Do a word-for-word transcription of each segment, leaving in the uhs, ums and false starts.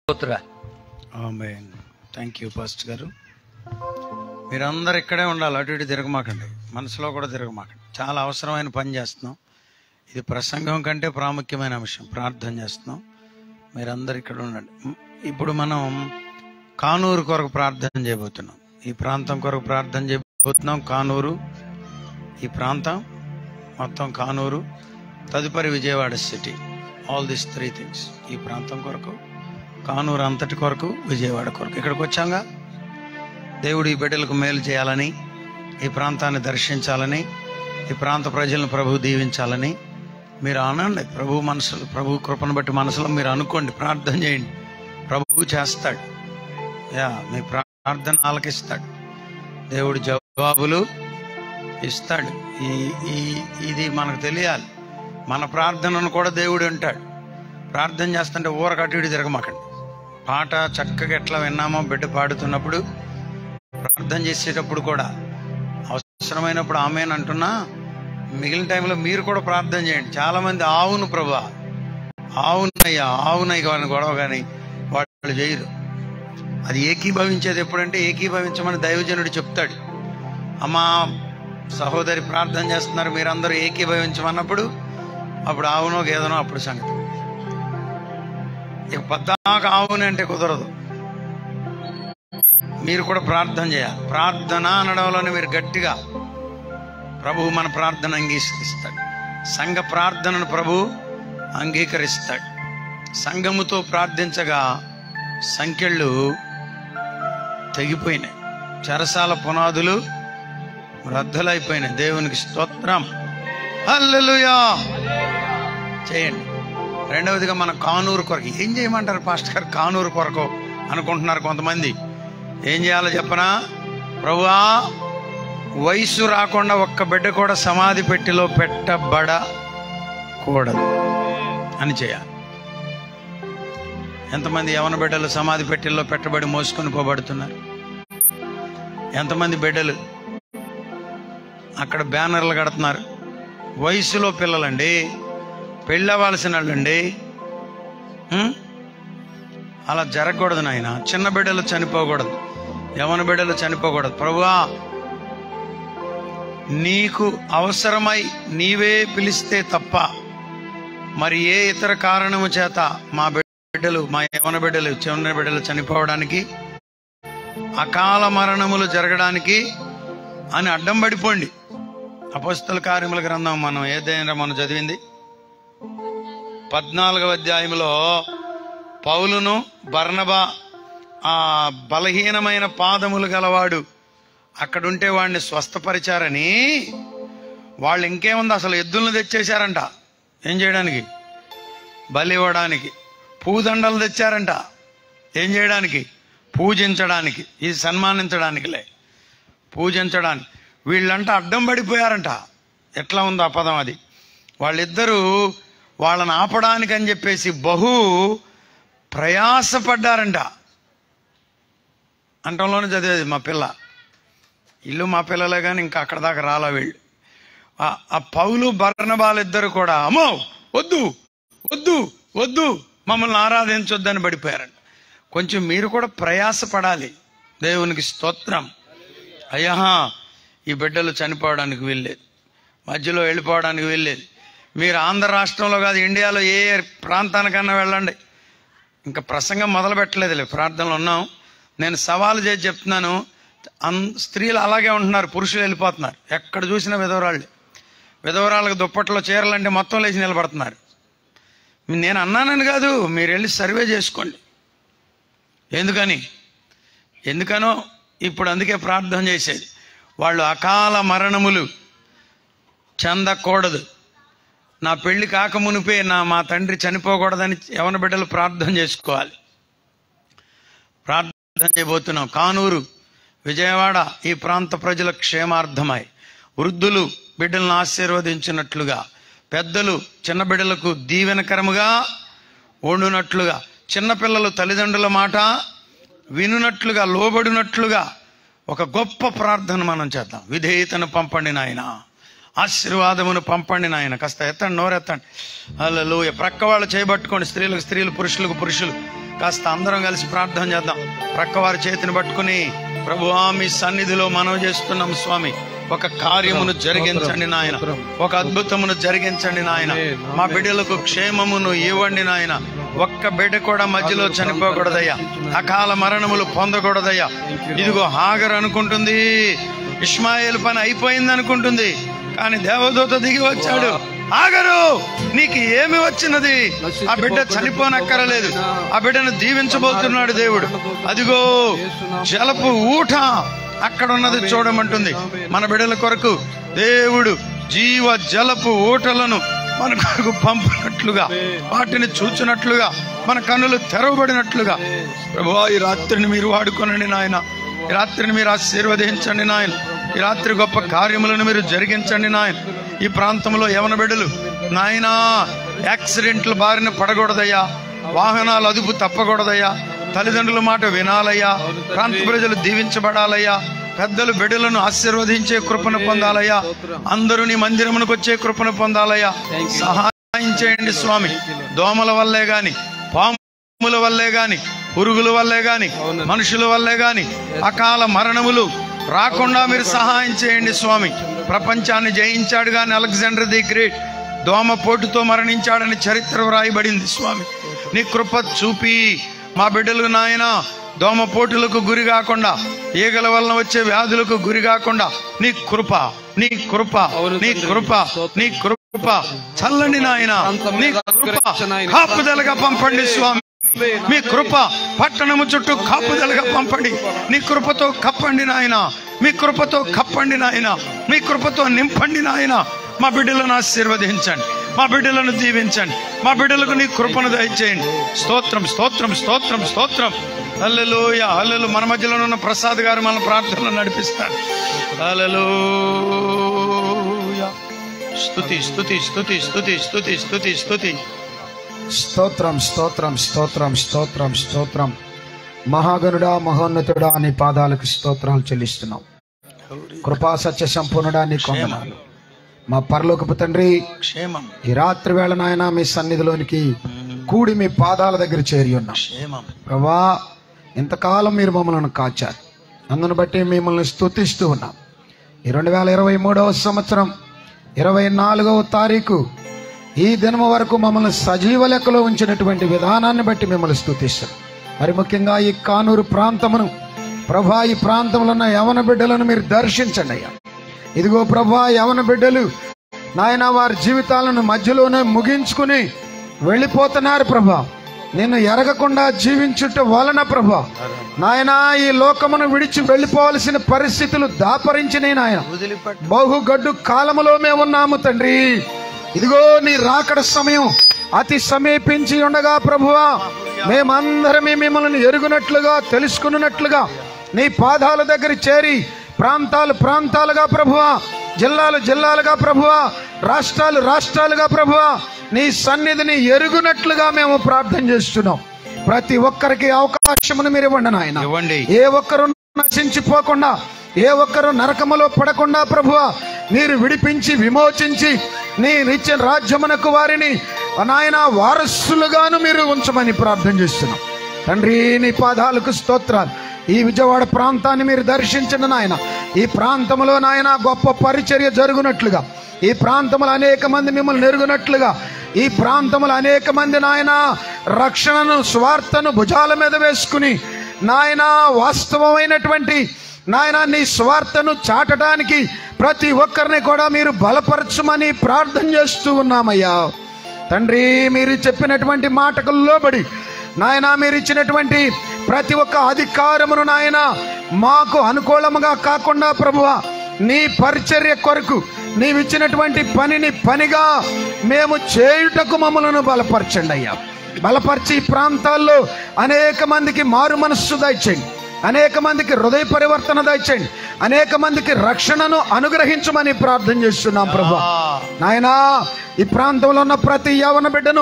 Amen. Thank you pastor గారు. మీరందరూ ఇక్కడే ఉండాలి, అటు ఇటు తిరగమాకండి, మనసులో కూడా తిరగమాకండి. చాలా అవసరమైన పని చేస్తున్నాం. ఇది ప్రసంగం కంటే ప్రాముఖ్యమైన అంశం. ప్రార్థన చేస్తున్నాం, మీరందరూ ఇక్కడ ఉండండి. ఇప్పుడు మనం కానూరు కొరకు ప్రార్థన చేయబోతున్నాం. ఈ ప్రాంతం కొరకు ప్రార్థన చేయబోతున్నాం. కానూరు, ఈ ప్రాంతం మొత్తం కానూరు, తదుపరి Vijayawada city. All this three things. ఈ ప్రాంతం కొరకు, కానూరు అంతటి కొరకు, విజయవాడ కొరకు. ఇక్కడికి వచ్చాగా దేవుడు ఈ బిడ్డలకు మేలు చేయాలని, ఈ ప్రాంతాన్ని దర్శించాలని, ఈ ప్రాంత ప్రజలను ప్రభు దీవించాలని మీరు అనండి. ప్రభు మనసులో, ప్రభు కృపను బట్టి మనసులో మీరు అనుకోండి, ప్రార్థన చేయండి. ప్రభువు చేస్తాడు. యా, మీ ప్రార్థన ఆలకిస్తాడు. దేవుడు జవాబులు ఇస్తాడు. ఈ ఈ ఇది మనకు తెలియాలి. మన ప్రార్థనను కూడా దేవుడు వింటాడు. ప్రార్థన చేస్తుంటే ఊరక అటు ఇటు తిరగమాకండి. పాట చక్కగా ఎట్లా విన్నామో, బిడ్డ పాడుతున్నప్పుడు, ప్రార్థన చేసేటప్పుడు కూడా అవసరమైనప్పుడు ఆమేన్ అంటున్నా, మిగిలిన టైంలో మీరు కూడా ప్రార్థన చేయండి. చాలా మంది ఆవును ప్రభా, ఆవునయ్యా, ఆవునయ్య అని గొడవ కానీ వాళ్ళు చేయరు. అది ఏకీభవించేది ఎప్పుడంటే, ఏకీభవించమని దైవజనుడు చెప్తాడు. అమ్మా సహోదరి ప్రార్థన చేస్తున్నారు, మీరందరూ ఏకీభవించమన్నప్పుడు అప్పుడు ఆవునో గేదనో అప్పుడు సంగతి. ఇక పద్దాక ఆవుని అంటే కుదరదు. మీరు కూడా ప్రార్థన చేయాలి. ప్రార్థన అనడంలోనే మీరు గట్టిగా, ప్రభువు మన ప్రార్థన అంగీకరిస్తాడు. సంఘ ప్రార్థనను ప్రభు అంగీకరిస్తాడు. సంఘముతో ప్రార్థించగా సంఖ్యలు తెగిపోయినాయి, చెరసాల పునాదులు రద్దలైపోయినాయి. దేవునికి స్తోత్రం, హల్లెలూయా. చేయండి. రెండవదిగా మన కానూరు కొరకు ఏం చేయమంటారు పాస్టర్ గారు? కానూరు కొరకు అనుకుంటున్నారు కొంతమంది. ఏం చేయాలో చెప్పనా? ప్రభువా, వయసు రాకుండా ఒక్క బిడ్డ కూడా సమాధి పెట్టిలో పెట్టబడకూడదు అని చేయాలి. ఎంతమంది యవన బిడ్డలు సమాధి పెట్టిల్లో పెట్టబడి మోసుకొని పోబడుతున్నారు? ఎంతమంది బిడ్డలు అక్కడ బ్యానర్లు కడుతున్నారు? వయసులో పిల్లలండి, పెళ్ళవలసిన వాళ్ళండి. అలా జరగకూడదు నాయన. చిన్న బిడ్డలు చనిపోకూడదు, యవన బిడ్డలు చనిపోకూడదు. ప్రభువా, నీకు అవసరమై నీవే పిలిస్తే తప్ప మరి ఏ ఇతర కారణము చేత మా బిడ్డలు, మా యవన బిడ్డలు, చిన్న బిడ్డలు చనిపోవడానికి, అకాల మరణములు జరగడానికి అని అడ్డం పడిపోండి. అపోస్తల కార్యముల గ్రంథం మనం ఏదైనా మనం చదివింది పద్నాలుగవ అధ్యాయంలో పౌలును బర్నబా ఆ బలహీనమైన పాదములు గలవాడు అక్కడుంటే వాడిని స్వస్థపరిచారని, వాళ్ళు ఇంకేముంది అసలు ఎద్దులను తెచ్చేశారంట. ఏం చేయడానికి? బలి ఇవ్వడానికి. పూదండలు తెచ్చారంట. ఏం చేయడానికి? పూజించడానికి. ఇది సన్మానించడానికిలే, పూజించడానికి. వీళ్ళంట అడ్డం పడిపోయారంట. ఎట్లా ఉందో ఆ పదం అది. వాళ్ళిద్దరూ వాళ్ళని ఆపడానికి అని చెప్పేసి బహు ప్రయాసపడ్డారంట. అంటంలోనే చదివేది మా పిల్ల. ఇల్లు మా పిల్లలే కానీ ఇంకా అక్కడ దాకా రాలా వీళ్ళు. ఆ పౌలు బర్నబాలిద్దరు కూడా అమ్మో వద్దు వద్దు వద్దు మమ్మల్ని ఆరాధించొద్దని పడిపోయారంట. కొంచెం మీరు కూడా ప్రయాసపడాలి. దేవునికి స్తోత్రం. అయ్యా, ఈ బిడ్డలు చనిపోవడానికి వెళ్ళేది, మధ్యలో వెళ్ళిపోవడానికి వెళ్ళేది. మీరు ఆంధ్ర రాష్ట్రంలో కాదు, ఇండియాలో ఏ ప్రాంతానికన్నా వెళ్ళండి. ఇంకా ప్రసంగం మొదలు పెట్టలేదులే, ప్రార్థనలు ఉన్నాం. నేను సవాలు చేసి చెప్తున్నాను, అన్ స్త్రీలు అలాగే ఉంటున్నారు, పురుషులు వెళ్ళిపోతున్నారు. ఎక్కడ చూసినా విధవరాళ్ళు. విధవరాళ్ళకి దుప్పట్లో చీరలంటే మొత్తం లేచి నిలబడుతున్నారు. నేను అన్నానని కాదు, మీరు వెళ్ళి సర్వే చేసుకోండి. ఎందుకని ఎందుకనో ఇప్పుడు అందుకే ప్రార్థన చేసేది. వాళ్ళు అకాల మరణములు చెందకూడదు. నా పెళ్లి కాక మునిపే నా మా తండ్రి చనిపోకూడదని యవన బిడ్డలు ప్రార్థన చేసుకోవాలి. ప్రార్థన చేయబోతున్నాం. కానూరు, విజయవాడ ఈ ప్రాంత ప్రజల క్షేమార్థమై, వృద్ధులు బిడ్డలను ఆశీర్వదించినట్లుగా, పెద్దలు చిన్న బిడ్డలకు దీవెనకరముగా వండునట్లుగా, చిన్నపిల్లలు తల్లిదండ్రుల మాట వినునట్లుగా, లోబడినట్లుగా ఒక గొప్ప ప్రార్థన మనం చేద్దాం. విధేయతను పంపండి నాయన, ఆశీర్వాదమును పంపండి నాయన. కాస్త ఎత్తండి, నోరెత్తండి. హల్లెలూయా. ప్రక్క వాళ్ళు చేయబట్టుకోండి. స్త్రీలకు స్త్రీలు, పురుషులకు పురుషులు కాస్త అందరం కలిసి ప్రార్థన చేద్దాం. ప్రక్కవారి చేతిని పట్టుకుని, ప్రభువా మీ సన్నిధిలో మనవి చేస్తున్నాం స్వామి, ఒక కార్యమును జరిగించండి నాయన, ఒక అద్భుతమును జరిగించండి నాయన. మా బిడ్డలకు క్షేమమును ఇవ్వండి నాయన. ఒక్క బిడ్డ కూడా మధ్యలో చనిపోకూడదయ్యా, అకాల మరణములు పొందకూడదయ్యా. ఇదిగో హాగర్ అనుకుంటుంది ఇష్మాయేలు పని అయిపోయింది అనుకుంటుంది, కానీ దేవదూత దిగి వచ్చాడు. హాగరు, నీకు ఏమి వచ్చినది? ఆ బిడ్డ చనిపోనక్కరలేదు, ఆ బిడ్డను దీవించబోతున్నాడు దేవుడు. అదిగో జలపు ఊట అక్కడ ఉన్నది చూడమంటుంది. మన బిడ్డల కొరకు దేవుడు జీవ జలపు ఊటలను మన కొరకు పంపినట్లుగా, వాటిని చూచినట్లుగా, మన కన్నులు తెరవబడినట్లుగా ప్రభువా ఈ రాత్రిని మీరు వాడుకోనండి నాయన. ఈ రాత్రిని మీరు ఆశీర్వదించండి నాయన. ఈ రాత్రి గొప్ప కార్యములను మీరు జరిగించండి నాయన. ఈ ప్రాంతంలో యవన బిడ్డలు నాయనా యాక్సిడెంట్ల బారిన పడకూడదయ్యా, వాహనాలు అదుపు తప్పకూడదయ్యా, తల్లిదండ్రుల మాట వినాలయ్యా, ప్రాంత ప్రజలు దీవించబడాలయ్యా, పెద్దలు బిడ్డలను ఆశీర్వదించే కృపను పొందాలయ్యా, అందరూ నీ మందిరమునకు వచ్చే కృపను పొందాలయ్యా. సహాయం చేయండి స్వామి. దోమల వల్లే గాని, పాముల వల్లే గాని, పురుగుల వల్లే గాని, మనుషుల వల్లే గాని అకాల మరణములు రాకుండా మీరు సహాయం చేయండి స్వామి. ప్రపంచాన్ని జయించాడు గాని అలెగ్జాండర్ ది గ్రేట్ దోమ పోటుతో మరణించాడని చరిత్ర వ్రాయబడింది స్వామి. నీ కృప చూపి మా బిడ్డలు నాయన దోమ పోటులకు గురి కాకుండా, ఈగల వలన వచ్చే వ్యాధులకు గురి కాకుండా నీ కృప, నీ కృప, నీ కృప, నీ కృప చల్లండి నాయన. నీ కృప కాపుదలగా పంపండి స్వామి. మీ కృప పట్టణము చుట్టూ కాపుదలగా పంపండి. నీ కృపతో కప్పండి నాయన, మీ కృపతో కప్పండి నాయన, మీ కృపతో నింపండి నాయన. మా బిడ్డలను ఆశీర్వదించండి, మా బిడ్డలను దీవించండి, మా బిడ్డలకు నీ కృపను దయచేయండి. స్తోత్రం, స్తోత్రం, స్తోత్రం, స్తోత్రం. హల్లెలూయా, హల్లెలూయా. మన మధ్యలో ఉన్న ప్రసాద్ గారు మన ప్రార్థనలు నడిపిస్తారు. హల్లెలూయా. స్తుతి, స్తుతి, స్తుతి, స్తుతి, స్తుతి, స్తుతి, స్తుతి. స్తోత్రం, స్తోత్రం, స్తోత్రం, స్తోత్రం, స్తోత్రం. మహాగణుడా, మహోన్నతుడా నీ పాదాలకు స్తోత్రాలు చెల్లిస్తున్నాం. కృపా సత్య సంపూర్ణుడా నీ కొందనాలు. మా పరలోకపు తండ్రి, క్షేమం ఈ రాత్రి వేళ నాయన మీ సన్నిధిలోనికి కూడి మీ పాదాల దగ్గర చేరి ఉన్నాం ప్రభా. ఇంతకాలం మీరు మమ్మల్ని కాచారు, అందును బట్టి మిమ్మల్ని స్తుతిస్తూ ఉన్నాం. ఈ రెండు వేల ఇరవై మూడవ సంవత్సరం ఇరవై నాలుగవ తారీఖు ఈ దినము వరకు మమ్మల్ని సజీవ లెక్కలో ఉంచినటువంటి విధానాన్ని బట్టి మిమ్మల్ని స్తుతిస్తాం. మరి ముఖ్యంగా ఈ కానూరు ప్రాంతమును ప్రభా, ఈ ప్రాంతంలో ఉన్న యవన బిడ్డలను మీరు దర్శించండి అయ్యా. ఇదిగో ప్రభా, యవన బిడ్డలు నాయన వారి జీవితాలను మధ్యలోనే ముగించుకుని వెళ్ళిపోతున్నారు ప్రభా. నిన్ను ఎరగకుండా జీవించుట వలన ప్రభా నాయన ఈ లోకమును విడిచి వెళ్ళిపోవలసిన పరిస్థితులు దాపరించినాయి నాయన. బహుగడ్డు కాలములో మేము ఉన్నాము తండ్రి. ఇదిగో నీ రాకడ సమయం అతి సమీపించి ఉండగా ప్రభువా, మేమందరమే మిమ్మల్ని ఎరుగునట్లుగా, తెలుసుకున్నట్లుగా నీ పాదాల దగ్గర చేరి ప్రాంతాలు ప్రాంతాలుగా ప్రభువా, జిల్లాలు జిల్లాలుగా ప్రభువా, రాష్ట్రాలు రాష్ట్రాలుగా ప్రభువా నీ సన్నిధిని ఎరుగునట్లుగా మేము ప్రార్థన చేస్తున్నాం. ప్రతి ఒక్కరికి అవకాశమును మీరు ఇవ్వండి నాయన. ఏ ఒక్కరు నశించిపోకుండా, ఏ ఒక్కరు నరకములో పడకుండా ప్రభువా మీరు విడిపించి విమోచించి నీ నిత్య రాజ్యమునకు వారిని నాయన వారసులుగాను మీరు ఉంచమని ప్రార్థన చేస్తున్నాం తండ్రి. నీ పాదాలకు స్తోత్రాలు. ఈ విజయవాడ ప్రాంతాన్ని మీరు దర్శించండి నాయన. ఈ ప్రాంతంలో నాయన గొప్ప పరిచర్య జరుగునట్లుగా, ఈ ప్రాంతంలో అనేక మంది మిమ్మల్ని నెరుగునట్లుగా, ఈ ప్రాంతంలో అనేక మంది నాయన రక్షణను, స్వార్థను భుజాల మీద వేసుకుని నాయన వాస్తవమైనటువంటి నాయన నీ స్వార్థను చాటడానికి ప్రతి ఒక్కరిని కూడా మీరు బలపరచమని ప్రార్థన చేస్తూ ఉన్నామయ్యా తండ్రి. మీరు చెప్పినటువంటి మాటకు లోబడి నాయన మీరు ఇచ్చినటువంటి ప్రతి ఒక్క అధికారమును నాయన మాకు అనుకూలముగా కాకుండా ప్రభువా నీ పరిచర్య కొరకు నీవిచ్చినటువంటి పనిని పనిగా మేము చేయుటకు మమ్మలను బలపరచండి అయ్యా. బలపరిచి ప్రాంతాల్లో అనేక మందికి మారు మనస్సు దయచేయండి, అనేక మందికి హృదయ పరివర్తన దయచేయండి, అనేక మందికి రక్షణను అనుగ్రహించమని ప్రార్థన చేస్తున్నాం ప్రభువా. నాయనా ఈ ప్రాంతంలో ఉన్న ప్రతి యవన బిడ్డను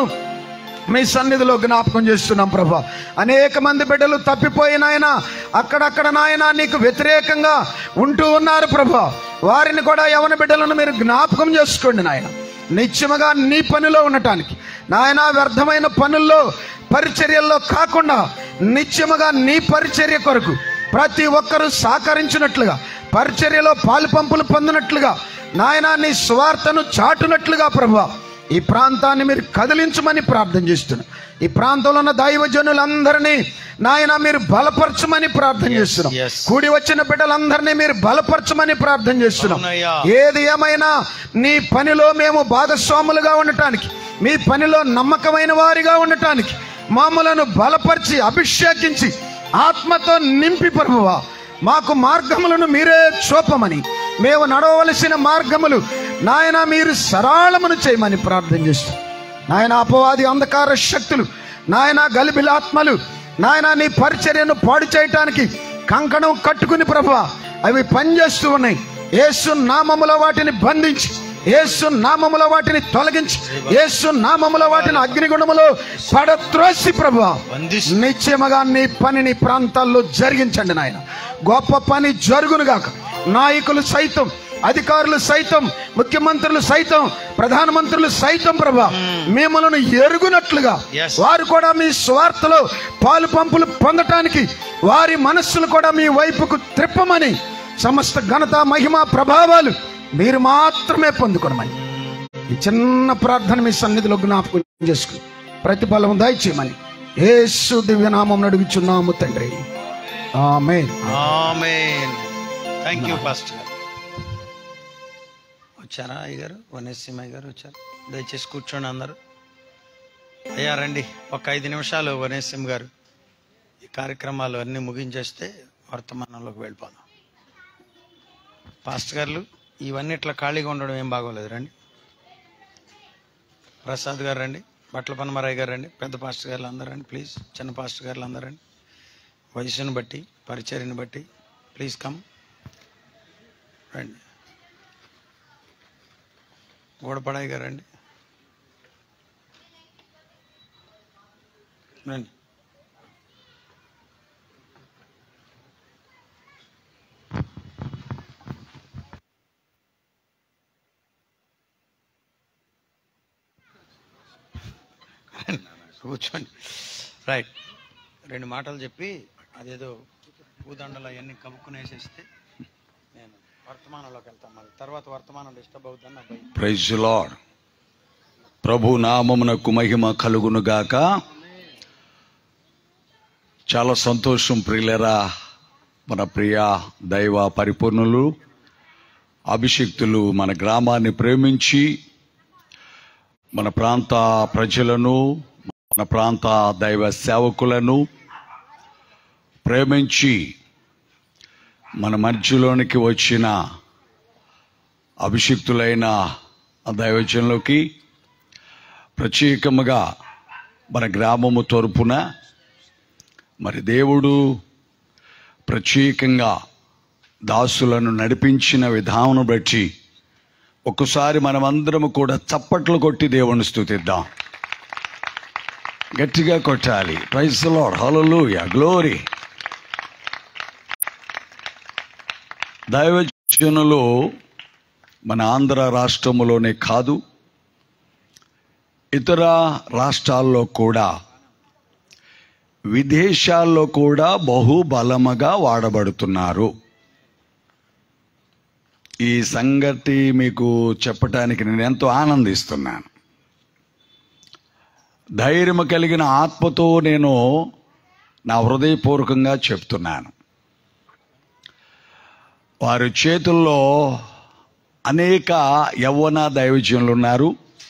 మీ సన్నిధిలో జ్ఞాపకం చేస్తున్నాం ప్రభా. అనేక మంది బిడ్డలు తప్పిపోయి నాయన అక్కడక్కడ నాయన నీకు వ్యతిరేకంగా ఉంటూ ఉన్నారు ప్రభా. వారిని కూడా యవన బిడ్డలను మీరు జ్ఞాపకం చేసుకోండి నాయన. నిత్యముగా నీ పనిలో ఉండటానికి నాయన, వ్యర్థమైన పనుల్లో పరిచర్యల్లో కాకుండా నిత్యముగా నీ పరిచర్య కొరకు ప్రతి ఒక్కరూ సహకరించినట్లుగా, పరిచర్యలో పాలు పంపులు పొందినట్లుగా నాయన, నీ స్వార్థను చాటునట్లుగా ప్రభువా ఈ ప్రాంతాన్ని మీరు కదిలించమని ప్రార్థన చేస్తున్నాం. ఈ ప్రాంతంలో ఉన్న దైవజనులందరినీ నాయన మీరు బలపరచమని ప్రార్థన చేస్తున్నాం. కూడి వచ్చిన బిడ్డలందరినీ మీరు బలపరచమని ప్రార్థన చేస్తున్నాం. ఏది ఏమైనా నీ పనిలో మేము భాగస్వాములుగా ఉండటానికి, మీ పనిలో నమ్మకమైన వారిగా ఉండటానికి మామూలను బలపరిచి అభిషేకించి ఆత్మతో నింపి ప్రభువా మాకు మార్గములను మీరే చూపమని, మేము నడవలసిన మార్గములు నాయన మీరు సరళమును చేయమని ప్రార్థన చేస్తాం. నాయన, అపవాది అంధకార శక్తులు నాయన, గలిబిలాత్మలు నాయన నీ పరిచర్యను పాడు చేయటానికి కంకణం కట్టుకుని ప్రభువా అవి పనిచేస్తూ ఉన్నాయి. యేసు నామములో వాటిని బంధించి, యేసు నామములో వాటిని తొలగించి, యేసు నామములో వాటిని అగ్నిగుణములో పడత్రోసి ప్రభువా నిశ్చయముగా నీ పనిని ప్రాంతాల్లో జరిగించండి నాయన. గొప్ప పని జరుగునుగాక. నాయకులు సైతం, అధికారులు సైతం, ముఖ్యమంత్రులు సైతం, ప్రధానమంత్రులు సైతం ప్రభా మిమ్మల్ని ఎరుగునట్లుగా వారు కూడా మీ స్వార్థలో పాలు పంపులు పొందటానికి వారి మనస్సులు కూడా మీ వైపుకు త్రిప్పమని, సమస్త ఘనత మహిమ ప్రభావాలు మీరు మాత్రమే పొందుకోనమని ఈ చిన్న ప్రార్థన మీ సన్నిధిలో జ్ఞాపకం చేసుకుని ప్రతిఫలం దయచేయమని యేసు దివ్యనామం అడుగుచున్నాము తండ్రి. ఆమేన్. ఆమేన్. Thank you pastor. వచ్చారా అయ్యగారు? వనేసిమయ్య గారు వచ్చారు. దయచేసి కూర్చోండి అందరూ. అయ్యా రండి, ఒక ఐదు నిమిషాలు వనేసిం గారు ఈ కార్యక్రమాలు అన్నీ ముగించేస్తే వర్తమానంలోకి వెళ్ళిపోదాం. పాస్టర్ గారు ఇవన్నీ ఇట్లా ఖాళీగా ఉండడం ఏం బాగోలేదు. రండి. ప్రసాద్ గారు రండి, బట్ల పనమరాయ్ గారు రండి, పెద్ద పాస్టర్ గారు అందరూ రండి ప్లీజ్. చిన్న పాస్టర్ గారు అందరూ రండి. వయసును బట్టి, పరిచర్యను బట్టి ప్లీజ్ కమ్ రండి. గోడపడాయి గారు రండి రండి. కూర్చోండి. రైట్, రెండు మాటలు చెప్పి అదేదో పూదండలు అవన్నీ కమ్ముకునేసేస్తే నేను వర్తమానంలోకి వెళ్తాను. మళ్ళీ తర్వాత వర్తమానం డిస్టర్బ్ అవుతుంది అబ్బాయి. Praise the lord. ప్రభు నామమునకు మహిమ కలుగును గాక. చాలా సంతోషం ప్రియులరా. మన ప్రియ దైవ పరిపూర్ణులు, అభిషిక్తులు మన గ్రామాన్ని ప్రేమించి మన ప్రాంత ప్రజలను, మన ప్రాంత దైవ సేవకులను ప్రేమించి మన మధ్యలోనికి వచ్చిన అభిషిక్తులైన దైవజనులకి ప్రత్యేకముగా మన గ్రామము తరపున మరి దేవుడు ప్రత్యేకంగా దాసులను నడిపించిన విధానం బట్టి ఒక్కసారి మనమందరము కూడా చప్పట్లు కొట్టి దేవుని స్తుతిద్దాం. గట్టిగా కొట్టాలి. Praise the lord. హల్లెలూయా, గ్లోరీ. దైవజనులు మన ఆంధ్ర రాష్ట్రములోనే కాదు, ఇతర రాష్ట్రాల్లో కూడా, విదేశాల్లో కూడా బహుబలముగా వాడబడుతున్నారు. ఈ సంగతి మీకు చెప్పటానికి నేను ఎంతో ఆనందిస్తున్నాను. ధైర్యం కలిగిన ఆత్మతో నేను నా హృదయపూర్వకంగా చెప్తున్నాను. వారి చేతుల్లో అనేక యవ్వన దైవజనులు ఉన్నారు.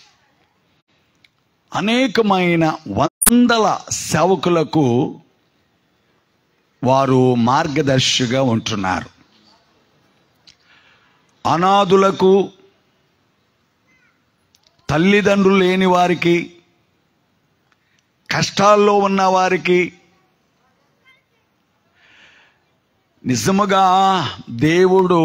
అనేకమైన వందల సేవకులకు వారు మార్గదర్శిగా ఉంటున్నారు. అనాథులకు, తల్లిదండ్రులు లేని వారికి, కష్టాల్లో ఉన్న వారికి నిజముగా దేవుడు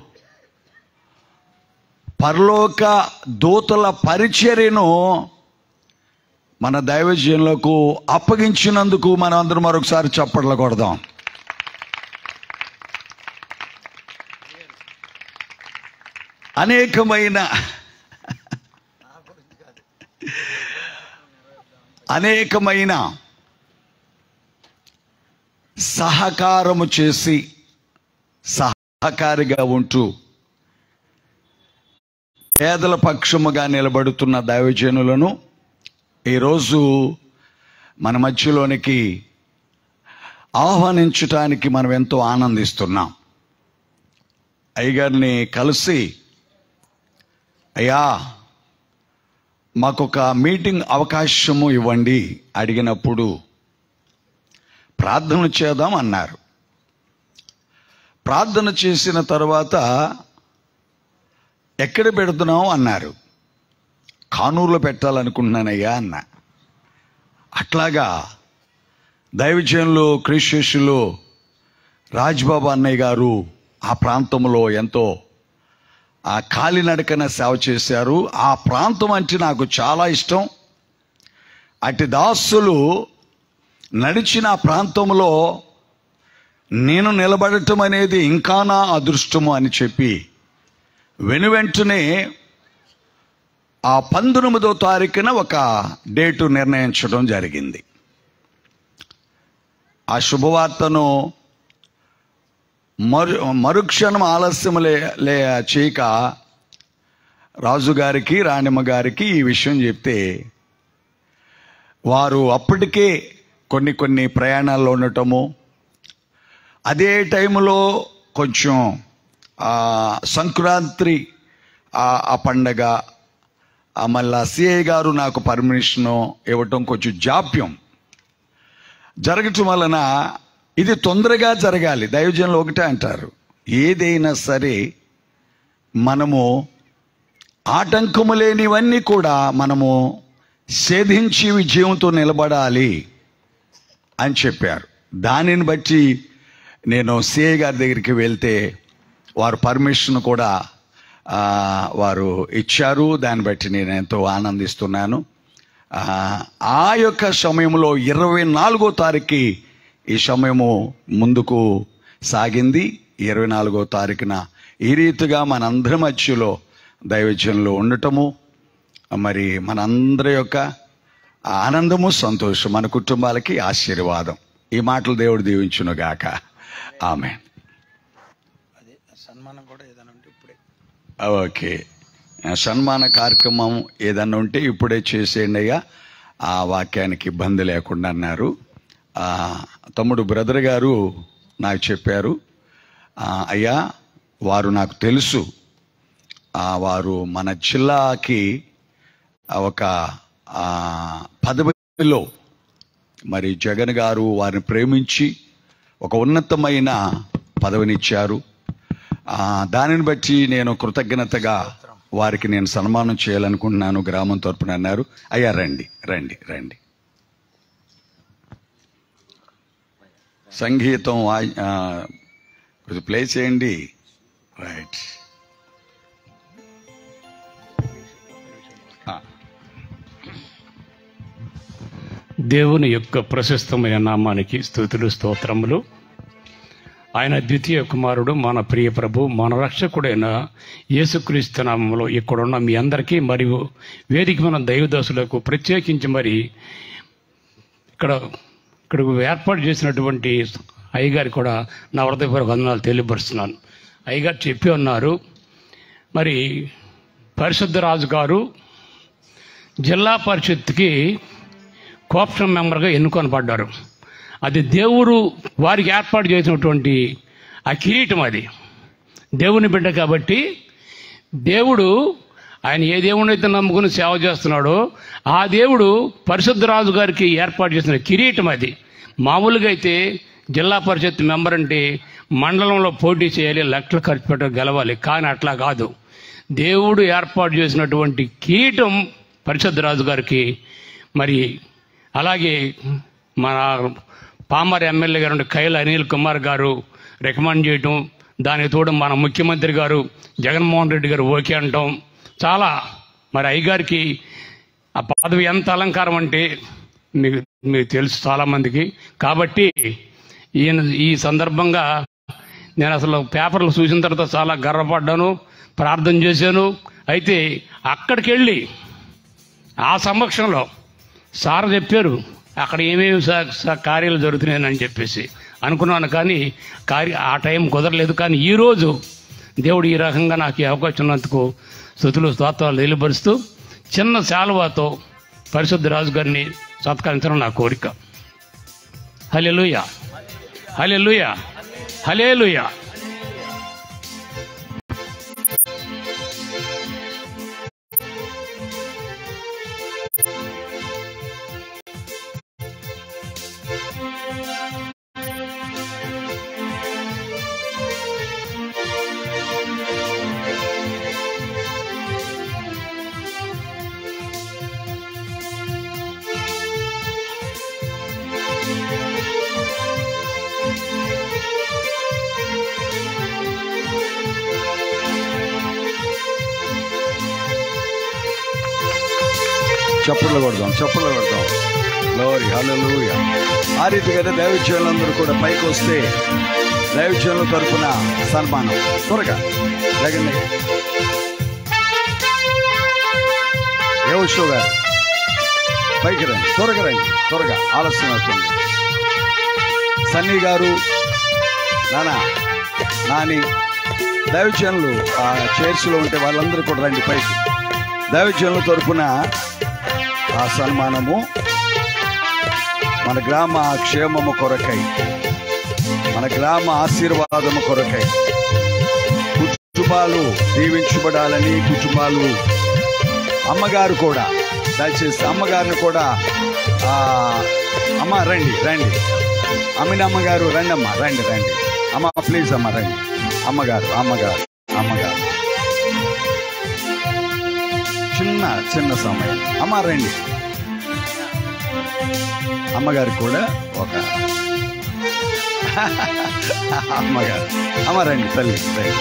పరలోక దూతల పరిచర్యను మన దైవజనులకు అప్పగించినందుకు మనం అందరం మరొకసారి చప్పట్లు కొడదాం. అనేకమైన అనేకమైన సహకారము చేసి సహకారిగా ఉంటూ పేదల పక్షముగా నిలబడుతున్న దైవజనులను ఈరోజు మన మధ్యలోనికి ఆహ్వానించటానికి మనం ఎంతో ఆనందిస్తున్నాం. అయ్యగారిని కలిసి, అయ్యా మాకొక మీటింగ్ అవకాశము ఇవ్వండి అడిగినప్పుడు ప్రార్థన చేద్దాం అన్నారు. ప్రార్థన చేసిన తర్వాత ఎక్కడ పెడుతున్నావు అన్నారు. కానూరులో పెట్టాలనుకుంటున్నానయ్యా అన్న. అట్లాగా దైవజనులు క్రీశేషులు రాజ్బాబు అన్నయ్య గారు ఆ ప్రాంతంలో ఎంతో ఆ కాలినడకన సేవ చేశారు. ఆ ప్రాంతం అంటే నాకు చాలా ఇష్టం. అటు దాసులు నడిచిన ప్రాంతంలో నేను నిలబడటం అనేది ఇంకా నా అదృష్టము అని చెప్పి వెను వెంటనే ఆ పంతొమ్మిదో తారీఖున ఒక డేటు నిర్ణయించడం జరిగింది. ఆ శుభవార్తను మరు మరుక్షణం ఆలస్యం లే లే చేయక రాజుగారికి రాణిమ్మ గారికి ఈ విషయం చెప్తే వారు అప్పటికే కొన్ని కొన్ని ప్రయాణాల్లో ఉండటము, అదే టైంలో కొంచెం సంక్రాంతి ఆ పండగ, మళ్ళా సిఐ గారు నాకు పర్మిషను ఇవ్వటం కొంచెం జాప్యం జరగటం వలన ఇది తొందరగా జరగాలి. దైవజనులు ఒకటే అంటారు, ఏదైనా సరే మనము ఆటంకము లేనివన్నీ కూడా మనము ఛేదించి విజయంతో నిలబడాలి అని చెప్పారు. దానిని బట్టి నేను సిఐ గారి దగ్గరికి వెళ్తే వారు పర్మిషన్ కూడా వారు ఇచ్చారు. దాన్ని బట్టి నేను ఎంతో ఆనందిస్తున్నాను. ఆ యొక్క సమయంలో ఇరవై నాలుగో తారీఖు ఈ సమయము ముందుకు సాగింది. ఇరవై నాలుగో తారీఖున ఈ రీతిగా మనందరి మధ్యలో దైవజనులు ఉండటము, మరి మనందరి యొక్క ఆనందము, సంతోషం, మన కుటుంబాలకి ఆశీర్వాదం. ఈ మాటలు దేవుడు దీవించును గాక. ఆమేన్. సన్మానం కూడా ఏదైనా ఉంటే ఇప్పుడే. ఓకే, సన్మాన కార్యక్రమం ఏదన్నా ఉంటే ఇప్పుడే చేసేయండి అయ్యా, ఆ వాక్యానికి ఇబ్బంది లేకుండా అన్నారు. తమ్ముడు బ్రదర్ గారు నాకు చెప్పారు, అయ్యా వారు నాకు తెలుసు, వారు మన జిల్లాకి ఒక పదవిలో మరి జగన్ గారు వారిని ప్రేమించి ఒక ఉన్నతమైన పదవినిచ్చారు. దానిని బట్టి నేను కృతజ్ఞతగా వారికి నేను సన్మానం చేయాలనుకుంటున్నాను గ్రామం తరపున అన్నారు. అయ్యా రండి రండి రండి. సంగీతం కొంచెం ప్లే చేయండి. రైట్. దేవుని యొక్క ప్రశస్తమైన నామానికి స్తుతులు, స్తోత్రములు. ఆయన ద్వితీయ కుమారుడు, మన ప్రియ ప్రభు, మన రక్షకుడైన యేసుక్రీస్తు నామములో ఇక్కడున్న మీ అందరికీ మరియు వేదిక మన దైవదాసులకు ప్రత్యేకించి మరి ఇక్కడ ఇక్కడ ఏర్పాటు చేసినటువంటి అయ్యగారి కూడా నా హృదయపూర్వక వందనాలు తెలియపరుస్తున్నాను. అయ్యగారు చెప్పి ఉన్నారు, మరి పరిశుద్ధ రాజు గారు జిల్లా పరిషత్కి కోఆప్షన్ మెంబర్గా ఎన్నుకొనబడ్డారు. అది దేవుడు వారికి ఏర్పాటు చేసినటువంటి ఆ కిరీటం. అది దేవుని బిడ్డ కాబట్టి దేవుడు ఆయన ఏ దేవుడైతే నమ్ముకుని సేవ చేస్తున్నాడో ఆ దేవుడు పరిశుద్ధ రాజు గారికి ఏర్పాటు చేసిన కిరీటం. అది మామూలుగా అయితే జిల్లా పరిషత్ మెంబర్ అంటే మండలంలో పోటీ చేయాలి, లక్షలు ఖర్చు పెట్ట గెలవాలి. కానీ అట్లా కాదు, దేవుడు ఏర్పాటు చేసినటువంటి కిరీటం పరిశుద్ధ రాజు గారికి. మరి అలాగే మన పామర్ ఎమ్మెల్యే గారు కైల అనిల్ కుమార్ గారు రికమెండ్ చేయటం, దానికి తోడు మన ముఖ్యమంత్రి గారు జగన్మోహన్ రెడ్డి గారు ఓకే అంటాం. చాలా మరి అయ్యగారికి ఆ పదవి ఎంత అలంకారం అంటే మీకు మీకు తెలుసు చాలామందికి. కాబట్టి ఈయన ఈ సందర్భంగా నేను అసలు పేపర్లు చూసిన తర్వాత చాలా గర్వపడ్డాను, ప్రార్థన చేశాను. అయితే అక్కడికి వెళ్ళి ఆ సమక్షంలో సార్ చెప్పారు అక్కడ ఏమేమి కార్యాలు జరుగుతున్నాయని చెప్పేసి అనుకున్నాను, కానీ కార్య ఆ టైం కుదరలేదు. కానీ ఈరోజు దేవుడు ఈ రకంగా నాకు ఈ అవకాశం ఉన్నందుకు స్తుతులు స్తోత్రాలు తెలియపరుస్తూ చిన్న శాలువాతో పరిశుద్ధ రాజు గారిని సత్కరించడం నా కోరిక. హల్లెలూయా, హల్లెలూయా, హల్లెలూయా. చప్పుళ్ళు కొడదాం, చప్పుళ్ళు కొడదాం. గ్లోరీ, హల్లెలూయా. ఆ రీతిగానే దైవజనులందరూ కూడా పైకి వస్తే దైవజనుల తరపున సన్మానం. త్వరగా జగన్ యోషో గారు పైకి రండి, త్వరగా రండి, త్వరగా ఆలస్యం అవుతుంది. సన్నీ గారు, నానా నాని, దైవజనులు ఆ చైర్స్లో ఉంటే వాళ్ళందరూ కూడా రండి పైకి. దైవజనుల తరపున ఆ సన్మానము మన గ్రామ క్షేమము కొరకై, మన గ్రామ ఆశీర్వాదము కొరకై, కుటుంబాలు దీవించబడాలని, కుటుంబాలు అమ్మగారు కూడా దయచేసి అమ్మగారిని కూడా అమ్మ రండి రండి అమ్మిన అమ్మగారు రండి అమ్మ రండి రండి అమ్మ ప్లీజ్ అమ్మ రండి అమ్మగారు అమ్మగారు అమ్మగారు చిన్న చిన్న సమయం అమ్మ రండి. అమ్మగారికి కూడా ఒక అమ్మగారు అమ్మ రండి తల్లి రండి.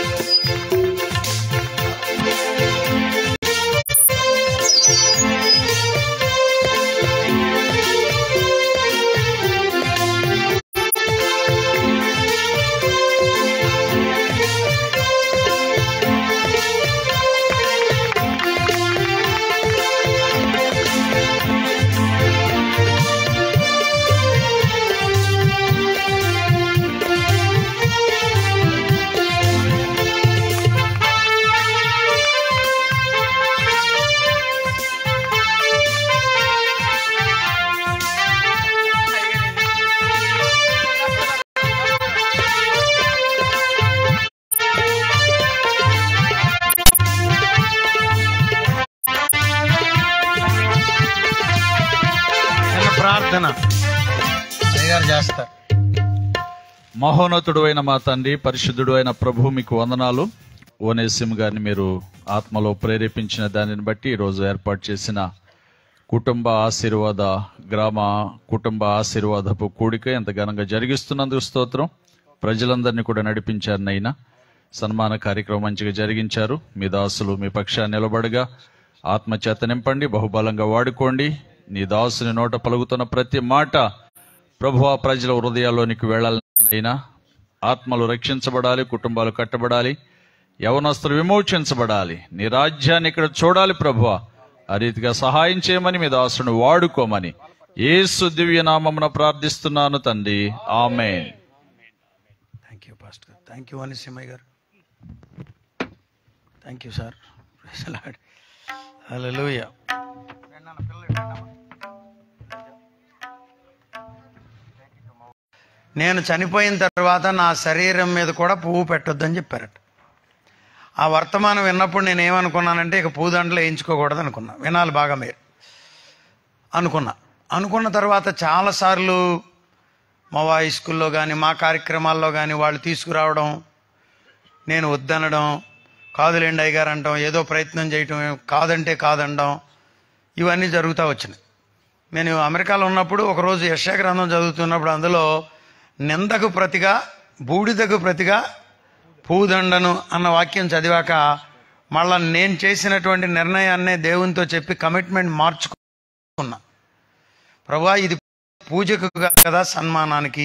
ప్రార్థన చేస్తారు. మహోన్నతుడు అయిన మా తండ్రి, పరిశుద్ధుడు అయిన ప్రభు, మీకు వందనాలు. ఓనేసిం గారిని మీరు ఆత్మలో ప్రేరేపించిన దానిని బట్టి ఈరోజు ఏర్పాటు చేసిన కుటుంబ ఆశీర్వాద గ్రామ కుటుంబ ఆశీర్వాదపు కూడిక ఎంత ఘనంగా జరిగిస్తున్నందుకు స్తోత్రం. ప్రజలందరినీ కూడా నడిపించారు నైనా. సన్మాన కార్యక్రమం మంచిగా జరిగించారు. మీ దాసులు మీ పక్షాన్ని నిలబడగా ఆత్మచేత నింపండి, బహుబలంగా వాడుకోండి. నీ దాసుని నోట పలుకుతున్న ప్రతి మాట ప్రభువా ప్రజల హృదయాల్లోనికి వెళ్ళాలనైనా. ఆత్మలు రక్షించబడాలి, కుటుంబాలు కట్టబడాలి, యవనస్తులు విమోచించబడాలి, నీ రాజ్యాన్ని ఇక్కడ చూడాలి ప్రభువా. ఆ రీతిగా సహాయం చేయమని మీ దాసుని వాడుకోమని యేసు దివ్య నామమున ప్రార్థిస్తున్నాను తండ్రి, ఆమేన్. Thank you pastor, thank you అనిసిమయ్య గారు, థ్యాంక్ యూ సార్. హల్లెలూయా. నేను చనిపోయిన తర్వాత నా శరీరం మీద కూడా పువ్వు పెట్టొద్దని చెప్పారట. ఆ వర్తమానం విన్నప్పుడు నేను ఏమనుకున్నానంటే ఇక పూదండలు వేయించుకోకూడదు అనుకున్నా. వినాలి బాగా మీరు అనుకున్నా. అనుకున్న తర్వాత చాలాసార్లు మా హై స్కూల్లో కానీ మా కార్యక్రమాల్లో కానీ వాళ్ళు తీసుకురావడం, నేను వద్దనడం, కాదులేండి అయ్యగారు అంటాం, ఏదో ప్రయత్నం చేయటం, కాదంటే కాదనడం, ఇవన్నీ జరుగుతూ వచ్చినాయి. నేను అమెరికాలో ఉన్నప్పుడు ఒకరోజు యెషయా గ్రంథం చదువుతున్నప్పుడు అందులో నిందకు ప్రతిగా బూడిదకు ప్రతిగా పూదండను అన్న వాక్యం చదివాక మళ్ళా నేను చేసినటువంటి నిర్ణయాన్నే దేవునితో చెప్పి కమిట్మెంట్ మార్చుకున్నా. ప్రభువా ఇది పూజకు కదా సన్మానానికి,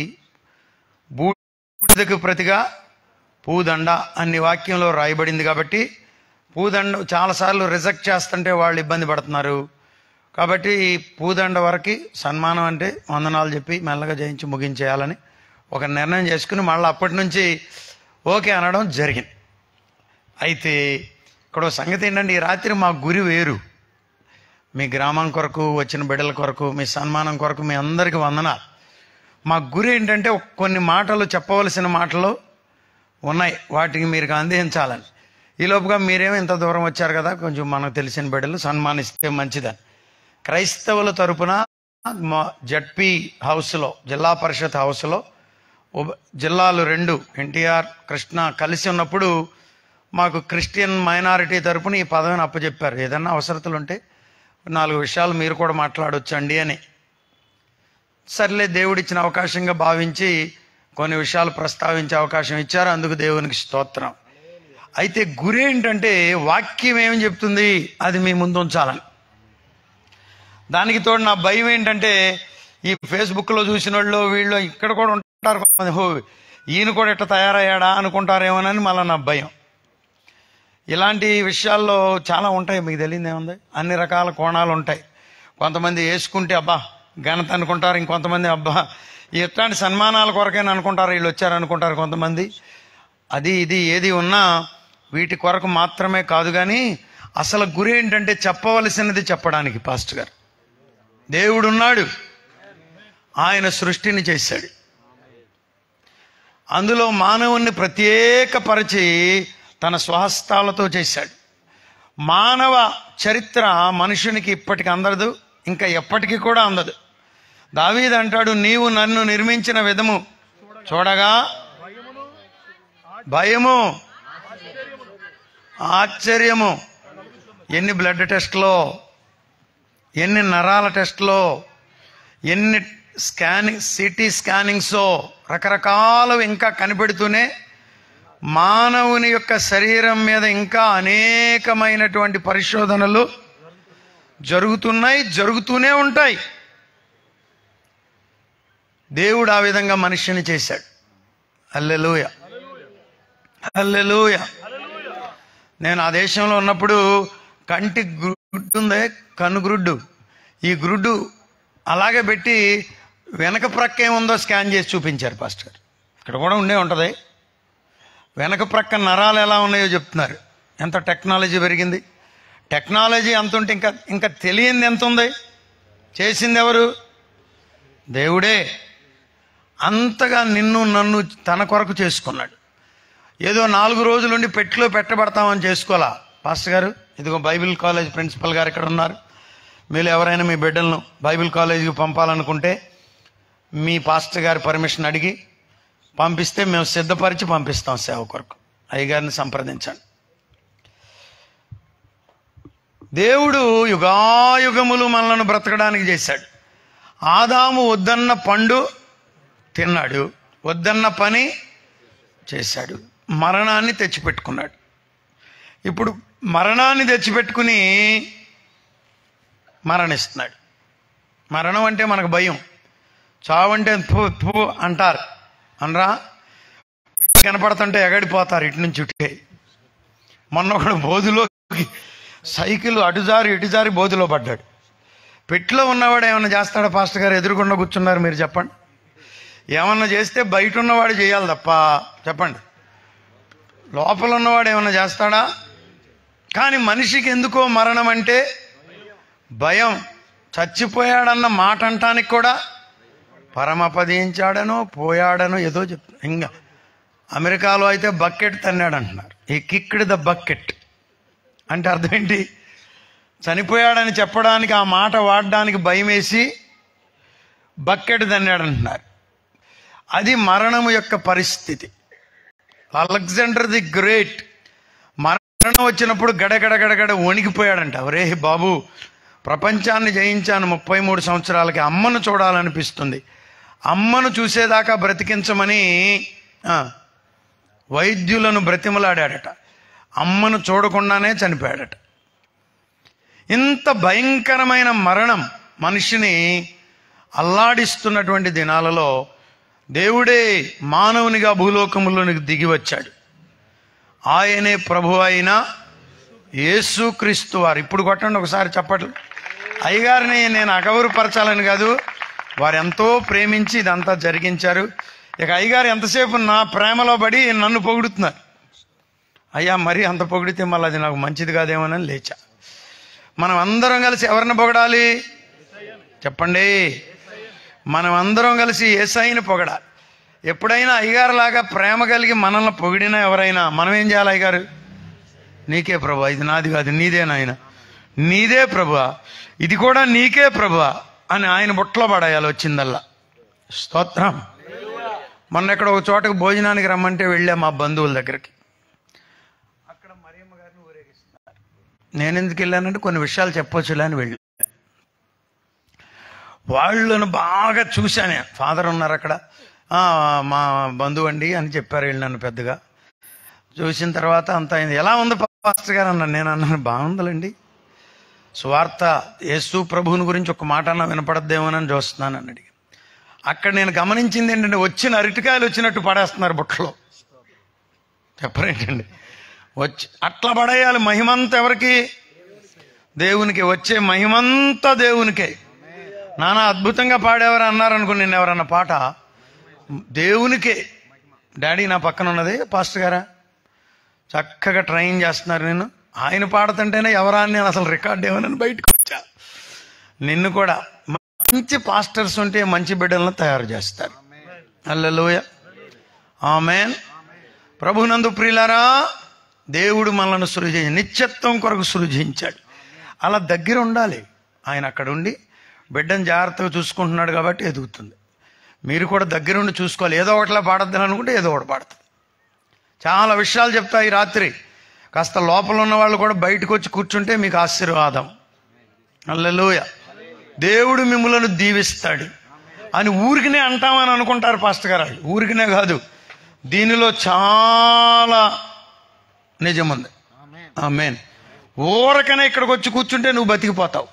బూడిదకు ప్రతిగా పూదండ అన్ని వాక్యంలో రాయబడింది కాబట్టి పూదండ చాలాసార్లు రిజెక్ట్ చేస్తుంటే వాళ్ళు ఇబ్బంది పడుతున్నారు. కాబట్టి పూదండ వరకు సన్మానం అంటే వందనాలు చెప్పి మెల్లగా జయించి ముగించేయాలని ఒక నిర్ణయం చేసుకుని మళ్ళీ అప్పటి నుంచి ఓకే అనడం జరిగింది. అయితే ఇక్కడ సంగతి ఏంటంటే, ఈ రాత్రి మా గురి వేరు. మీ గ్రామం కొరకు వచ్చిన బిడ్డల కొరకు మీ సన్మానం కొరకు మీ అందరికీ వందనాలు. మా గురి ఏంటంటే కొన్ని మాటలు చెప్పవలసిన మాటలు ఉన్నాయి, వాటికి మీరు అందించాలని. ఈ లోపుగా మీరేమో ఇంత దూరం వచ్చారు కదా, కొంచెం మనకు తెలిసిన బిడ్డలు సన్మానిస్తే మంచిదని క్రైస్తవుల తరపున మా జడ్పీ హౌస్లో, జిల్లా పరిషత్ హౌస్లో జిల్లాలు రెండు ఎన్టీఆర్ కృష్ణ కలిసి ఉన్నప్పుడు మాకు క్రిస్టియన్ మైనారిటీ తరపున ఈ పదవిని అప్పచెప్పారు. ఏదన్నా అవసరతలు ఉంటే నాలుగు విషయాలు మీరు కూడా మాట్లాడొచ్చండి అని. సర్లే, దేవుడిచ్చిన అవకాశంగా భావించి కొన్ని విషయాలు ప్రస్తావించే అవకాశం ఇచ్చారు. అందుకు దేవునికి స్తోత్రం. అయితే గురి ఏంటంటే, వాక్యం ఏమని చెప్తుంది అది మీ ముందు ఉంచాలని. దానికి తోడు నా భయం ఏంటంటే, ఈ ఫేస్బుక్లో చూసిన వాళ్ళు వీళ్ళు ఇక్కడ కూడా ఉంటారు కొంతమంది, హో ఈయన కూడా ఇట్లా తయారయ్యాడా అనుకుంటారేమోనని మళ్ళీ నా భయం. ఇలాంటి విషయాల్లో చాలా ఉంటాయి, మీకు తెలియదు ఏముంది, అన్ని రకాల కోణాలు ఉంటాయి. కొంతమంది వేసుకుంటే అబ్బా ఘనత అనుకుంటారు, ఇంకొంతమంది అబ్బా ఇట్లాంటి సన్మానాల కొరకైనా అనుకుంటారు, వీళ్ళు వచ్చారనుకుంటారు కొంతమంది. అది ఇది ఏది ఉన్నా వీటి కొరకు మాత్రమే కాదు. కానీ అసలు గురి ఏంటంటే చెప్పవలసినది చెప్పడానికి. పాస్టర్ గారు, దేవుడున్నాడు, ఆయన సృష్టిని చేశాడు, అందులో మానవుణ్ణి ప్రత్యేకపరిచి తన స్వహస్తాలతో చేశాడు. మానవ చరిత్ర మనుషునికి ఇప్పటికి అందదు, ఇంకా ఎప్పటికీ కూడా అందదు. దావీదు అంటాడు, నీవు నన్ను నిర్మించిన విధము చూడగా భయము ఆశ్చర్యము. ఎన్ని బ్లడ్ టెస్ట్లో, ఎన్ని నరాల టెస్ట్లో, ఎన్ని స్కానింగ్ సిటీ స్కానింగ్సో రకరకాలు ఇంకా కనిపెడుతూనే మానవుని యొక్క శరీరం మీద ఇంకా అనేకమైనటువంటి పరిశోధనలు జరుగుతున్నాయి, జరుగుతూనే ఉంటాయి. దేవుడు ఆ విధంగా మనిషిని చేశాడు. హల్లెలూయా, హల్లెలూయా. నేను ఆ దేశంలో ఉన్నప్పుడు కంటి గుడ్డు ఉందే, కనుగ్రుడ్డు, ఈ గ్రుడ్డు అలాగే పెట్టి వెనక ప్రక్క ఏముందో స్కాన్ చేసి చూపించారు పాస్టర్ గారు. ఇక్కడ కూడా ఉండే ఉంటుంది, వెనక ప్రక్క నరాలు ఎలా ఉన్నాయో చెప్తున్నారు. ఎంత టెక్నాలజీ పెరిగింది. టెక్నాలజీ అంత ఉంటే ఇంకా ఇంకా తెలియంది ఎంత ఉంది. చేసింది ఎవరు? దేవుడే. అంతగా నిన్ను నన్ను తన కొరకు చేసుకున్నాడు. ఏదో నాలుగు రోజులుండి పెట్టిలో పెట్టబడతామని చేసుకోవాలా పాస్టర్ గారు. ఇదిగో బైబిల్ కాలేజ్ ప్రిన్సిపల్ గారు ఇక్కడ ఉన్నారు. మీరు ఎవరైనా మీ బిడ్డలను బైబిల్ కాలేజీకి పంపాలనుకుంటే మీ పాస్టర్ గారి పర్మిషన్ అడిగి పంపిస్తే మేము సిద్ధపరిచి పంపిస్తాం సేవ కొరకు. అయ్యగారిని సంప్రదించండి. దేవుడు యుగాయుగములు మనలను బ్రతకడానికి చేశాడు. ఆదాము వద్దన్న పండు తిన్నాడు, వద్దన్న పని చేశాడు, మరణాన్ని తెచ్చిపెట్టుకున్నాడు. ఇప్పుడు మరణాన్ని తెచ్చిపెట్టుకుని మరణిస్తున్నాడు. మరణం అంటే మనకు భయం. చావంటే పూ పూ అంటారు అనరా, పెట్టి కనపడుతుంటే ఎగడిపోతారు ఇటు నుంచి ఇటుకే. మొన్న ఒకడు బోధులోకి సైకిల్ అటుజారి ఇటుజారి బోధులో పడ్డాడు. పెట్టిలో ఉన్నవాడు ఏమన్నా చేస్తాడా పాస్టర్ గారు? ఎదురుకుండా కూర్చున్నారు, మీరు చెప్పండి. ఏమన్నా చేస్తే బయట ఉన్నవాడు చేయాలి తప్ప, చెప్పండి, లోపల ఉన్నవాడు ఏమన్నా చేస్తాడా? కానీ మనిషికి ఎందుకో మరణం అంటే భయం. చచ్చిపోయాడన్న మాట అంటానికి కూడా పరమపదించాడనో పోయాడనో ఏదో చెప్తా. ఇంకా అమెరికాలో అయితే బకెట్ తన్నాడు అంటున్నారు. ఈ కిక్డ్ ద బకెట్ అంటే అర్థం ఏంటి? చనిపోయాడని చెప్పడానికి ఆ మాట వాడడానికి భయం వేసి బకెట్ తన్నాడు అంటున్నారు. అది మరణము యొక్క పరిస్థితి. అలెగ్జాండర్ ది గ్రేట్ మరణం వచ్చినప్పుడు గడగడ గడగడ వణికిపోయాడంట. ఒరే బాబు, ప్రపంచాన్ని జయించాను ముప్పై మూడు సంవత్సరాలకి, అమ్మను చూడాలనిపిస్తుంది, అమ్మను చూసేదాకా బ్రతికించమని వైద్యులను బ్రతిమలాడాడట. అమ్మను చూడకుండానే చనిపోయాడట. ఇంత భయంకరమైన మరణం మనిషిని అల్లాడిస్తున్నటువంటి దినాలలో దేవుడే మానవునిగా భూలోకములోనికి దిగి వచ్చాడు. ఆయనే ప్రభు అయిన యేసుక్రీస్తు వారు. ఇప్పుడు కొట్టండి ఒకసారి చప్పట్లు. అయ్యగారిని నేను అగౌరవపరచాలని కాదు, వారు ఎంతో ప్రేమించి ఇదంతా జరిగించారు. ఇక అయ్యగారు ఎంతసేపు నా ప్రేమలో పడి నన్ను పొగుడుతున్నారు. అయ్యా మరీ అంత పొగిడితే మళ్ళీ అది నాకు మంచిది కాదేమోనని లేచా. మనం అందరం కలిసి ఎవరిని పొగడాలి చెప్పండి? మనం అందరం కలిసి యేసయ్యని పొగడాలి. ఎప్పుడైనా అయ్యగారు లాగా ప్రేమ కలిగి మనల్ని పొగిడినా ఎవరైనా మనం ఏం చేయాలి? అయ్యగారు నీకే ప్రభువా, ఇది నాది కాదు నీదే నాయన, నీదే ప్రభువా, ఇది కూడా నీకే ప్రభువా అని ఆయన బుట్టలో పడేయాలి వచ్చిందల్లా. స్తోత్రం. మొన్న ఎక్కడ ఒక చోటకు భోజనానికి రమ్మంటే వెళ్ళా మా బంధువుల దగ్గరికి. అక్కడ మరియమ్మ గారిని ఊరేగిస్తున్నారు. నేను ఎందుకు వెళ్ళానంటే కొన్ని విషయాలు చెప్పొచ్చులే అని వెళ్ళా. వాళ్ళను బాగా చూశానే. ఫాదర్ ఉన్నారు అక్కడ, మా బంధువు అండి అని చెప్పారు వీళ్ళు నన్ను పెద్దగా. చూసిన తర్వాత అంత అయింది. ఎలా ఉంది పాస్టర్ గారు అన్నాను. నేను అన్నాను బాగుందండి, సువార్త యేసు ప్రభువుని గురించి ఒక మాట అన్నా వినపడద్దేమోనని చూస్తున్నాను అని అడిగి. అక్కడ నేను గమనించింది ఏంటంటే వచ్చిన అరటికాయలు వచ్చినట్టు పడేస్తున్నారు బుట్టలో. చెప్పరేంటండి? వచ్చి అట్లా పడేయాలి. మహిమంతా ఎవరికి? దేవునికి. వచ్చే మహిమంతా దేవునికే. నానా అద్భుతంగా పాడేవారు అన్నారు అనుకో నిన్న ఎవరన్న పాట, దేవునికే. డాడీ నా పక్కన ఉన్నది పాస్టర్ గారా, చక్కగా ట్రైన్ చేస్తున్నారు. నేను ఆయన పాడుతుంటేనే ఎవరా అని నేను అసలు రికార్డ్ ఏమని బయటకు వచ్చా. నిన్ను కూడా మంచి పాస్టర్స్ ఉంటే మంచి బిడ్డలను తయారు చేస్తారు. హల్లెలూయా, ఆమేన్. ప్రభునందు ప్రియులారా, దేవుడు మనల్ని సృజించి నిత్యత్వం కొరకు సృజించాడు. అలా దగ్గర ఉండాలి. ఆయన అక్కడ ఉండి బిడ్డను జాగ్రత్తగా చూసుకుంటున్నాడు కాబట్టి ఎదుగుతుంది. మీరు కూడా దగ్గరుండి చూసుకోవాలి. ఏదో ఒకటిలా పాడద్దని అనుకుంటే ఏదో ఒకటి పాడుతుంది. చాలా విషయాలు చెప్తా ఈ రాత్రి. కాస్త లోపల ఉన్న వాళ్ళు కూడా బయటకు వచ్చి కూర్చుంటే మీకు ఆశీర్వాదం. హల్లెలూయా. దేవుడు మిమ్మలను దీవిస్తాడు అని ఊరికినే అంటామని అనుకుంటారు పాస్టర్ గారు. ఊరికినే కాదు, దీనిలో చాలా నిజముంది. ఆమేన్. ఊరకనే ఇక్కడికి వచ్చి కూర్చుంటే నువ్వు బతికిపోతావు.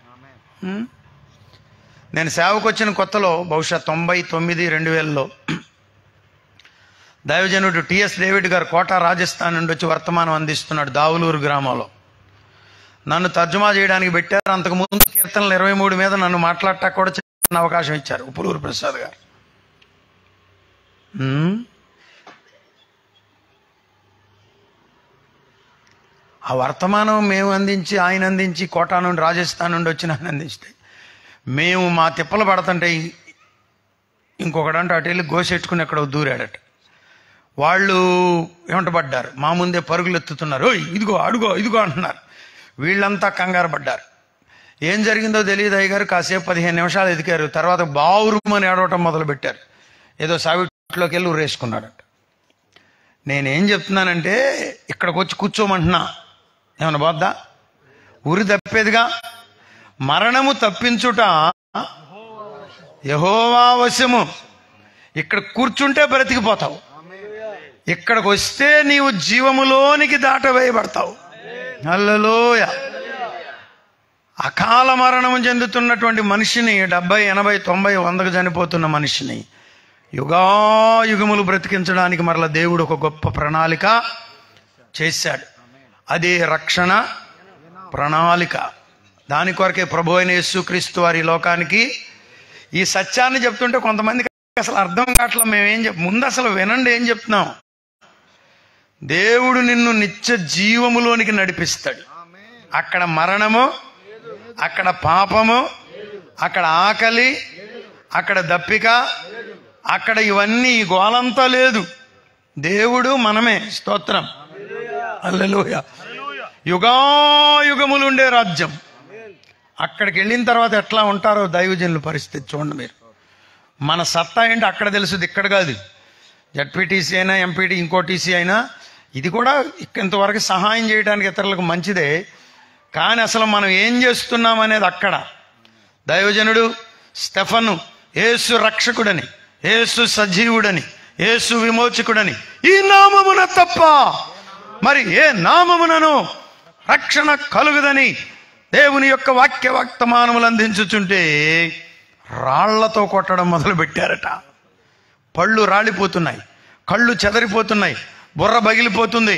నేను సేవకు వచ్చిన కొత్తలో బహుశా తొంభై తొమ్మిది రెండు వేలలో దైవజనుడు టిఎస్ డేవిడ్ గారు కోట రాజస్థాన్ నుండి వచ్చి వర్తమానం అందిస్తున్నాడు దావులూరు గ్రామంలో. నన్ను తర్జుమా చేయడానికి పెట్టారు. అంతకుముందు కీర్తనలు ఇరవై మూడు మీద నన్ను మాట్లాడటా కూడా చిన్న అవకాశం ఇచ్చారు ఉప్పులూరు ప్రసాద్ గారు. ఆ వర్తమానం మేము అందించి ఆయన అందించి కోటా నుండి రాజస్థాన్ నుండి వచ్చిన ఆయన అందిస్తే మేము మా తిప్పలు పడుతుంటే ఇంకొకడంటే అటు వెళ్ళి గోసెట్టుకుని ఎక్కడ దూరాడట. వాళ్ళు ఏమంటబడ్డారు, మా ముందే పరుగులు ఎత్తుతున్నారు. ఓయ్ ఇదిగో అడుగో ఇదిగో అంటున్నారు. వీళ్ళంతా కంగారు పడ్డారు. ఏం జరిగిందో తెలియదు అయ్యగారు. కాసేపు పదిహేను నిమిషాలు ఎదికారు. తర్వాత బావురుమని ఏడవటం మొదలు పెట్టారు. ఏదో సావిట్లోకి వెళ్ళి ఊరేసుకున్నాడట. నేనేం చెప్తున్నానంటే ఇక్కడికి వచ్చి కూర్చోమంటున్నా, ఏమన్నా పోద్దా? ఊరి తప్పేదిగా. మరణము తప్పించుట యెహోవా వశము. ఇక్కడ కూర్చుంటే బ్రతికిపోతావు. ఇక్కడికి వస్తే నీవు జీవములోనికి దాటవేయబడతావు. హల్లెలూయా. అకాల మరణము చెందుతున్నటువంటి మనిషిని, డెబ్బై ఎనభై తొంభై వందకు చనిపోతున్న మనిషిని యుగాయుగములు బ్రతికించడానికి మరలా దేవుడు ఒక గొప్ప ప్రణాళిక చేశాడు. అదే రక్షణ ప్రణాళిక. దాని కొరకే ప్రభు అయిన యేసుక్రీస్తు వారి లోకానికి ఈ సత్యాన్ని చెప్తుంటే కొంతమందికి అసలు అర్థం కావట్లేదు. మేమేం చెప్ ముందు అసలు వినండి ఏం చెప్తున్నాం. దేవుడు నిన్ను నిత్య జీవములోనికి నడిపిస్తాడు. అక్కడ మరణము, అక్కడ పాపము, అక్కడ ఆకలి, అక్కడ దప్పిక, అక్కడ ఇవన్నీ ఈ గోలంతా లేదు. దేవుడు మనమే. స్తోత్రం. హల్లెలూయా. యుగాయుగములు ఉండే రాజ్యం. అక్కడికి వెళ్ళిన తర్వాత ఎట్లా ఉంటారో దైవజనుల పరిస్థితి చూడండి మీరు. మన సత్తా ఏంటి అక్కడ తెలుసుది, ఇక్కడ కాదు. జడ్పీటీసీ అయినా ఎంపీటీ ఇంకో టీసీ అయినా ఇది కూడా ఇంతవరకు సహాయం చేయడానికి ఇతరులకు మంచిదే. కానీ అసలు మనం ఏం చేస్తున్నాం అనేది అక్కడ. దైవజనుడు స్టెఫను యేసు రక్షకుడని, యేసు సజీవుడని, యేసు విమోచకుడని, ఈ నామమున తప్ప మరి ఏ నామమునను రక్షణ కలుగుదని దేవుని యొక్క వాక్య వర్తమానములు అందించుచుంటే రాళ్లతో కొట్టడం మొదలు పెట్టారట. పళ్ళు రాలిపోతున్నాయి, కళ్ళు చెదరిపోతున్నాయి, బుర్ర పగిలిపోతుంది.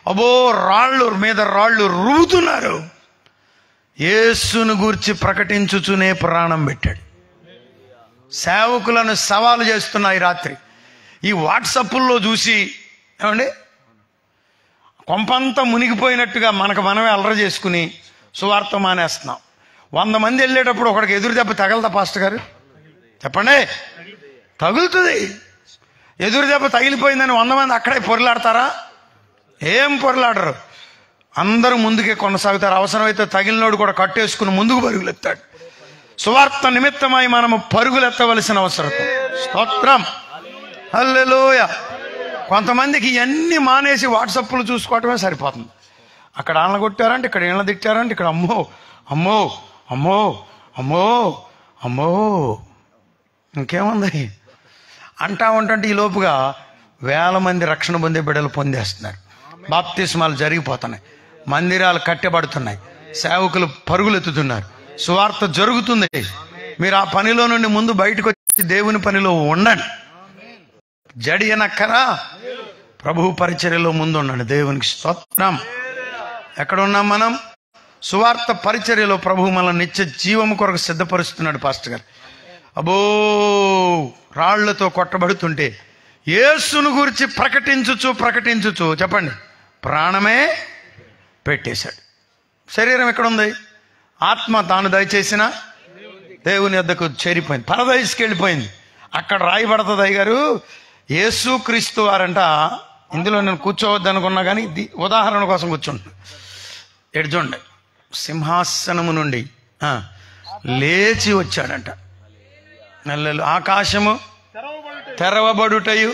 అబో రాళ్ళు మీద రాళ్ళు రువ్వుతున్నారు. యేసును గూర్చి ప్రకటించుచునే ప్రాణం పెట్టాడు. సేవకులను సవాలు చేస్తున్నాయి రాత్రి ఈ వాట్సాప్ల్లో చూసి. ఏమండి, కొంపంతా మునిగిపోయినట్టుగా మనకు మనమే అల్లరి చేసుకుని సువార్త మానేస్తున్నాం. వంద మంది వెళ్ళేటప్పుడు ఒకడికి ఎదురు దెబ్బ తగలదా పాస్టర్ గారు? చెప్పండి, తగులుతుంది. ఎదురు దెబ్బ తగిలిపోయిందని వంద మంది అక్కడే పొరలాడతారా? ఏం పొరలాడరు. అందరూ ముందుకే కొనసాగుతారు. అవసరమైతే తగిలినోడు కూడా కట్టేసుకుని ముందుకు పరుగులెత్తాడు. సువార్త నిమిత్తమై మనము పరుగులెత్తవలసిన అవసరం. స్తోత్రం, హల్లెలూయా. కొంతమందికి ఇవన్నీ మానేసి వాట్సాప్లు చూసుకోవటమే సరిపోతుంది. అక్కడ ఆళ్ళ కొట్టారంటే, ఇక్కడ ఈళ్ళ తిట్టారంటే, ఇక్కడ అమ్మో అమ్మో అమ్మో అమ్మో అమ్మో ఇంకేముంది అంటా ఉంటుంటే ఈ లోపుగా వేల మంది రక్షణ పొందే బిడ్డలు పొందేస్తున్నారు. బాప్తిస్మాలు జరిగిపోతున్నాయి, మందిరాలు కట్టబడుతున్నాయి, సేవకులు పరుగులెత్తుతున్నారు, సువార్త జరుగుతుంది. మీరు ఆ పనిలో నుండి ముందు బయటకు వచ్చి దేవుని పనిలో ఉండండి. జడి అనక్కరా, ప్రభు పరిచర్యలో ముందు ఉండండి. దేవునికి స్తోత్రం. ఎక్కడ ఉన్నాం మనం? సువార్త పరిచర్యలో ప్రభు మనల్ని నిత్య జీవము కొరకు సిద్ధపరుస్తున్నాడు పాస్టర్ గారు. అబో రాళ్లతో కొట్టబడుతుంటే యేసును గురించి ప్రకటించుచు ప్రకటించుచు చెప్పండి ప్రాణమే పెట్టేశాడు. శరీరం ఎక్కడుంది? ఆత్మ తాను దయచేసిన దేవుని వద్దకు చేరిపోయింది, పరదైస్కి వెళ్ళిపోయింది. అక్కడ రాయబడుతుంది అయ్యగారు, యేసు క్రీస్తు వారంట. ఇందులో నేను కూర్చోవద్దు అనుకున్నా కానీ ఉదాహరణ కోసం కూర్చుంటాను. ఎడ్జుండే సింహాసనము నుండి లేచి వచ్చాడంట. నెలలు ఆకాశము తెరవబడుటయు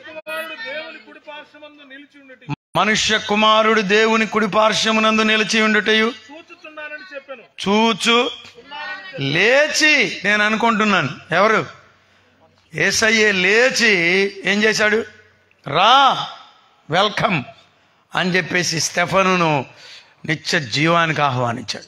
మనుష్య కుమారుడు దేవుని కుడి పార్శ్వమునందు నిలిచి ఉండుటయు చూచు లేచి. నేను అనుకుంటున్నాను ఎవరు? యేసయ్యే లేచి ఏం చేశాడు? రా, వెల్కమ్ అని చెప్పేసి స్టెఫనును నిత్య జీవానికి ఆహ్వానించాడు.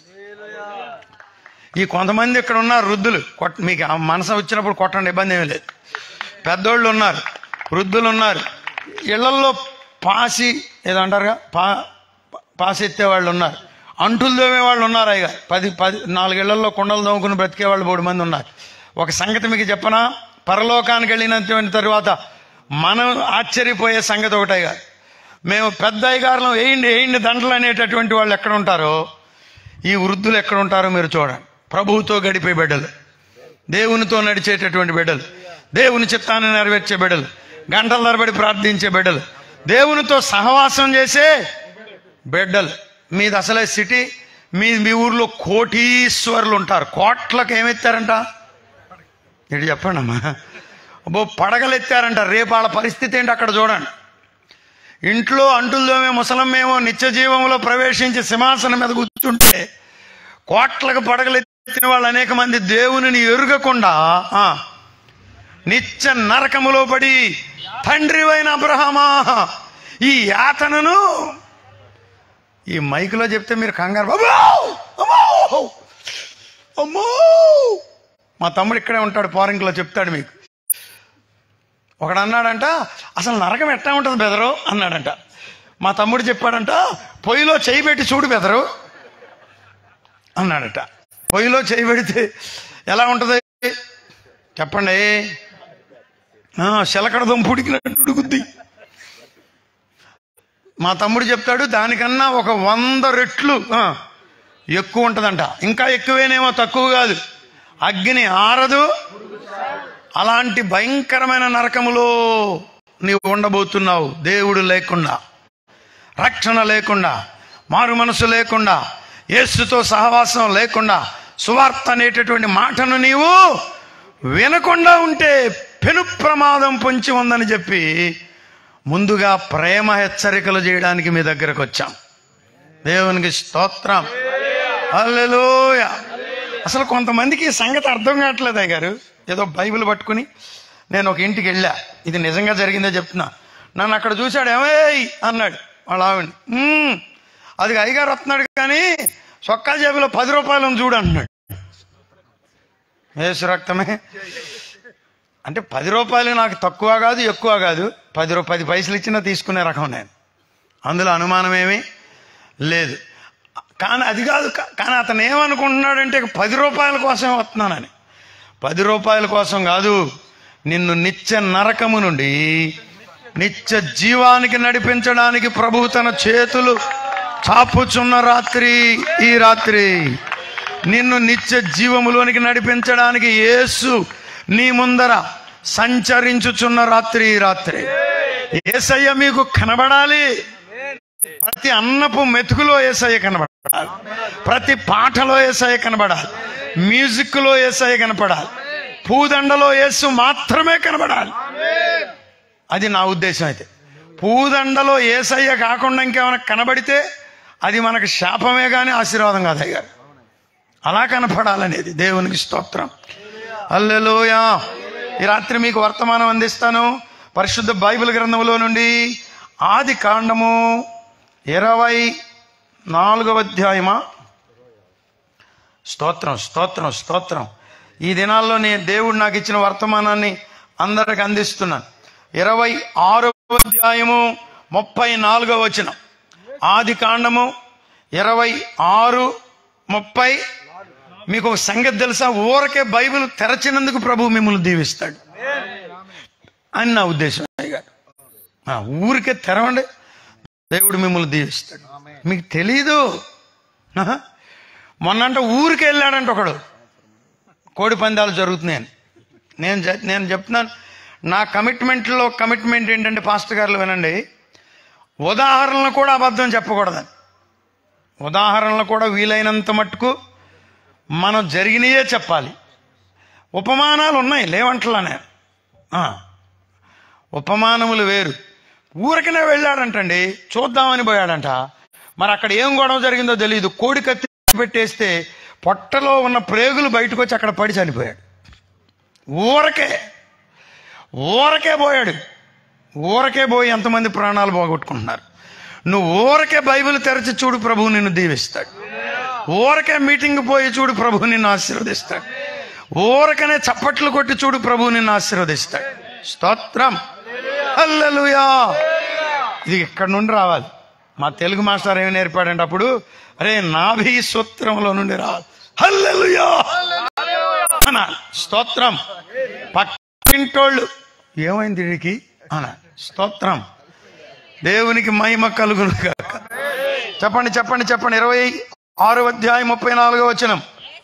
ఈ కొంతమంది ఇక్కడ ఉన్నారు వృద్ధులు, కొట్ట మీకు మనసు వచ్చినప్పుడు కొట్టండి, ఇబ్బంది ఏమీ లేదు. పెద్దోళ్ళు ఉన్నారు, వృద్ధులు ఉన్నారు, ఇళ్లల్లో పాసి ఏదో అంటారుగా పా పాసి ఎత్తేవాళ్ళు ఉన్నారు, అంటులు దోమే వాళ్ళు ఉన్నారు. అయ్యగా పది పది నాలుగేళ్లలో కుండలు దోముకుని బ్రతికే వాళ్ళు మూడు మంది ఉన్నారు. ఒక సంగతి మీకు చెప్పనా, పరలోకానికి వెళ్ళినటువంటి తర్వాత మనం ఆశ్చర్యపోయే సంగతి ఒకటయ్యగా, మేము పెద్ద అయ్యగారులం వేయండి వేయండి దండలు అనేటటువంటి వాళ్ళు ఎక్కడ ఉంటారో, ఈ వృద్ధులు ఎక్కడ ఉంటారో మీరు చూడండి. ప్రభువుతో గడిపే బిడ్డలు, దేవునితో నడిచేటటువంటి బిడ్డలు, దేవుని చిత్తాన్ని నెరవేర్చే బిడ్డలు, గంటల తరబడి ప్రార్థించే బిడ్డలు, దేవునితో సహవాసం చేసే బిడ్డలు. మీది అసలే సిటీ, మీ మీ ఊర్లో కోటీశ్వరులు ఉంటారు. కోట్లకు ఏమెత్తారంట? ఇటు చెప్పండి అమ్మా. అబ్బో పడగలు ఎత్తారంట. రేపు వాళ్ళ పరిస్థితి ఏంటి అక్కడ చూడండి. ఇంట్లో అంటుల్లోమే ముసలమ్మేమో నిత్య జీవంలో ప్రవేశించి సింహాసనం మీద కూర్చుంటే కోట్లకు పడగలెత్తిన వాళ్ళు అనేక మంది దేవునిని ఎరుగకుండా నిత్య నరకములో పడి తండ్రివైన అబ్రహామా ఈ యాతనను ఈ మైకులో చెప్తే మీరు కంగారు బాబు అమ్మో. మా తమ్ముడు ఇక్కడే ఉంటాడు, ఫారెన్లో చెప్తాడు మీకు. ఒకడు అన్నాడంట, అసలు నరకం ఎట్టా ఉంటుంది బెదరు అన్నాడంట. మా తమ్ముడు చెప్పాడంట, పొయ్యిలో చేయి పెట్టి చూడు బెదరు అన్నాడట. పొయ్యిలో చేయి పెడితే ఎలా ఉంటుంది చెప్పండి? శలకడ దుంపుడికినట్టు ఉడుకుద్ది. మా తమ్ముడు చెప్తాడు, దానికన్నా ఒక వంద రెట్లు ఎక్కువ ఉంటుందంట. ఇంకా ఎక్కువేనేమో, తక్కువ కాదు. అగ్ని ఆరదు. అలాంటి భయంకరమైన నరకములో నీవు ఉండబోతున్నావు. దేవుడు లేకుండా, రక్షణ లేకుండా, మారు మనసు లేకుండా, యేసుతో సహవాసం లేకుండా, సువార్త అనేటటువంటి మాటను నీవు వినకుండా ఉంటే పెను ప్రమాదం పొంచి ఉందని చెప్పి ముందుగా ప్రేమ హెచ్చరికలు చేయడానికి మీ దగ్గరకు వచ్చాం. దేవునికి స్తోత్రం, హల్లెలూయా. అసలు కొంతమందికి ఈ సంగతి అర్థం కావట్లేదు అయ్యగారు. ఏదో బైబిల్ పట్టుకుని నేను ఒక ఇంటికి వెళ్ళా, ఇది నిజంగా జరిగిందే చెప్తున్నా. నన్ను అక్కడ చూశాడు, ఏమేయ్ అన్నాడు వాళ్ళ ఆవిడ. అది అయ్యగారు వస్తున్నాడు కానీ సొక్కా జేబులో పది రూపాయలు చూడు అంటున్నాడు. యేసు రక్తమే అంటే పది రూపాయలు నాకు తక్కువ కాదు ఎక్కువ కాదు. పది రూ పది పైసలు ఇచ్చినా తీసుకునే రకం నేను. అందులో అనుమానమేమీ లేదు. కానీ అది కాదు. కానీ అతను ఏమనుకుంటున్నాడంటే పది రూపాయల కోసమే వస్తున్నానని. పది రూపాయల కోసం కాదు, నిన్ను నిత్య నరకము నుండి నిత్య జీవానికి నడిపించడానికి ప్రభు తన చేతులు చాపుచున్న రాత్రి ఈ రాత్రి. నిన్ను నిత్య జీవములోనికి నడిపించడానికి యేసు నీ ముందర సంచరించుచున్న రాత్రి ఈ రాత్రి. యేసయ్య మీకు కనబడాలి. ప్రతి అన్నపు మెతుకులో యేసయ్య కనబడాలి, ప్రతి పాటలో యేసయ్య కనబడాలి, మ్యూజిక్ లో యేసయ్య కనపడాలి, పూదండలో యేసు మాత్రమే కనబడాలి. అది నా ఉద్దేశం. అయితే పూదండలో యేసయ్య కాకుండా ఇంకేమైనా కనబడితే అది మనకు శాపమే కానీ ఆశీర్వాదం కాదు అయ్యారు. అలా కనపడాలనేది దేవునికి స్తోత్రం. హల్లెలూయా. ఈ రాత్రి మీకు వర్తమానం అందిస్తాను పరిశుద్ధ బైబిల్ గ్రంథంలో నుండి. ఆది కాండము ఇరవై నాలుగవ అధ్యాయమా. స్తోత్రం స్తోత్రం స్తోత్రం. ఈ దినాల్లో నేను దేవుడు నాకు ఇచ్చిన వర్తమానాన్ని అందరికి అందిస్తున్నాను. ఇరవై ఆరవ అధ్యాయము ముప్పై నాలుగవ వచనం. ఆది కాండము ఇరవై ఆరు ముప్పై. మీకు ఒక సంగతి తెలుసా? ఊరకే బైబిల్ తెరచినందుకు ప్రభు మిమ్మల్ని దీవిస్తాడు అని నా ఉద్దేశం. ఊరికే తెరవండి, దేవుడు మిమ్మల్ని దీవిస్తాడు. మీకు తెలీదు. మొన్నంట ఊరికి వెళ్ళాడంట ఒకడు, కోడి పందాలు జరుగుతున్నాయని. నేను నేను చెప్తున్నాను, నా కమిట్మెంట్లో కమిట్మెంట్ ఏంటంటే, పాస్టర్ గారు వినండి, ఉదాహరణలు కూడా అబద్ధం చెప్పకూడదని. ఉదాహరణలు కూడా వీలైనంత మట్టుకు మనం జరిగినయే చెప్పాలి. ఉపమానాలు ఉన్నాయి, లేవంటలానే. ఉపమానములు వేరు. ఊరికనే వెళ్ళాడంటండి, చూద్దామని పోయాడంట. మరి అక్కడ ఏం గొడవ జరిగిందో తెలియదు. కోడి కత్తి పెట్టేస్తే పొట్టలో ఉన్న ప్రేగులు బయటకు వచ్చి అక్కడ పడి చనిపోయాడు. ఊరకే ఊరకే పోయాడు. ఊరకే పోయి ఎంతమంది ప్రాణాలు పోగొట్టుకుంటున్నారు. నువ్వు ఊరకే బైబిల్ తెరచి చూడు, ప్రభువు నిన్ను దీవిస్తాడు. ఊరకే మీటింగ్ పోయి చూడు, ప్రభువు నిన్ను ఆశీర్వదిస్తాడు. ఊరకనే చప్పట్లు కొట్టి చూడు, ప్రభువు నిన్ను ఆశీర్వదిస్తాడు. స్తోత్రం. హల్లెలూయా. ఇది ఇక్కడ నుండి రావాలి. మా తెలుగు మాస్టర్ ఏమి నేర్పాడంటే అప్పుడు, అరే నాభి సూత్రంలో నుండి రావాలి. హల్లెలూయా. స్తోత్రం. పక్కింటోళ్ళు ఏమైంది వీడికి అనా. స్తోత్రం. దేవునికి మహిమ కలుగును గాక. చెప్పండి చెప్పండి చెప్పండి. ఇరవై ఆరు అధ్యాయం ముప్పై నాలుగో వచనం.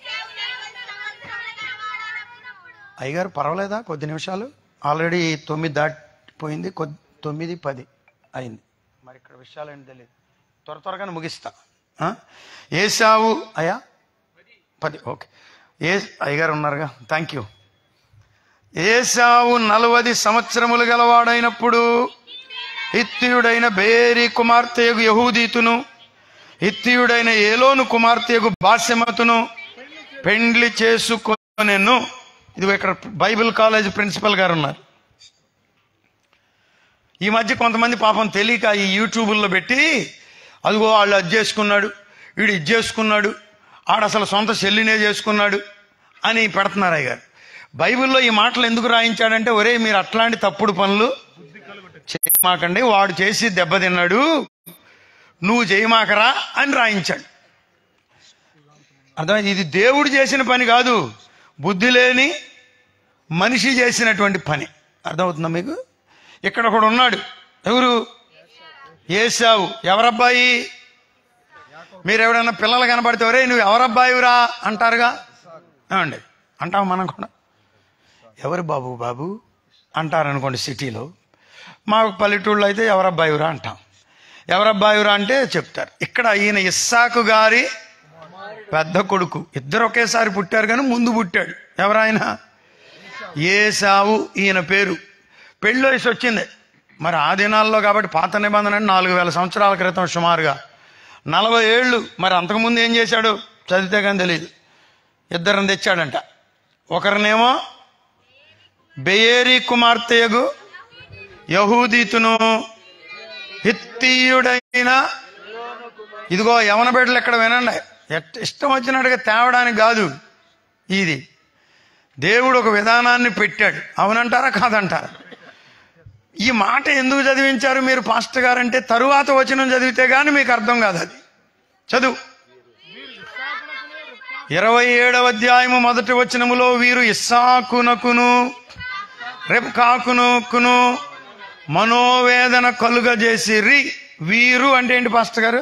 అయ్యగారు పర్వాలేదా? కొద్ది నిమిషాలు. ఆల్రెడీ తొమ్మిది దాటిపోయింది, కొద్ది తొమ్మిది పది అయింది. మరి ఇక్కడ విషయాలు ఏంటి తెలియదు. త్వర త్వరగానే ముగిస్తా. ఏశావు అయ్యా పది. ఓకే. ఏ అయ్యగారు ఉన్నారుగా, థ్యాంక్ యూ. ఏశావు నలవది సంవత్సరములు గలవాడైనప్పుడు హిత్తీయుడైన బేరీ కుమార్తెయగు యహూదీతును, హిత్తీయుడైన ఏలోను కుమార్తెయగు బాసెమతును పెండ్లి చేసుకొనెను. ఇది ఇక్కడ బైబిల్ కాలేజ్ ప్రిన్సిపల్ గారు ఉన్నారు. ఈ మధ్య కొంతమంది పాపం తెలియక ఈ యూట్యూబుల్లో పెట్టి, అదిగో వాళ్ళు అది చేసుకున్నాడు, వీడు ఇది చేసుకున్నాడు, ఆడ అసలు సొంత చెల్లినే చేసుకున్నాడు అని పెడుతున్నారు. అయ్యారు బైబిల్లో ఈ మాటలు ఎందుకు రాయించాడంటే, ఒరే మీరు అట్లాంటి తప్పుడు పనులు చేయమాకండి, వాడు చేసి దెబ్బతిన్నాడు, నువ్వు చేయమాకరా అని రాయించాడు. అర్థమైంది? ఇది దేవుడు చేసిన పని కాదు, బుద్ధి లేని మనిషి చేసినటువంటి పని. అర్థమవుతుందా మీకు? ఇక్కడ ఒకడు ఉన్నాడు. ఎవరు? ఏశావు. ఎవరబ్బాయి? మీరు ఎవడన్నా పిల్లలు కనబడితే ఒరే నువ్వు ఎవరబ్బాయిరా అంటారుగా. ఏమండి అంటాం మనం కూడా. ఎవరు బాబు బాబు అంటారనుకోండి సిటీలో. మా పల్లెటూళ్ళు అయితే ఎవరబ్బాయిరా అంటాం. ఎవరబ్బాయిరా అంటే చెప్తారు. ఇక్కడ ఈయన ఇస్సాకు గారి పెద్ద కొడుకు. ఇద్దరు ఒకేసారి పుట్టారు కానీ ముందు పుట్టాడు. ఎవరాయన? ఏశావు. ఈయన పేరు. పెళ్ళి వయసు వచ్చింది. మరి ఆ దినాల్లో కాబట్టి పాత నిబంధన నాలుగు వేల సంవత్సరాల క్రితం సుమారుగా నలభై ఏళ్ళు. మరి అంతకుముందు ఏం చేశాడు చదివితే కానీ తెలియదు. ఇద్దరిని తెచ్చాడంట. ఒకరినేమో బెయేరీ కుమార్తెయగు యహూదీతును, హిత్తీయుడైన, ఇదిగో యవన బిడ్డలు ఎక్కడ వినండి, ఇష్టం వచ్చినట్టుగా తేవడానికి కాదు. ఇది దేవుడు ఒక విధానాన్ని పెట్టాడు. అవునంటారా కాదంటారా? ఈ మాట ఎందుకు చదివించారు మీరు పాస్టర్ గారు అంటే, తరువాత వచనం చదివితే గాని మీకు అర్థం కాదు. అది చదువు. ఇరవై ఏడవ అధ్యాయము మొదటి వచనములో వీరు ఇస్సాకునకును రెబ్కాకునుకును మనోవేదన కలుగజేసిరి. వీరు అంటే ఏంటి పాస్టర్ గారు?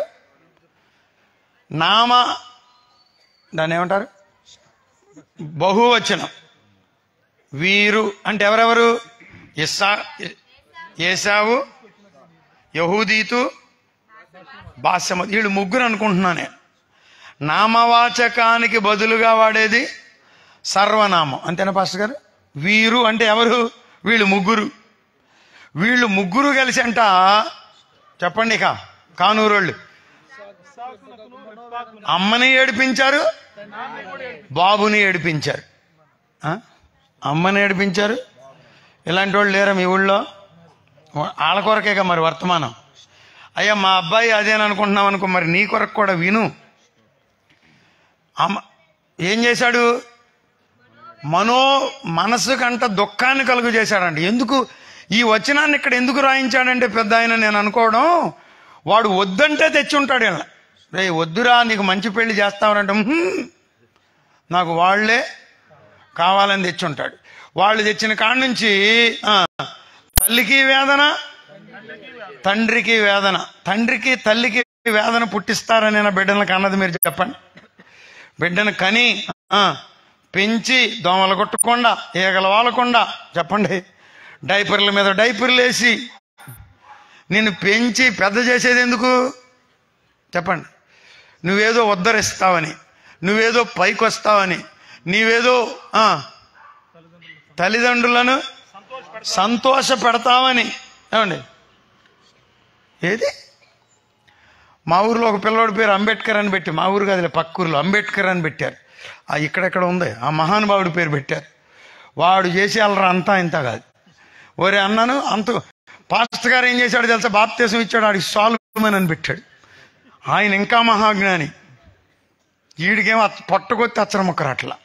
నామ, దాన్ని ఏమంటారు? బహువచనం. వీరు అంటే ఎవరెవరు? ఇస్సా ఏశావు, యహూదీతు, బాసెమతు. వీళ్ళు ముగ్గురు అనుకుంటున్నా నేను. నామవాచకానికి బదులుగా వాడేది సర్వనామం. అంతేనా పాస్టర్ గారు? వీరు అంటే ఎవరు? వీళ్ళు ముగ్గురు. వీళ్ళు ముగ్గురు కలిసి అంట, చెప్పండి ఇక, కానూరోళ్ళు అమ్మని ఏడిపించారు, బాబుని ఏడిపించారు. అమ్మని ఏడిపించారు. ఇలాంటి వాళ్ళు లేరా మీ ఊళ్ళో? వాళ్ళ కొరకేగా మరి వర్తమానం. అయ్యా మా అబ్బాయి అదేననుకుంటున్నాం అనుకో, మరి నీ కొరకు కూడా విను. అమ్మ ఏం చేశాడు? మనో మనసుకంట దుఃఖాన్ని కలుగు చేశాడండి. ఎందుకు ఈ వచనాన్ని ఇక్కడ ఎందుకు రాయించాడంటే పెద్ద ఆయన నేను అనుకోవడం, వాడు వద్దంటే తెచ్చి ఉంటాడు. ఇలా రే వద్దురా నీకు మంచి పెళ్లి చేస్తామనంటే నాకు వాళ్లే కావాలని తెచ్చి ఉంటాడు. వాళ్ళు తెచ్చిన కాడ నుంచి తల్లికి వేదన, తండ్రికి వేదన. తండ్రికి తల్లికి వేదన పుట్టిస్తారని నా బిడ్డను కన్నది మీరు చెప్పండి. బిడ్డను కని పెంచి దోమలు కొట్టకుండా, ఈగలు వాలకుండా, చెప్పండి, డైపర్ల మీద డైపర్లు వేసి నిన్ను పెంచి పెద్ద చేసేది ఎందుకు చెప్పండి? నువ్వేదో ఉద్ధరిస్తావని, నువ్వేదో పైకి వస్తావని, నీవేదో తల్లిదండ్రులను సంతోష పెడతావని. ఏమండి, ఏది మా ఊరిలో ఒక పిల్లోడి పేరు అంబేద్కర్ అని పెట్టి, మా ఊరు కాదులే పక్క ఊరిలో అంబేద్కర్ అని పెట్టారు. ఆ ఇక్కడెక్కడ ఉంది ఆ మహానుభావుడి పేరు పెట్టారు. వాడు చేసి అల్లరా అంతా ఇంత కాదు. ఒరే అన్నాను అంత. పాస్టర్ గారు ఏం చేశాడు తెలుసా? బాప్తీసం ఇచ్చాడు, ఆడికి సాల్మన్ అని పెట్టాడు. ఆయన ఇంకా మహాజ్ఞాని. వీడికేమో పొట్టగొత్తి అచ్చరముక్కరు అట్లా.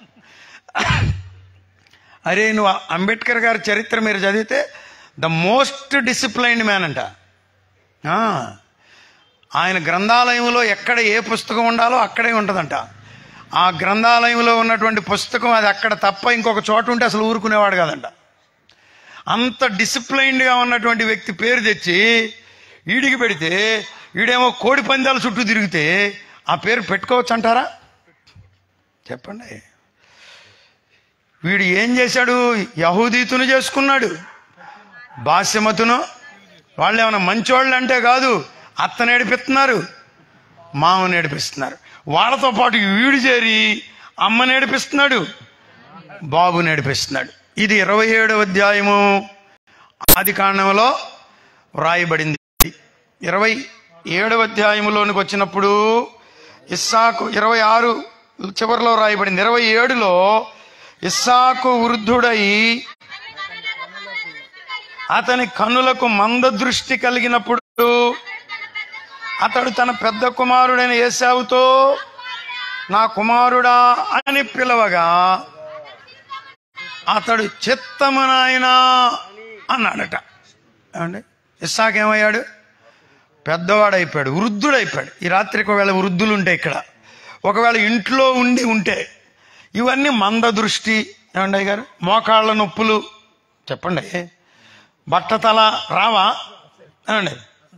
అరే నువ్వు అంబేద్కర్ గారి చరిత్ర మీరు చదివితే ద మోస్ట్ డిసిప్లైన్డ్ మ్యాన్ అంట. ఆయన గ్రంథాలయంలో ఎక్కడ ఏ పుస్తకం ఉండాలో అక్కడే ఉంటుందంట. ఆ గ్రంథాలయంలో ఉన్నటువంటి పుస్తకం అది అక్కడ తప్ప ఇంకొక చోట ఉంటే అసలు ఊరుకునేవాడు కాదంట. అంత డిసిప్లైన్డ్గా ఉన్నటువంటి వ్యక్తి పేరు తెచ్చి ఈడికి పెడితే, ఈడేమో కోడి పందాల చుట్టూ తిరిగితే ఆ పేరు పెట్టుకోవచ్చు అంటారా? చెప్పండి. వీడు ఏం చేశాడు? యహూదీతును చేసుకున్నాడు, బాసెమతును. వాళ్ళు ఏమైనా మంచోళ్ళు అంటే కాదు, అత్తను ఏడిపిస్తున్నారు, మామని ఏడిపిస్తున్నారు. వాళ్ళతో పాటు వీడు చేరి అమ్మని ఏడిపిస్తున్నాడు, బాబుని ఏడిపిస్తున్నాడు. ఇది ఇరవై ఏడవ అధ్యాయము ఆది కాండంలో వ్రాయబడింది. ఇరవై ఏడవ అధ్యాయములోనికి వచ్చినప్పుడు ఇస్సాకు ఇరవై ఆరు చివరిలో రాయబడింది. ఇరవై ఏడులో ఇస్సాకు వృద్ధుడై అతని కన్నులకు మంద దృష్టి కలిగినప్పుడు అతడు తన పెద్ద కుమారుడైన ఏశావుతో నా కుమారుడా అని పిలవగా అతడు చిత్తము నాయనా అన్నాడట. ఏమండి, ఇస్సాకు ఏమయ్యాడు? పెద్దవాడైపోయాడు, వృద్ధుడైపోయాడు. ఈ రాత్రికి ఒకవేళ వృద్ధులు ఉంటే, ఇక్కడ ఒకవేళ ఇంట్లో ఉండి ఉంటే, ఇవన్నీ మంద దృష్టి. ఏమండి గారు, మోకాళ్ళ నొప్పులు, చెప్పండి, బట్టతల రావా? ఏమండి,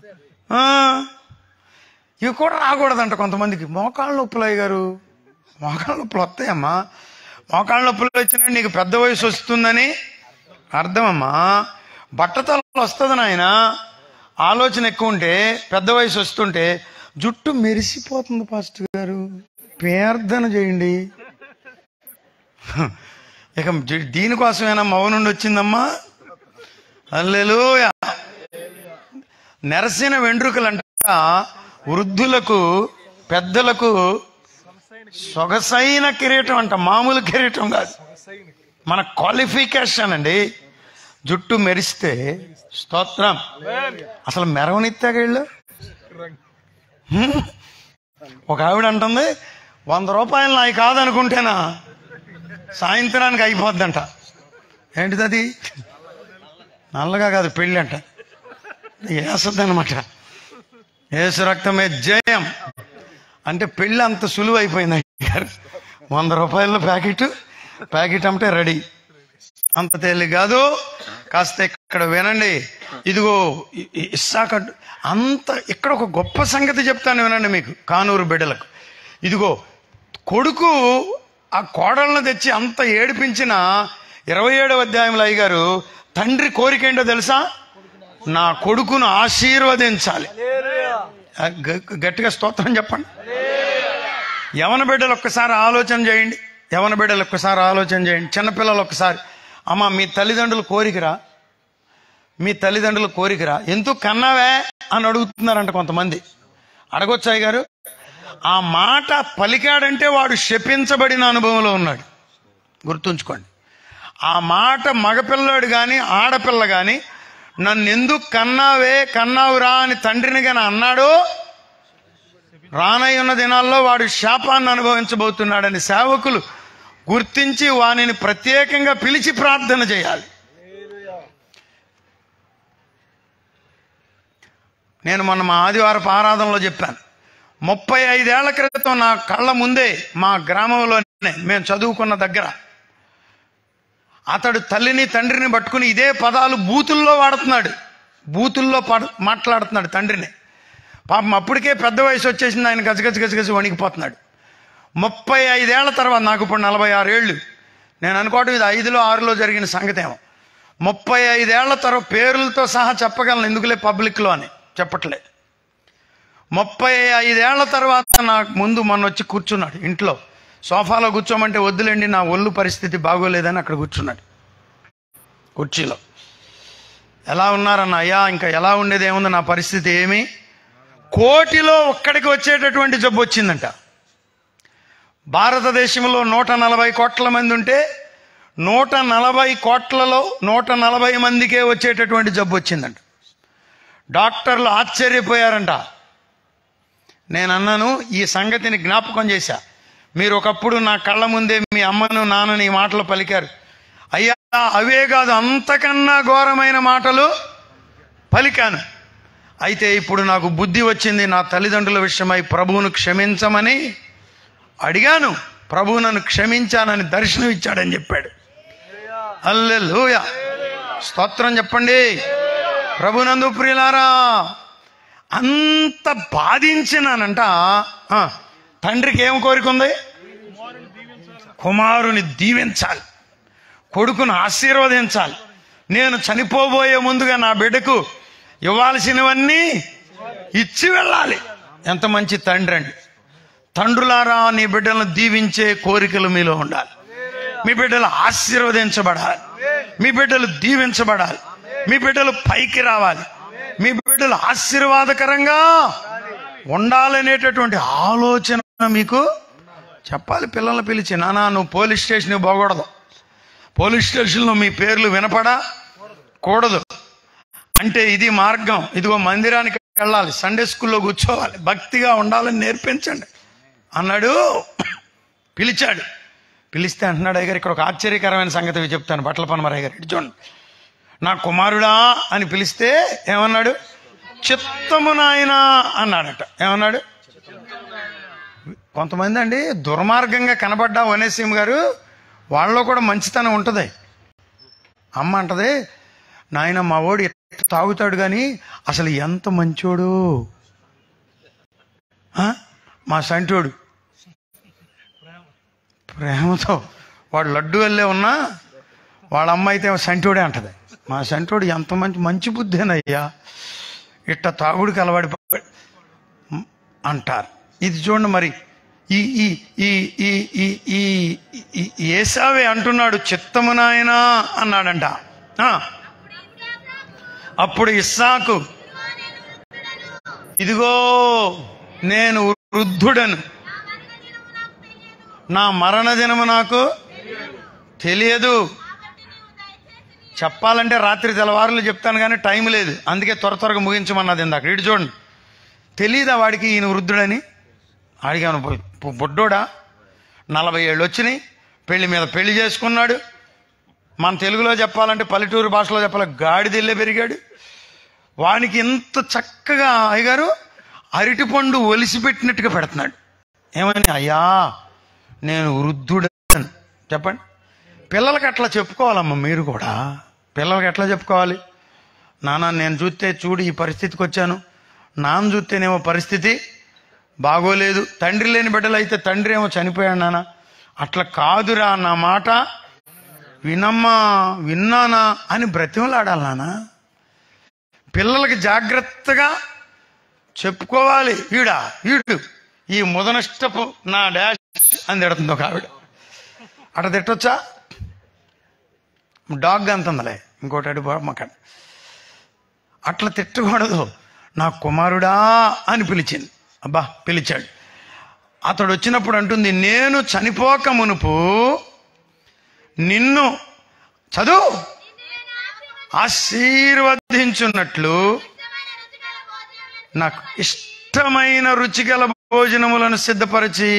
ఇవి కూడా రాకూడదంట కొంతమందికి. మోకాళ్ళ నొప్పులు అయ్య గారు, మోకాళ్ళ నొప్పులు వస్తాయమ్మా. మోకాళ్ళ నొప్పులు వచ్చినా నీకు పెద్ద వయసు వస్తుందని అర్థమమ్మా. బట్టతల వస్తుంది నాయన. ఆలోచన ఎక్కువ ఉంటే, పెద్ద వయసు వస్తుంటే జుట్టు మెరిసిపోతుంది పాస్టర్ గారు, ప్రార్థన చేయండి. ఇక దీనికోసమేనా మౌనం నుండి వచ్చిందమ్మా? హల్లెలూయా. నెరసిన వెంట్రుకలంట వృద్ధులకు, పెద్దలకు సొగసైన కిరీటం అంట, మామూలు కిరీటం కాదు, మన క్వాలిఫికేషన్ అండి. జుట్టు మెరిస్తే స్తోత్రం. అసలు మెరవనిత్తాక వీళ్ళు. ఒక ఆవిడ అంటుంది, వంద రూపాయలు నాయి కాదనుకుంటేనా సాయంత్రానికి అయిపోద్దంట. ఏంటిది అది? నల్లగా కాదు, పెళ్ళి అంట వేస్తుంది అనమాట. యేసు రక్తమే జయం అంటే పెళ్ళి అంత సులువు అయిపోయింది గారు. వంద రూపాయల ప్యాకెట్ ప్యాకెట్ అంటే రెడీ. అంత తేలిక కాదు. కాస్త ఇక్కడ వినండి. ఇదిగో ఇస్సాకు అంత ఇక్కడ ఒక గొప్ప సంగతి చెప్తాను వినండి మీకు, కానూరు బిడ్డలకు. ఇదిగో కొడుకు ఆ కోడలను తెచ్చి అంత ఏడిపించిన ఇరవై ఏడవ అధ్యాయంలో అయ్యగారు తండ్రి కోరిక ఏంటో తెలుసా? నా కొడుకును ఆశీర్వదించాలి. గట్టిగా స్తోత్రం చెప్పండి. యవన బిడ్డలు ఒక్కసారి ఆలోచన చేయండి. యవన బిడ్డలు ఒక్కసారి ఆలోచన చేయండి. చిన్నపిల్లలు ఒక్కసారి, అమ్మ మీ తల్లిదండ్రులు కోరికరా, మీ తల్లిదండ్రుల కోరికరా, ఎందుకు కన్నావే అని అడుగుతున్నారంట కొంతమంది. అడగొచ్చాయి గారు. ఆ మాట పలికాడంటే వాడు శపించబడిన అనుభవంలో ఉన్నాడు. గుర్తుంచుకోండి. ఆ మాట మగపిల్లాడు కానీ ఆడపిల్ల కానీ నన్ను ఎందుకు కన్నావే కన్నావురా అని తండ్రిని కానీ అన్నాడో రానయ్య ఉన్న దినాల్లో వాడు శాపాన్ని అనుభవించబోతున్నాడని సేవకులు గుర్తించి వానిని ప్రత్యేకంగా పిలిచి ప్రార్థన చేయాలి. నేను మొన్న మా ఆదివారపు ఆరాధనలో చెప్పాను. ముప్పై ఐదేళ్ల క్రితం నా కళ్ళ ముందే మా గ్రామంలోనే మేము చదువుకున్న దగ్గర అతడు తల్లిని తండ్రిని పట్టుకుని ఇదే పదాలు బూతుల్లో వాడుతున్నాడు. బూతుల్లో మాట్లాడుతున్నాడు తండ్రిని. పాపం అప్పటికే పెద్ద వయసు వచ్చేసింది, ఆయన గజగజ గజగజ వణికిపోతున్నాడు. ముప్పై ఐదేళ్ల తర్వాత, నాకు ఇప్పుడు నలభై ఆరు ఏళ్ళు, నేను అనుకోవటం ఇది ఐదులో ఆరులో జరిగిన సంగతేమో. ముప్పై ఐదేళ్ల తర్వాత పేర్లతో సహా చెప్పగలను, ఎందుకులే పబ్లిక్లో అని చెప్పట్లే. ముప్పై ఐదేళ్ల తర్వాత నాకు ముందు మొన్న వచ్చి కూర్చున్నాడు ఇంట్లో. సోఫాలో కూర్చోమంటే వద్దులేండి నా ఒళ్ళు పరిస్థితి బాగోలేదని అక్కడ కూర్చున్నాడు కుర్చీలో. ఎలా ఉన్నారన్న? అయ్యా ఇంకా ఎలా ఉండేది ఏముంది, నా పరిస్థితి ఏమి, కోటిలో ఒక్కడికి వచ్చేటటువంటి జబ్బు వచ్చిందంట. భారతదేశంలో నూట నలభై కోట్ల మంది ఉంటే నూట నలభై కోట్లలో నూట నలభై మందికే వచ్చేటటువంటి జబ్బు వచ్చిందంట. డాక్టర్లు ఆశ్చర్యపోయారంట. నేను అన్నాను, ఈ సంగతిని జ్ఞాపకం చేశా. మీరు ఒకప్పుడు నా కళ్ళ ముందే మీ అమ్మను నాన్నని ఈ మాటలు పలికారు. అయ్యా అవే కాదు, అంతకన్నా ఘోరమైన మాటలు పలికాను. అయితే ఇప్పుడు నాకు బుద్ధి వచ్చింది. నా తల్లిదండ్రుల విషయమై ప్రభువును క్షమించమని అడిగాను. ప్రభువు నన్ను క్షమించానని దర్శనం ఇచ్చాడని చెప్పాడు. హల్లెలూయా, స్తోత్రం చెప్పండి. ప్రభునందు ప్రియులారా, అంత బాధించినానంట. తండ్రికి ఏం కోరిక ఉంది? కుమారుని దీవించాలి, కొడుకును ఆశీర్వదించాలి. నేను చనిపోబోయే ముందుగా నా బిడ్డకు ఇవ్వాల్సినవన్నీ ఇచ్చి వెళ్ళాలి. ఎంత మంచి తండ్రి అండి. తండ్రులారా, నీ బిడ్డలను దీవించే కోరికలు మీలో ఉండాలి. మీ బిడ్డలు ఆశీర్వదించబడాలి, మీ బిడ్డలు దీవించబడాలి, మీ బిడ్డలు పైకి రావాలి, మీ బిడ్డలు ఆశీర్వాదకరంగా ఉండాలనేటటువంటి ఆలోచన మీకు చెప్పాలి. పిల్లల్ని పిలిచి, నానా నువ్వు పోలీస్ స్టేషన్కి పోకూడదు, పోలీస్ స్టేషన్లో మీ పేర్లు వినపడా కూడదు అంటే ఇది మార్గం. ఇదిగో మందిరానికి వెళ్ళాలి, సండే స్కూల్లో కూర్చోవాలి, భక్తిగా ఉండాలని నేర్పించండి అన్నాడు. పిలిచాడు. పిలిస్తే అంటున్నాడు, అయ్య గారు ఇక్కడ ఒక ఆశ్చర్యకరమైన సంగతి చెప్తాను. బట్టల పనమరయ్య గారు, ఇటు చూడండి. నా కుమారుడా అని పిలిస్తే ఏమన్నాడు? చిత్తము నాయనా అన్నాడట. ఏమన్నాడు? కొంతమంది అండి దుర్మార్గంగా కనబడ్డా వనేసీమ గారు, వాళ్ళలో కూడా మంచితనం ఉంటుంది. అమ్మ అంటది, నాయన మా వాడు ఎట్లా తాగుతాడు కానీ అసలు ఎంత మంచోడు, మా సంటోడు ప్రేమతో వాడు లడ్డు వెళ్ళే ఉన్నా వాళ్ళ అమ్మ అయితే సంటోడే అంటది. మా సంటోడు ఎంత మంచి మంచి బుద్ధేనయ్యా, ఇట్ట తాగుడికి అలవాడి అంటారు. ఇది చూడండి. మరి ఈ ఈ ఈ ఈ ఈ ఈ ఏసావే అంటున్నాడు, చిత్తము నాయనా అన్నాడంట. అప్పుడు ఇస్సాకు, ఇదిగో నేను వృద్ధుడను, నా మరణ దినము నాకు తెలియదు. చెప్పాలంటే రాత్రి తెల్లవారులు చెప్తాను కానీ టైం లేదు, అందుకే త్వర త్వరగా ముగించమన్నది ఇందాక. ఇటు చూడండి. తెలీదా వాడికి ఈయన వృద్ధుడని? అడిగాను, బొడ్డోడా, నలభై ఏళ్ళు వచ్చినాయి, పెళ్లి మీద పెళ్లి చేసుకున్నాడు, మన తెలుగులో చెప్పాలంటే పల్లెటూరు భాషలో చెప్పాలి, గాడిదెల్లే పెరిగాడు. వానికి ఇంత చక్కగా అయ్యగారు అరటిపండు ఒలిసి పెట్టినట్టుగా పెడుతున్నాడు. ఏమని? అయ్యా నేను వృద్ధుడని చెప్పండి. పిల్లలకి అట్లా చెప్పుకోవాలమ్మా. మీరు కూడా పిల్లలకి ఎట్లా చెప్పుకోవాలి? నాన్న నేను చూస్తే చూడు ఈ పరిస్థితికి వచ్చాను, నాన్న చూస్తేనేమో పరిస్థితి బాగోలేదు, తండ్రి లేని బిడ్డలు అయితే తండ్రి ఏమో చనిపోయాడు నాన్న, అట్లా కాదురా నా మాట వినమ్మా, విన్నానా అని బ్రతిమలాడాలి నాన్న. పిల్లలకి జాగ్రత్తగా చెప్పుకోవాలి. వీడా వీడు ఈ ముదనష్టపు నా డాష్ అని తిడుతుంది ఒక ఆవిడ. అట్లా తిట్టొచ్చా? డాగ్ అంటుందిలే, ఇంకోటి అడి మాకు అట్లా తిట్టకూడదు. నా కుమారుడా అని పిలిచింది. అబ్బా పిలిచాడు. అతడు వచ్చినప్పుడు అంటుంది, నేను చనిపోక మునుపు నిన్ను చదువు ఆశీర్వదించున్నట్లు నాకు ఇష్టమైన రుచిగల భోజనములను సిద్ధపరిచి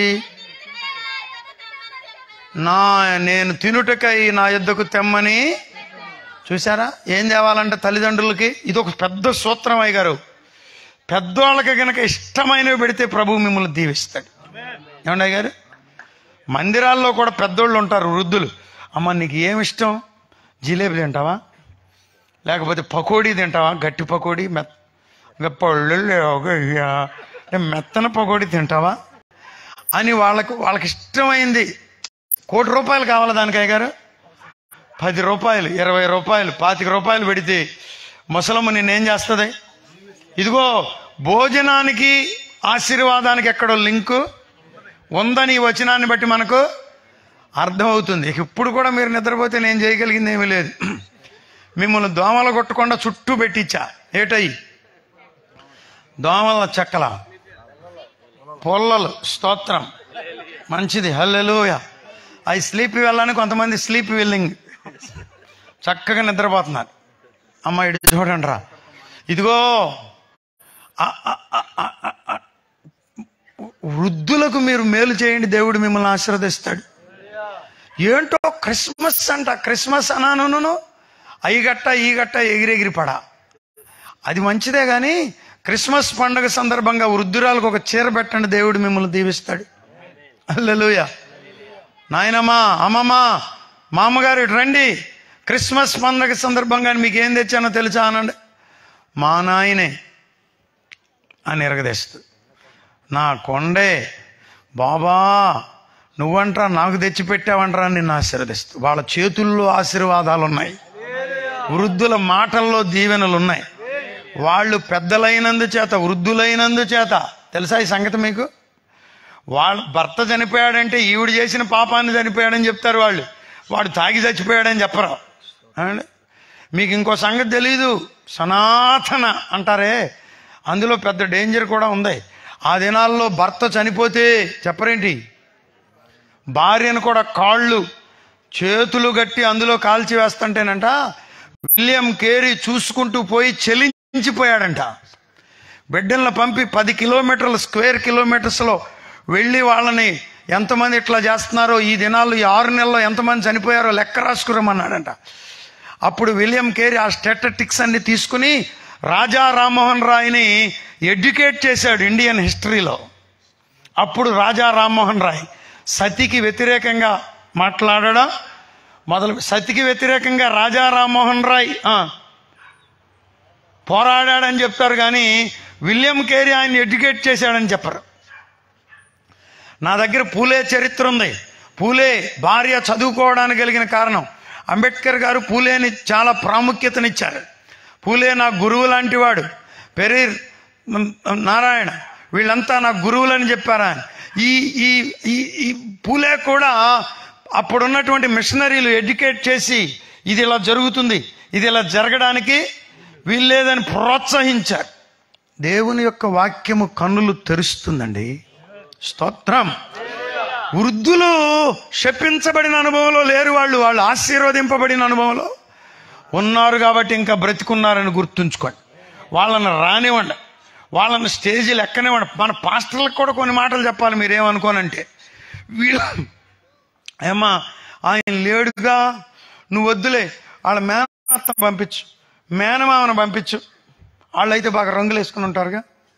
నా నేను తినుటకై నా యొద్దకు తెమ్మని. చూసారా ఏం తేవాలంటే తల్లిదండ్రులకి ఇది ఒక పెద్ద సూత్రం. అయ్య గారు పెద్దవాళ్ళకి కనుక ఇష్టమైనవి పెడితే ప్రభు మిమ్మల్ని దీవిస్తాడు. ఏమండి అయ్య గారు? మందిరాల్లో కూడా పెద్దోళ్ళు ఉంటారు, వృద్ధులు. అమ్మ నీకు ఏమిష్టం? జిలేబీ తింటావా, లేకపోతే పకోడీ తింటావా? గట్టి పకోడీ, మెత్త పళ్ళు మెత్తన పకోడీ తింటావా అని వాళ్ళకు వాళ్ళకి ఇష్టమైంది. కోటి రూపాయలు కావాలి దానికి అయ్య గారు, పది రూపాయలు ఇరవై రూపాయలు పాతిక రూపాయలు పెడితే ముసలమ్మ నిన్నేం చేస్తుంది? ఇదిగో భోజనానికి ఆశీర్వాదానికి ఎక్కడో లింకు ఉందని ఈ వచనాన్ని బట్టి మనకు అర్థమవుతుంది. ఇప్పుడు కూడా మీరు నిద్రపోతే నేను చేయగలిగింది ఏమీ లేదు. మిమ్మల్ని దోమలు కొట్టకుండా చుట్టూ పెట్టించా. ఏటయి దోమల చెక్కల పొల్లలు, స్తోత్రం, మంచిది, హల్లెలూయా. అవి స్లీప్ వెళ్ళని కొంతమంది స్లీప్ వెల్లింగ్ చక్కగా నిద్రపోతున్నారు. అమ్మ ఇటు చూడండి రా, ఇదిగో వృద్ధులకు మీరు మేలు చేయండి, దేవుడు మిమ్మల్ని ఆశీర్వదిస్తాడు. ఏంటో క్రిస్మస్ అంట, క్రిస్మస్ అనాను అయి గట్ట ఈ గట్ట ఎగిరెగిరి పడా, అది మంచిదే కానీ క్రిస్మస్ పండుగ సందర్భంగా వృద్ధురాలకు ఒక చీర పెట్టండి, దేవుడు మిమ్మల్ని దీవిస్తాడు. హల్లెలూయా. నాయనమ్మా, అమ్మమ్మ, మా అమ్మగారు ఇటు రండి, క్రిస్మస్ పండుగ సందర్భంగా మీకు ఏం తెచ్చానో తెలుసా అనండి. మా నాయనే అని ఎరగదేస్తుంది. నా కొండే బాబా నువ్వంట్రా నాకు తెచ్చిపెట్టావంట్రా అని నిన్ను ఆశీర్వదిస్తూ. వాళ్ళ చేతుల్లో ఆశీర్వాదాలు ఉన్నాయి, వృద్ధుల మాటల్లో దీవెనలు ఉన్నాయి. వాళ్ళు పెద్దలైనందు చేత, వృద్ధులైనందు చేత. తెలుసా ఈ సంగతి మీకు? వాళ్ళ భర్త చనిపోయాడంటే ఈవిడ చేసిన పాపాన్ని చనిపోయాడని చెప్తారు వాళ్ళు, వాడు తాగి చచ్చిపోయాడని చెప్పరు. మీకు ఇంకో సంగతి తెలీదు, సనాతన అంటారే, అందులో పెద్ద డేంజర్ కూడా ఉంది. ఆ దినాల్లో భర్త చనిపోతే చెప్పరేంటి, భార్యను కూడా కాళ్ళు చేతులు గట్టి అందులో కాల్చి వేస్తుంటేనంట విలియం కేరీ చూసుకుంటూ పోయి చెలించిపోయాడంట. బిడ్డలను పంపి పది కిలోమీటర్ల స్క్వేర్ కిలోమీటర్స్లో వెళ్ళి వాళ్ళని ఎంతమంది ఇట్లా చేస్తున్నారో, ఈ దినాల్లో ఈ ఆరు నెలల్లో ఎంతమంది చనిపోయారో లెక్క రాసుకురమన్నాడంట. అప్పుడు విలియం కేరీ ఆ స్టాటిస్టిక్స్ అన్ని తీసుకుని రాజా రామ్మోహన్ రాయ్ని ఎడ్యుకేట్ చేశాడు ఇండియన్ హిస్టరీలో. అప్పుడు రాజా రామ్మోహన్ రాయ్ సతికి వ్యతిరేకంగా మాట్లాడడం మొదలు. సతికి వ్యతిరేకంగా రాజా రామ్మోహన్ రాయ్ పోరాడాడని చెప్తారు కానీ విలియం కేరీ ఆయన ఎడ్యుకేట్ చేశాడని చెప్పరు. నా దగ్గర పూలే చరిత్ర ఉంది. పూలే భార్య చదువుకోవడానికి కలిగిన కారణం, అంబేద్కర్ గారు పూలేని చాలా ప్రాముఖ్యతనిచ్చారు. పూలే నా గురువు లాంటి వాడు, పెరీర్ నారాయణ వీళ్ళంతా నా గురువులని చెప్పారా. ఈ ఈ ఈ పూలే కూడా అప్పుడున్నటువంటి మిషనరీలు ఎడ్యుకేట్ చేసి ఇది ఇలా జరుగుతుంది, ఇది ఇలా జరగడానికి వీల్లేదని ప్రోత్సహించారు. దేవుని యొక్క వాక్యము కన్నులు తెరుస్తుందండి. స్తోత్రం. వృద్ధులు శపించబడిన అనుభవంలో లేరు, వాళ్ళు వాళ్ళు ఆశీర్వదింపబడిన అనుభవంలో ఉన్నారు. కాబట్టి ఇంకా బ్రతికున్నారని గుర్తుంచుకోండి. వాళ్ళని రానివ్వండి, వాళ్ళని స్టేజీలు ఎక్కనివ్వండి. మన పాస్టర్లకు కూడా కొన్ని మాటలు చెప్పాలి. మీరేమనుకోనంటే వీళ్ళు ఏమా ఆయన లేడుగా, నువ్వు వద్దులే, వాళ్ళ మేనత్తను పంపించు, మేనమామను పంపించు, వాళ్ళు అయితే బాగా రంగులు వేసుకుని ఉంటారుగా,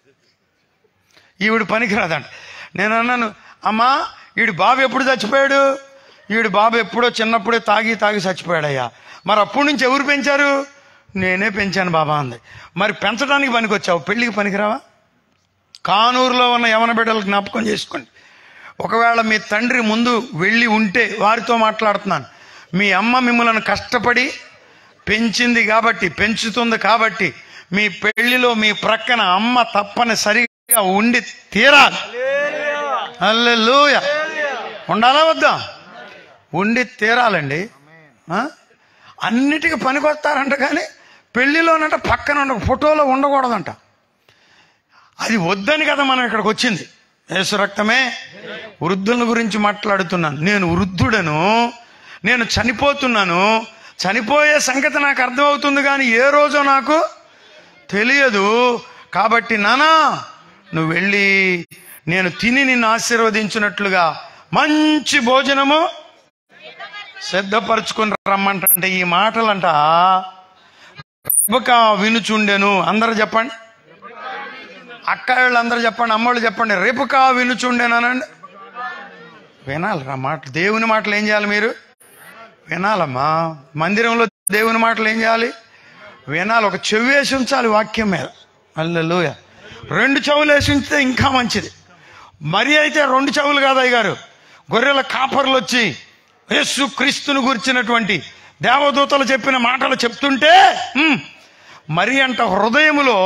ఈవిడ పనికిరాదంట. నేను అన్నాను, అమ్మా ఈడు బాబు ఎప్పుడు చచ్చిపోయాడు? ఈడు బాబు ఎప్పుడో చిన్నప్పుడే తాగి తాగి చచ్చిపోయాడయ్యా. మరి అప్పటి నుంచి ఎవరు పెంచారు? నేనే పెంచాను బాబా అంది. మరి పెంచడానికి పనికొచ్చావు, పెళ్ళికి పనికిరావా? కానూరులో ఉన్న యవన బిడ్డలకు జ్ఞాపకం చేసుకోండి. ఒకవేళ మీ తండ్రి ముందు వెళ్ళి ఉంటే వారితో మాట్లాడుతున్నాను. మీ అమ్మ మిమ్మల్ని కష్టపడి పెంచింది కాబట్టి, పెంచుతుంది కాబట్టి, మీ పెళ్లిలో మీ ప్రక్కన అమ్మ తప్పనిసరిగా ఉండి తీరాలి. హల్లెలూయా. ఉండాలా వద్దా? ఉండి తీరాలండి. అన్నిటికీ పనికొస్తారంట, కానీ పెళ్లిలోనంట పక్కన ఉండ ఫోటోలో ఉండకూడదంట. అది వద్దని కదా మనం ఇక్కడికి వచ్చింది. యేసు రక్తమే. వృద్ధుల గురించి మాట్లాడుతున్నాను. నేను వృద్ధుడను, నేను చనిపోతున్నాను. చనిపోయే సంగతి నాకు అర్థమవుతుంది, కానీ ఏ రోజో నాకు తెలియదు. కాబట్టి నానా నువ్వు వెళ్ళి నేను తిని నిన్ను ఆశీర్వదించినట్లుగా మంచి భోజనము సిద్ధపరచుకుని రమ్మంటే ఈ మాటలంట రెబెకా వినుచుండెను. అందరూ చెప్పండి, అక్కాళ్ళు అందరూ చెప్పండి, అమ్మోళ్ళు చెప్పండి, రెబెకా వినుచుండెనండి. వినాలిరా మాటలు, దేవుని మాటలు ఏం చేయాలి? మీరు వినాలమ్మా. మందిరంలో దేవుని మాటలు ఏం చేయాలి? వినాలి. ఒక చెవి వేసి ఉంచాలి వాక్యం మీద. హల్లెలూయా. రెండు చెవులు వేసి ఉంచితే ఇంకా మంచిది. మరి అయితే రెండు చెవులు కాదు అయ్యగారు, గొర్రెల కాపర్లు వచ్చి యేసు క్రీస్తును గురించినటువంటి దేవదూతలు చెప్పిన మాటలు చెప్తుంటే మరి అంట హృదయములో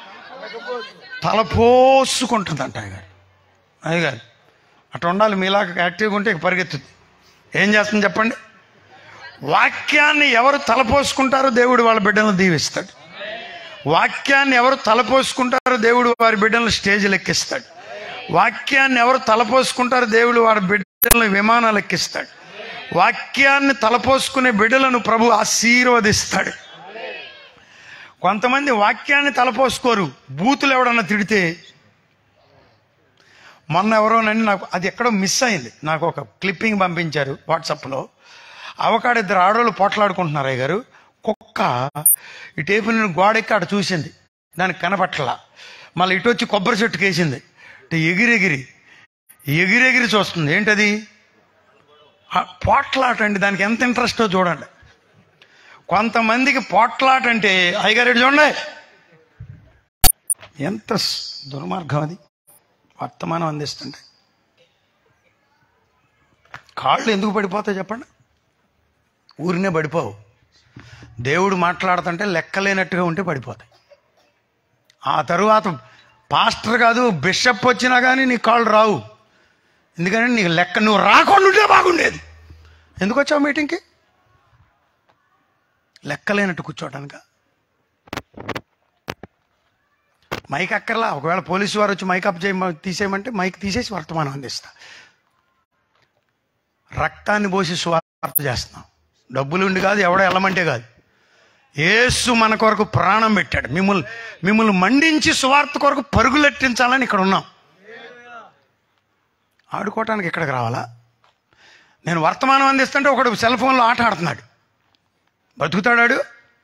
తలపోసుకుంటుందంట అయ్యగారు. అయ్యగారు అట్లా ఉండాలి. మీలాగా యాక్టివ్గా ఉంటే పరిగెత్తుతుంది. ఏం చేస్తుంది చెప్పండి? వాక్యాన్ని ఎవరు తలపోసుకుంటారో దేవుడు వాళ్ళ బిడ్డలను దీవిస్తాడు. వాక్యాన్ని ఎవరు తలపోసుకుంటారో దేవుడు వారి బిడ్డలను స్టేజ్లు ఎక్కిస్తాడు. వాక్యాన్ని ఎవరు తలపోసుకుంటారో దేవుడు వారి బిడ్డలను విమానాలు ఎక్కిస్తాడు. వాక్యాన్ని తలపోసుకునే బిడ్డలను ప్రభు ఆశీర్వదిస్తాడు. కొంతమంది వాక్యాన్ని తలపోసుకోరు. బూతులు ఎవడన్నా తిడితే, మొన్న ఎవరోనండి నాకు అది ఎక్కడో మిస్ అయింది, నాకు ఒక క్లిప్పింగ్ పంపించారు వాట్సాప్లో. అవకాడ ఇద్దరు ఆడవాళ్ళు పోట్లాడుకుంటున్నారు అయ్యగారు. కుక్క ఈ టేపు నేను గోడెక్కి అక్కడ చూసింది, దానికి కనపట్లా. మళ్ళీ ఇటు వచ్చి కొబ్బరి చెట్టుకు వేసింది. ఎగిరెగిరి ఎగిరెగిరి చూస్తుంది. ఏంటది? పోట్లాట అండి. దానికి ఎంత ఇంట్రెస్టో చూడండి. కొంతమందికి పోట్లాట అంటే అయ్యగారు చూడండి ఎంత దుర్మార్గం. అది వర్తమానం అందిస్తుంటే కాళ్ళు ఎందుకు పడిపోతాయి చెప్పండి? ఊరినే పడిపోవు. దేవుడు మాట్లాడుతుంటే లెక్కలేనట్టుగా ఉంటే పడిపోతాయి. ఆ తరువాత పాస్టర్ కాదు బిషప్ వచ్చినా కానీ నీ కాళ్ళు రావు. ఎందుకంటే నీకు లెక్క, నువ్వు రాకుండా ఉంటే బాగుండేది. ఎందుకు వచ్చావు మీటింగ్కి? లెక్కలేనట్టు కూర్చోటానిక? మైక్ అక్కర్లా. ఒకవేళ పోలీసు వారు వచ్చి మైక్ అప్ చేయ తీసేయమంటే మైక్ తీసేసి వర్తమానం అందిస్తా. రక్తాన్ని పోసి స్వార్థ చేస్తున్నాం. డబ్బులు ఉండి కాదు, ఎవడో వెళ్ళమంటే కాదు. యేసు మన కొరకు ప్రాణం పెట్టాడు. మిమ్మల్ని మిమ్మల్ని మండించి సువార్త కొరకు పరుగులెట్టించాలని ఇక్కడ ఉన్నాం. ఆడుకోవటానికి ఇక్కడికి రావాలా? నేను వర్తమానం అందిస్తుంటే ఒకడు సెల్ ఫోన్లో ఆట ఆడుతున్నాడు. బతుకుతాడాడు?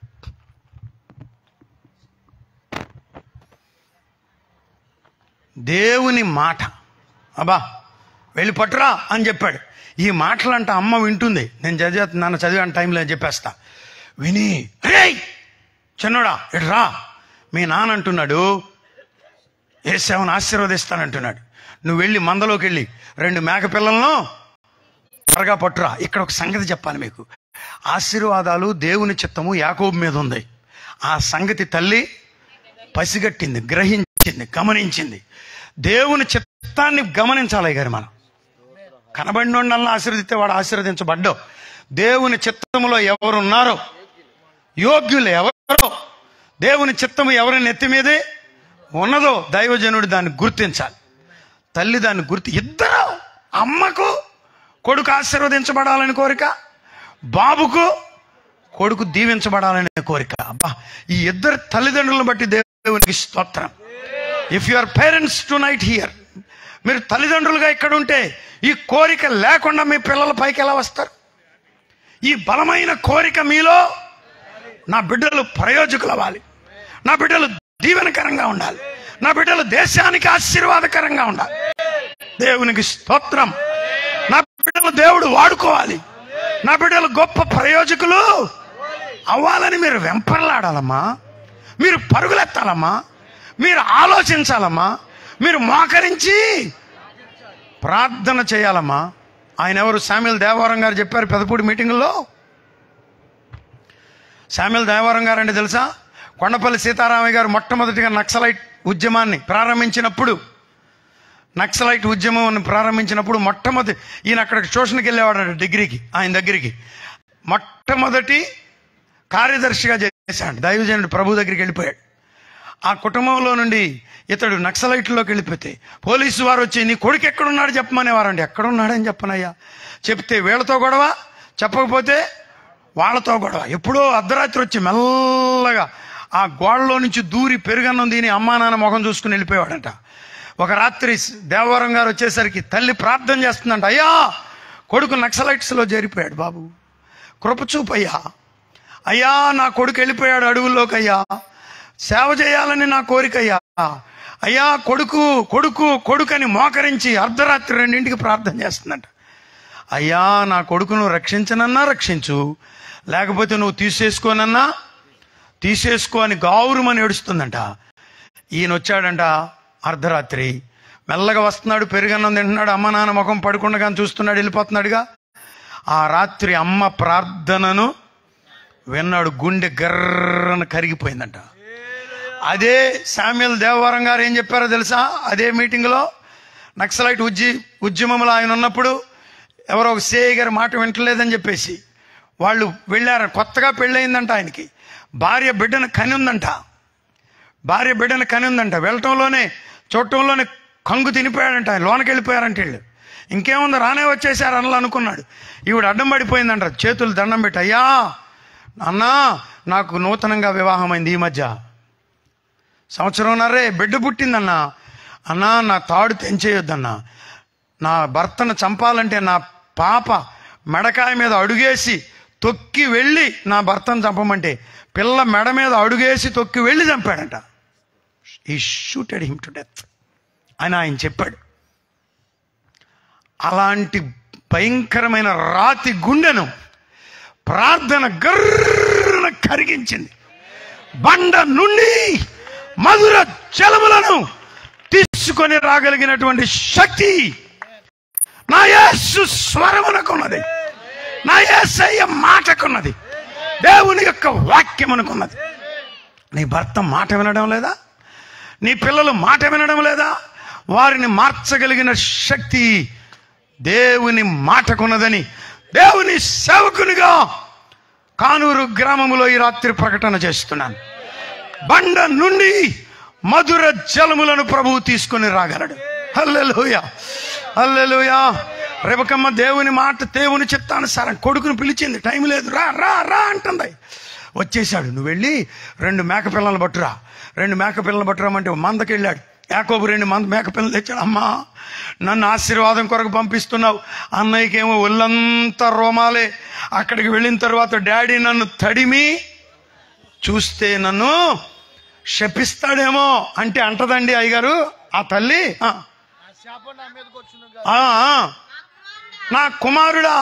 దేవుని మాట అబ్బా వెళ్ళి పట్టురా అని చెప్పాడు. ఈ మాటలంట అమ్మ వింటుంది. నేను చదివే నన్ను చదివాను టైంలో చెప్పేస్తా. విని రే చిన్నోడా ఇటు రా, మీ నాన్న అంటున్నాడు యేసేవుని ఆశీర్వదిస్తానంటున్నాడు. నువ్వు వెళ్ళి మందలోకి వెళ్ళి రెండు మేక పిల్లలను త్వరగా పట్టురా. ఇక్కడ ఒక సంగతి చెప్పాలి మీకు. ఆశీర్వాదాలు దేవుని చిత్తము యాకోబు మీద ఉంది. ఆ సంగతి తల్లి పసిగట్టింది, గ్రహించింది, గమనించింది. దేవుని చిత్తాన్ని గమనించాలి గారు. మనం కనబడినోళ్ళని ఆశీర్వదిస్తే వాడు ఆశీర్వదించబడ్డావు. దేవుని చిత్తములో ఎవరున్నారో, యోగ్యులు ఎవరో, దేవుని చిత్తము ఎవరి నెత్తి మీదే ఉన్నదో దైవజనుడు దాన్ని గుర్తించాలి. తల్లి దాన్ని గుర్తి ఇద్దరు, అమ్మకు కొడుకు ఆశీర్వదించబడాలని కోరిక, బాబుకు కొడుకు దీవించబడాలనే కోరిక. అబ్బా ఈ ఇద్దరు తల్లిదండ్రులను బట్టి దేవునికి స్తోత్రం. If you are parents tonight here, మీరు తల్లిదండ్రులుగా ఇక్కడ ఉంటే ఈ కోరిక లేకుండా మీ పిల్లల పైకి ఎలా వస్తారు? ఈ బలమైన కోరిక మీలో, నా బిడ్డలు ప్రయోజకులు అవ్వాలి, నా బిడ్డలు దీవెనకరంగా ఉండాలి, నా బిడ్డలు దేశానికి ఆశీర్వాదకరంగా ఉండాలి. దేవునికి స్తోత్రం. నా బిడ్డలు దేవుడు వాడుకోవాలి, నా బిడ్డలు గొప్ప ప్రయోజకులు అవ్వాలని మీరు వెంపర్లాడాలమ్మా, మీరు పరుగులెత్తాలమ్మా, మీరు ఆలోచించాలమ్మా, మీరు మోకరించి ప్రార్థన చేయాలమ్మా. ఆయన ఎవరు? శామ్యూల్ దేవవరం గారు చెప్పారు పెదపూడి మీటింగుల్లో. శామ్యూల్ దేవవరం గారు అంటే తెలుసా? కొండపల్లి సీతారామయ్య గారు మొట్టమొదటిగా నక్సలైట్ ఉద్యమాన్ని ప్రారంభించినప్పుడు, నక్సలైట్ ఉద్యమం ప్రారంభించినప్పుడు మొట్టమొదటి ఈయన అక్కడికి ట్యూషన్కి వెళ్ళేవాడు డిగ్రీకి, ఆయన దగ్గరికి మొట్టమొదటి కార్యదర్శిగా చేశాడు. దైవజనుడు ప్రభు దగ్గరికి వెళ్ళిపోయాడు. ఆ కుటుంబంలో నుండి ఇతడు నక్సలైట్లోకి వెళ్ళిపోతే పోలీసు వారు వచ్చి నీ కొడుకు ఎక్కడున్నాడు చెప్పమనేవారండి. ఎక్కడున్నాడని చెప్పనయ్యా, చెప్తే వీళ్ళతో గొడవ, చెప్పకపోతే వాళ్ళతో గొడవ. ఎప్పుడో అర్ధరాత్రి వచ్చి మెల్లగా ఆ గోడలో నుంచి దూరి పెరుగన్నం తిని అమ్మా నాన్న ముఖం చూసుకుని వెళ్ళిపోయాడంట. ఒక రాత్రి దేవవరం గారు వచ్చేసరికి తల్లి ప్రార్థన చేస్తుందంట, అయ్యా కొడుకు నక్సలైట్స్లో చేరిపోయాడు బాబు, కృపచూపయ్యా, అయ్యా నా కొడుకు వెళ్ళిపోయాడు అడవుల్లోకి, అయ్యా సేవ చేయాలని నా కోరికయ్యా, అయ్యా కొడుకు కొడుకు కొడుకని మోకరించి అర్ధరాత్రి రెండింటికి ప్రార్థన చేస్తుందంట. అయ్యా నా కొడుకును రక్షించనన్నా రక్షించు, లేకపోతే నువ్వు తీసేసుకోనన్నా తీసేసుకో అని గావురుమని ఏడుస్తుందంట. ఈయన వచ్చాడంట అర్ధరాత్రి, మెల్లగా వస్తున్నాడు, పెరుగన్నం తింటున్నాడు, అమ్మ నాన్న ముఖం పడుకుండగా చూస్తున్నాడు, వెళ్ళిపోతున్నాడుగా. ఆ రాత్రి అమ్మ ప్రార్థనను విన్నాడు, గుండె గర్రన కరిగిపోయిందంట. అదే శామ్యూల్ దేవవరం గారు ఏం చెప్పారో తెలుసా? అదే మీటింగ్లో నక్సలైట్ ఉద్య ఉద్యమంలో ఆయన ఉన్నప్పుడు ఎవరో ఒక సిఐ గారు మాట వింటలేదని చెప్పేసి వాళ్ళు వెళ్ళారు. కొత్తగా పెళ్ళయిందంట ఆయనకి, భార్య బిడ్డను కని ఉందంట, భార్య బిడ్డను కని ఉందంట. వెళ్ళటంలోనే చూడటంలోనే కంగు తినిపోయాడంట, ఆయన లోనకి వెళ్ళిపోయారంట. వీళ్ళు ఇంకేముంది రానే వచ్చేసారు అనలు అనుకున్నాడు. ఈవిడ అడ్డం పడిపోయిందంట, చేతులు దండం పెట్టి, అయ్యా అన్నా నాకు నూతనంగా వివాహం అయింది, ఈ మధ్య సంవత్సరంన్నరే బిడ్డ పుట్టిందన్నా, అన్నా నా తాడు తెంచేయొద్దన్నా, నా భర్తను చంపాలంటే నా పాప మెడకాయ మీద అడుగేసి తొక్కి వెళ్ళి నా భర్తను చంపమంటే పిల్ల మెడ మీద అడుగేసి తొక్కి వెళ్ళి చంపాడంట. ఈ షూటెడ్ హిమ్ టు డెత్ అని ఆయన చెప్పాడు. అలాంటి భయంకరమైన రాతి గుండెను ప్రార్థన గర్రన కరిగించింది. బండ నుండి మధుర జలములను తీసుకొని రాగలిగినటువంటి శక్తి నా యేసు స్వరమునకున్నది, నా యేసయ్య మాటకున్నది, దేవుని యొక్క వాక్యమునకున్నది. నీ భర్త మాట వినడం లేదా? నీ పిల్లలు మాట వినడం లేదా? వారిని మార్చగలిగిన శక్తి దేవుని మాటకున్నదని దేవుని సేవకునిగా కానూరు గ్రామములో ఈ రాత్రి ప్రకటన చేస్తున్నాను. బండ నుండి మధుర జలములను ప్రభువు తీసుకొని రాగలడు. హల్లెలూయా, హల్లెలూయా. రెబెక్కమ్మ దేవుని మాట, దేవుని చిత్తానుసారం కొడుకుని పిలిచింది, టైం లేదు, రా రా రా అంటుంది. వచ్చేసాడు, నువ్వు వెళ్ళి రెండు మేక పిల్లలు పట్టురా, రెండు మేక పిల్లలు పట్టురామంటే మందకి వెళ్ళాడు. యాకోబు రెండు మంద మేక పిల్లలు తెచ్చాడు. అమ్మా నన్ను ఆశీర్వాదం కొరకు పంపిస్తున్నావు, అన్నయ్యకేమో ఒళ్ళంతా రోమాలే. అక్కడికి వెళ్ళిన తర్వాత డాడీ నన్ను తడిమి చూస్తే నన్ను శపిస్తాడేమో అంటే అంటదండి అయ్యగారు ఆ తల్లి, నా కుమారుడా,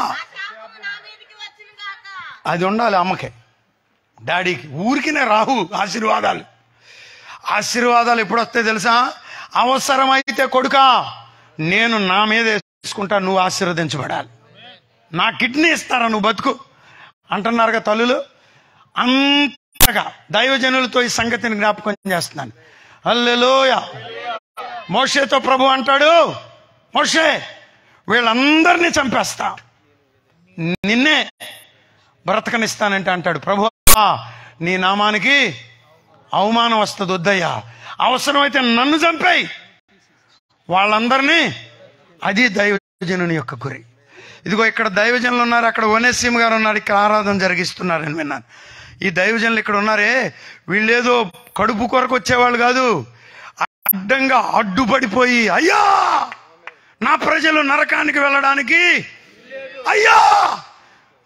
అది ఉండాలి అమ్మకే, డాడీకి. ఊరికినే రాహు ఆశీర్వాదాలు. ఆశీర్వాదాలు ఎప్పుడు వస్తాయి తెలుసా? అవసరమైతే కొడుకా నేను నా మీద వేసుకుంటా, నువ్వు ఆశీర్వదించబడాలి, నా కిడ్నీ ఇస్తారా నువ్వు బతుకు అంటున్నారుగా తల్లులు. అంతగా దైవజనులతో ఈ సంగతిని జ్ఞాపకం చేస్తున్నాను. హల్లెలూయా. మోషేతో ప్రభు అంటాడు, మోషే వీళ్ళందరినీ చంపేస్తా, నిన్నే బ్రతకనిస్తానంటే అంటాడు ప్రభు, నీ నామానికి అవమానం వస్తుంది, వద్దయ్యా, అవసరమైతే నన్ను చంపేయి, వాళ్ళందరినీ. అది దైవజనుని యొక్క గురి. ఇదిగో ఇక్కడ దైవజనులు ఉన్నారు, అక్కడ ఒనేసిం గారు ఉన్నారు, ఇక్కడ ఆరాధన జరిగిస్తున్నారని విన్నాను. ఈ దైవజనులు ఇక్కడ ఉన్నారే, వీళ్ళేదో కడుపు కొరకు వచ్చేవాళ్ళు కాదు, అడ్డంగా అడ్డుపడిపోయి అయ్యా నా ప్రజలు నరకానికి వెళ్ళడానికి, అయ్యా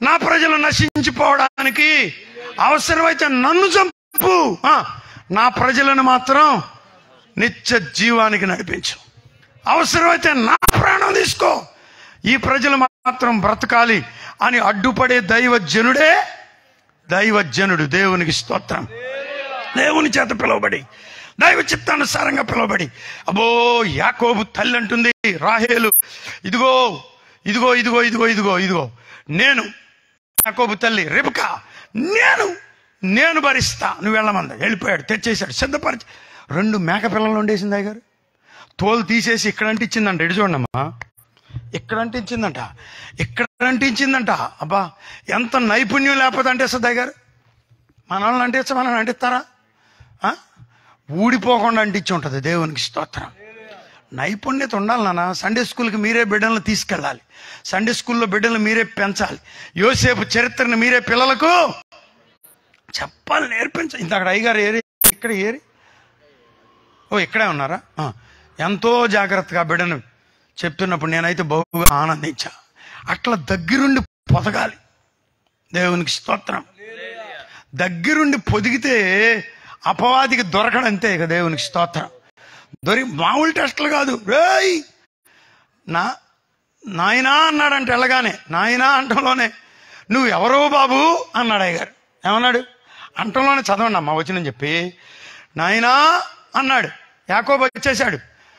నా ప్రజలు నశించిపోవడానికి అవసరమైతే నన్ను చంపు, నా ప్రజలను మాత్రం నిత్య జీవానికి నడిపించు. అవసరమైతే నా ప్రాణం తీసుకో, ఈ ప్రజలు మాత్రం బ్రతకాలి అని అడ్డుపడే దైవజనుడే దైవజనుడు. దేవునికి స్తోత్రం. దేవుని చేత పిలువబడి, దైవ చిత్తానుసారంగా పిలువబడి, అబ్బో యాకోబు తల్లి అంటుంది, రాహేలు, ఇదిగో ఇదిగో ఇదిగో ఇదిగో ఇదిగో ఇదిగో నేను, యాకోబు తల్లి రెబెకా, నేను నేను భరిస్తా, నువ్వు వెళ్ళమంది. వెళ్ళిపోయాడు, తెచ్చేసాడు, సిద్ధపరిచి రెండు మేక పిల్లలు ఉండేసింది అయ్యగారు. తోలు తీసేసి ఇక్కడ అంటించిందంట. ఎడు చూడమ్మా, ఇక్కడ అంటించిందంట, ఇక్కడ అంటించిందంట. అబ్బా ఎంత నైపుణ్యం లేకపోతే అంటేస్తుంది అయ్యగారు. మన వాళ్ళని అంటించ మనల్ని అంటిస్తారా? ఊడిపోకుండా అంటించి ఉంటుంది. దేవునికి స్తోత్రం. నైపుణ్యత ఉండాలి నాన్న. సండే స్కూల్కి మీరే బిడ్డలను తీసుకెళ్ళాలి, సండే స్కూల్లో బిడ్డలను మీరే పెంచాలి, యోసేపు చరిత్రను మీరే పిల్లలకు చెప్పాలి, నేర్పించాలి. ఇంత అక్కడ అయ్యగారు ఏరి, ఇక్కడ ఏరి, ఓ ఇక్కడే ఉన్నారా? ఎంతో జాగ్రత్తగా బిడ్డను చెప్తున్నప్పుడు నేనైతే బహుగా ఆనందించా. అట్లా దగ్గరుండి పొదగాలి. దేవునికి స్తోత్రం. దగ్గరుండి పొదిగితే అపవాదికి దొరకడంతే ఇక. దేవునికి స్తోత్రం. దొరి మామూలు టెస్టులు కాదు. రేయ్ నా నాయనా అన్నాడంటే వెళ్ళగానే, నాయనా అంటంలోనే నువ్వు ఎవరో బాబు అన్నాడు అయ్యగారు. ఏమన్నాడు? అంటంలోనే చదవండి అమ్మ వచ్చినని చెప్పి, నాయనా అన్నాడు. యాకోబు వచ్చేశాడు.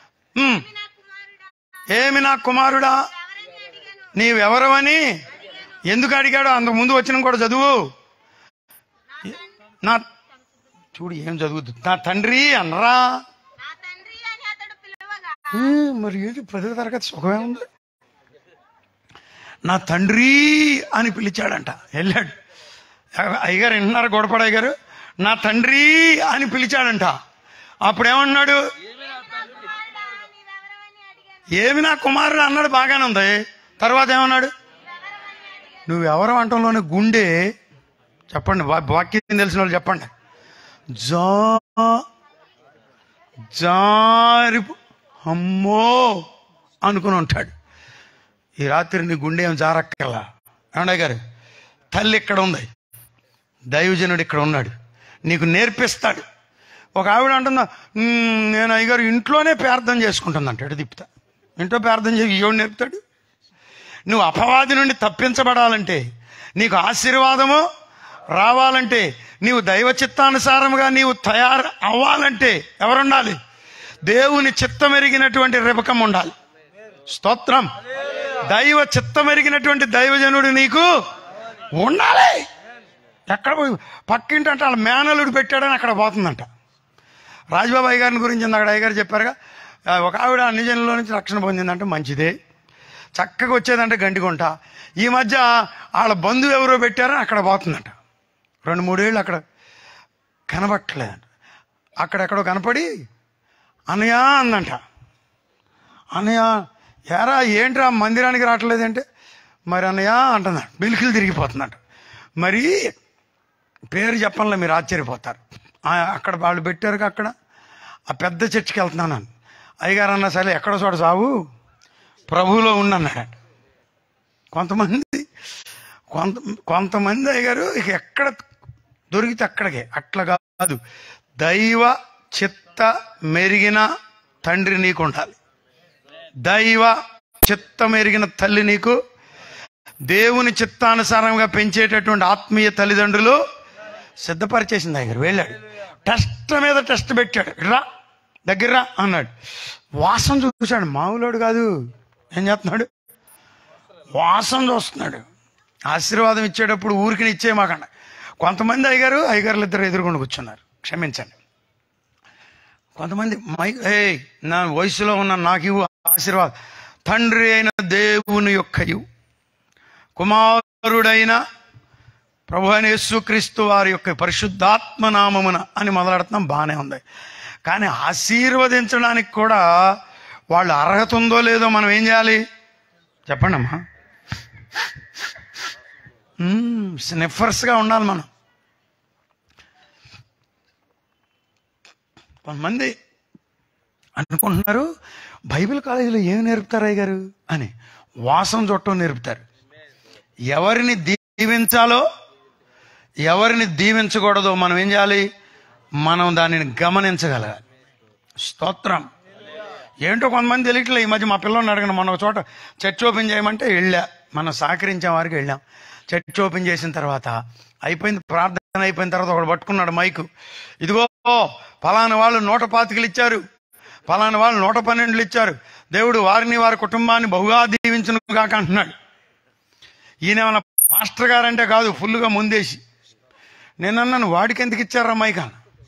ఏమి నా కుమారుడా, నీవెవరవని ఎందుకు అడిగాడు? అంతకు ముందు వచ్చిన కూడా చదువు. నా చూడు ఏం చదువుద్దు. నా తండ్రి అనరా? మరి ఏది పదో తరగతి సుఖమే ఉంది. నా తండ్రి అని పిలిచాడంట. వెళ్ళాడు అయ్యగారు, వింటున్నారు గొడపడ అయ్యగారు, నా తండ్రి అని పిలిచాడంట. అప్పుడేమన్నాడు? ఏమి నా కుమారుడు అన్నాడు. బాగానే ఉంది. తర్వాత ఏమన్నాడు? నువ్వెవరు అంటంలోనే గుండె, చెప్పండి వాక్యం తెలిసిన వాళ్ళు చెప్పండి, జా జారి అమ్మో అనుకుని ఉంటాడు. ఈ రాత్రి నీ గుండె ఏం జారక్కల్లా. ఏమన్నా గారు, తల్లి ఇక్కడ ఉంది, దైవజనుడు ఇక్కడ ఉన్నాడు, నీకు నేర్పిస్తాడు. ఒక ఆవిడ అంటుందా, నేను అయ్యగారు ఇంట్లోనే ప్రార్థన చేసుకుంటుందంట. ఎటు తిప్పుతా, ఇంట్లో ప్రార్థన చేసి ఎవడు నేర్పుతాడు? నువ్వు అపవాది నుండి తప్పించబడాలంటే, నీకు ఆశీర్వాదము రావాలంటే, నీవు దైవ చిత్తానుసారముగా నీవు తయారు అవ్వాలంటే ఎవరుండాలి? దేవుని చిత్తమెరిగినటువంటి రెబెకా ఉండాలి. స్తోత్రం. దైవ చిత్తమెరిగినటువంటి దైవజనుడు నీకు ఉండాలి. ఎక్కడ పోయి పక్కింటి అంటే వాళ్ళ మేనలుడు పెట్టాడని అక్కడ పోతుందంట. రాజబాబు అయ్య గారిని గురించి అక్కడ అయ్యగారు చెప్పారుగా, ఒక ఆవిడ అన్ని జనుల నుంచి రక్షణ పొందిందంటే మంచిదే, చక్కగా వచ్చేదంటే గండిగుంట. ఈ మధ్య వాళ్ళ బంధువు ఎవరో పెట్టారని అక్కడ పోతుందంట. రెండు మూడేళ్ళు అక్కడ కనబట్టలేదంట. అక్కడెక్కడో కనపడి అన్నయ్య అందంట. అన్నయ్య ఎరా ఏంట్రా మందిరానికి రావట్లేదంటే, మరి అన్నయ్య అంటున్నాడు. బిల్కులు తిరిగిపోతుందంట. మరి పేరు చెప్పంలో మీరు ఆశ్చర్యపోతారు. అక్కడ వాళ్ళు పెట్టారు, అక్కడ ఆ పెద్ద చర్చికి వెళ్తున్నాను. అయ్యగారు అన్నా సరే ఎక్కడో చోట సావు ప్రభువులో ఉన్నన్నాడు. కొంతమంది కొంత కొంతమంది అయ్యగారు ఇక ఎక్కడ దొరికితే అక్కడికే. అట్లా కాదు, దైవ చిత్త మెరిగిన తండ్రి నీకు ఉండాలి, దైవ చిత్త మెరిగిన తల్లి నీకు, దేవుని చిత్తానుసారంగా పెంచేటటువంటి ఆత్మీయ తల్లిదండ్రులు సిద్ధపరిచేసింది. అయ్యగారు వెళ్ళాడు, టెస్ట్ మీద టెస్ట్ పెట్టాడు. రా దగ్గర రా అన్నాడు. వాసన చూశాడు. మామూలుడు కాదు. ఏం చేస్తున్నాడు? వాసన చూస్తున్నాడు. ఆశీర్వాదం ఇచ్చేటప్పుడు ఊరికి ఇచ్చే మాకండి. కొంతమంది అయ్యగారు అయ్యగారులు ఇద్దరు ఎదురుకుండా కూర్చున్నారు, క్షమించండి. కొంతమంది మై ఏ నా వయసులో ఉన్న నాకు ఇవ్వు ఆశీర్వాదం. తండ్రి అయిన దేవుని యొక్కయు కుమారుడైన ప్రభు అయిన యేసుక్రీస్తు వారి యొక్క పరిశుద్ధాత్మ నామమున అని మొదలెడుతున్నాం. బాగానే ఉంది. కానీ ఆశీర్వదించడానికి కూడా వాళ్ళు అర్హత ఉందో లేదో మనం ఏం చేయాలి చెప్పండి అమ్మా. స్నిఫర్స్గా ఉండాలి మనం. కొంతమంది అనుకుంటున్నారు బైబిల్ కాలేజీలో ఏమి నేర్పుతారు అయ్య గారు అని. వాసన చుట్టం నేర్పుతారు. ఎవరిని దీవించాలో ఎవరిని దీవించకూడదో మనం ఏం చేయాలి? మనం దానిని గమనించగలగాలి. స్తోత్రం. ఏంటో కొంతమంది తెలియట్లే. ఈ మధ్య మా పిల్లల్ని అడగండి, మొన్న ఒక చోట చర్చ్ ఓపెన్ చేయమంటే వెళ్ళా, మనం సహకరించే వారికి వెళ్ళాం. చర్చ్ ఓపెన్ చేసిన తర్వాత అయిపోయింది, ప్రార్థన అయిపోయిన తర్వాత ఒకడు పట్టుకున్నాడు మైకు. ఇదిగో ఫలానా వాళ్ళు నూట పాతికలు ఇచ్చారు, ఫలానా వాళ్ళు నూట పన్నెండులు ఇచ్చారు, దేవుడు వారిని వారి కుటుంబాన్ని బహుగా దీవించును గాక అంటున్నాడు. ఈయన ఏమన్నా పాస్టర్ గారంటే కాదు, ఫుల్గా ముందేసి. నేను అన్నాను, వాడికి ఎందుకు ఇచ్చారా మైకా?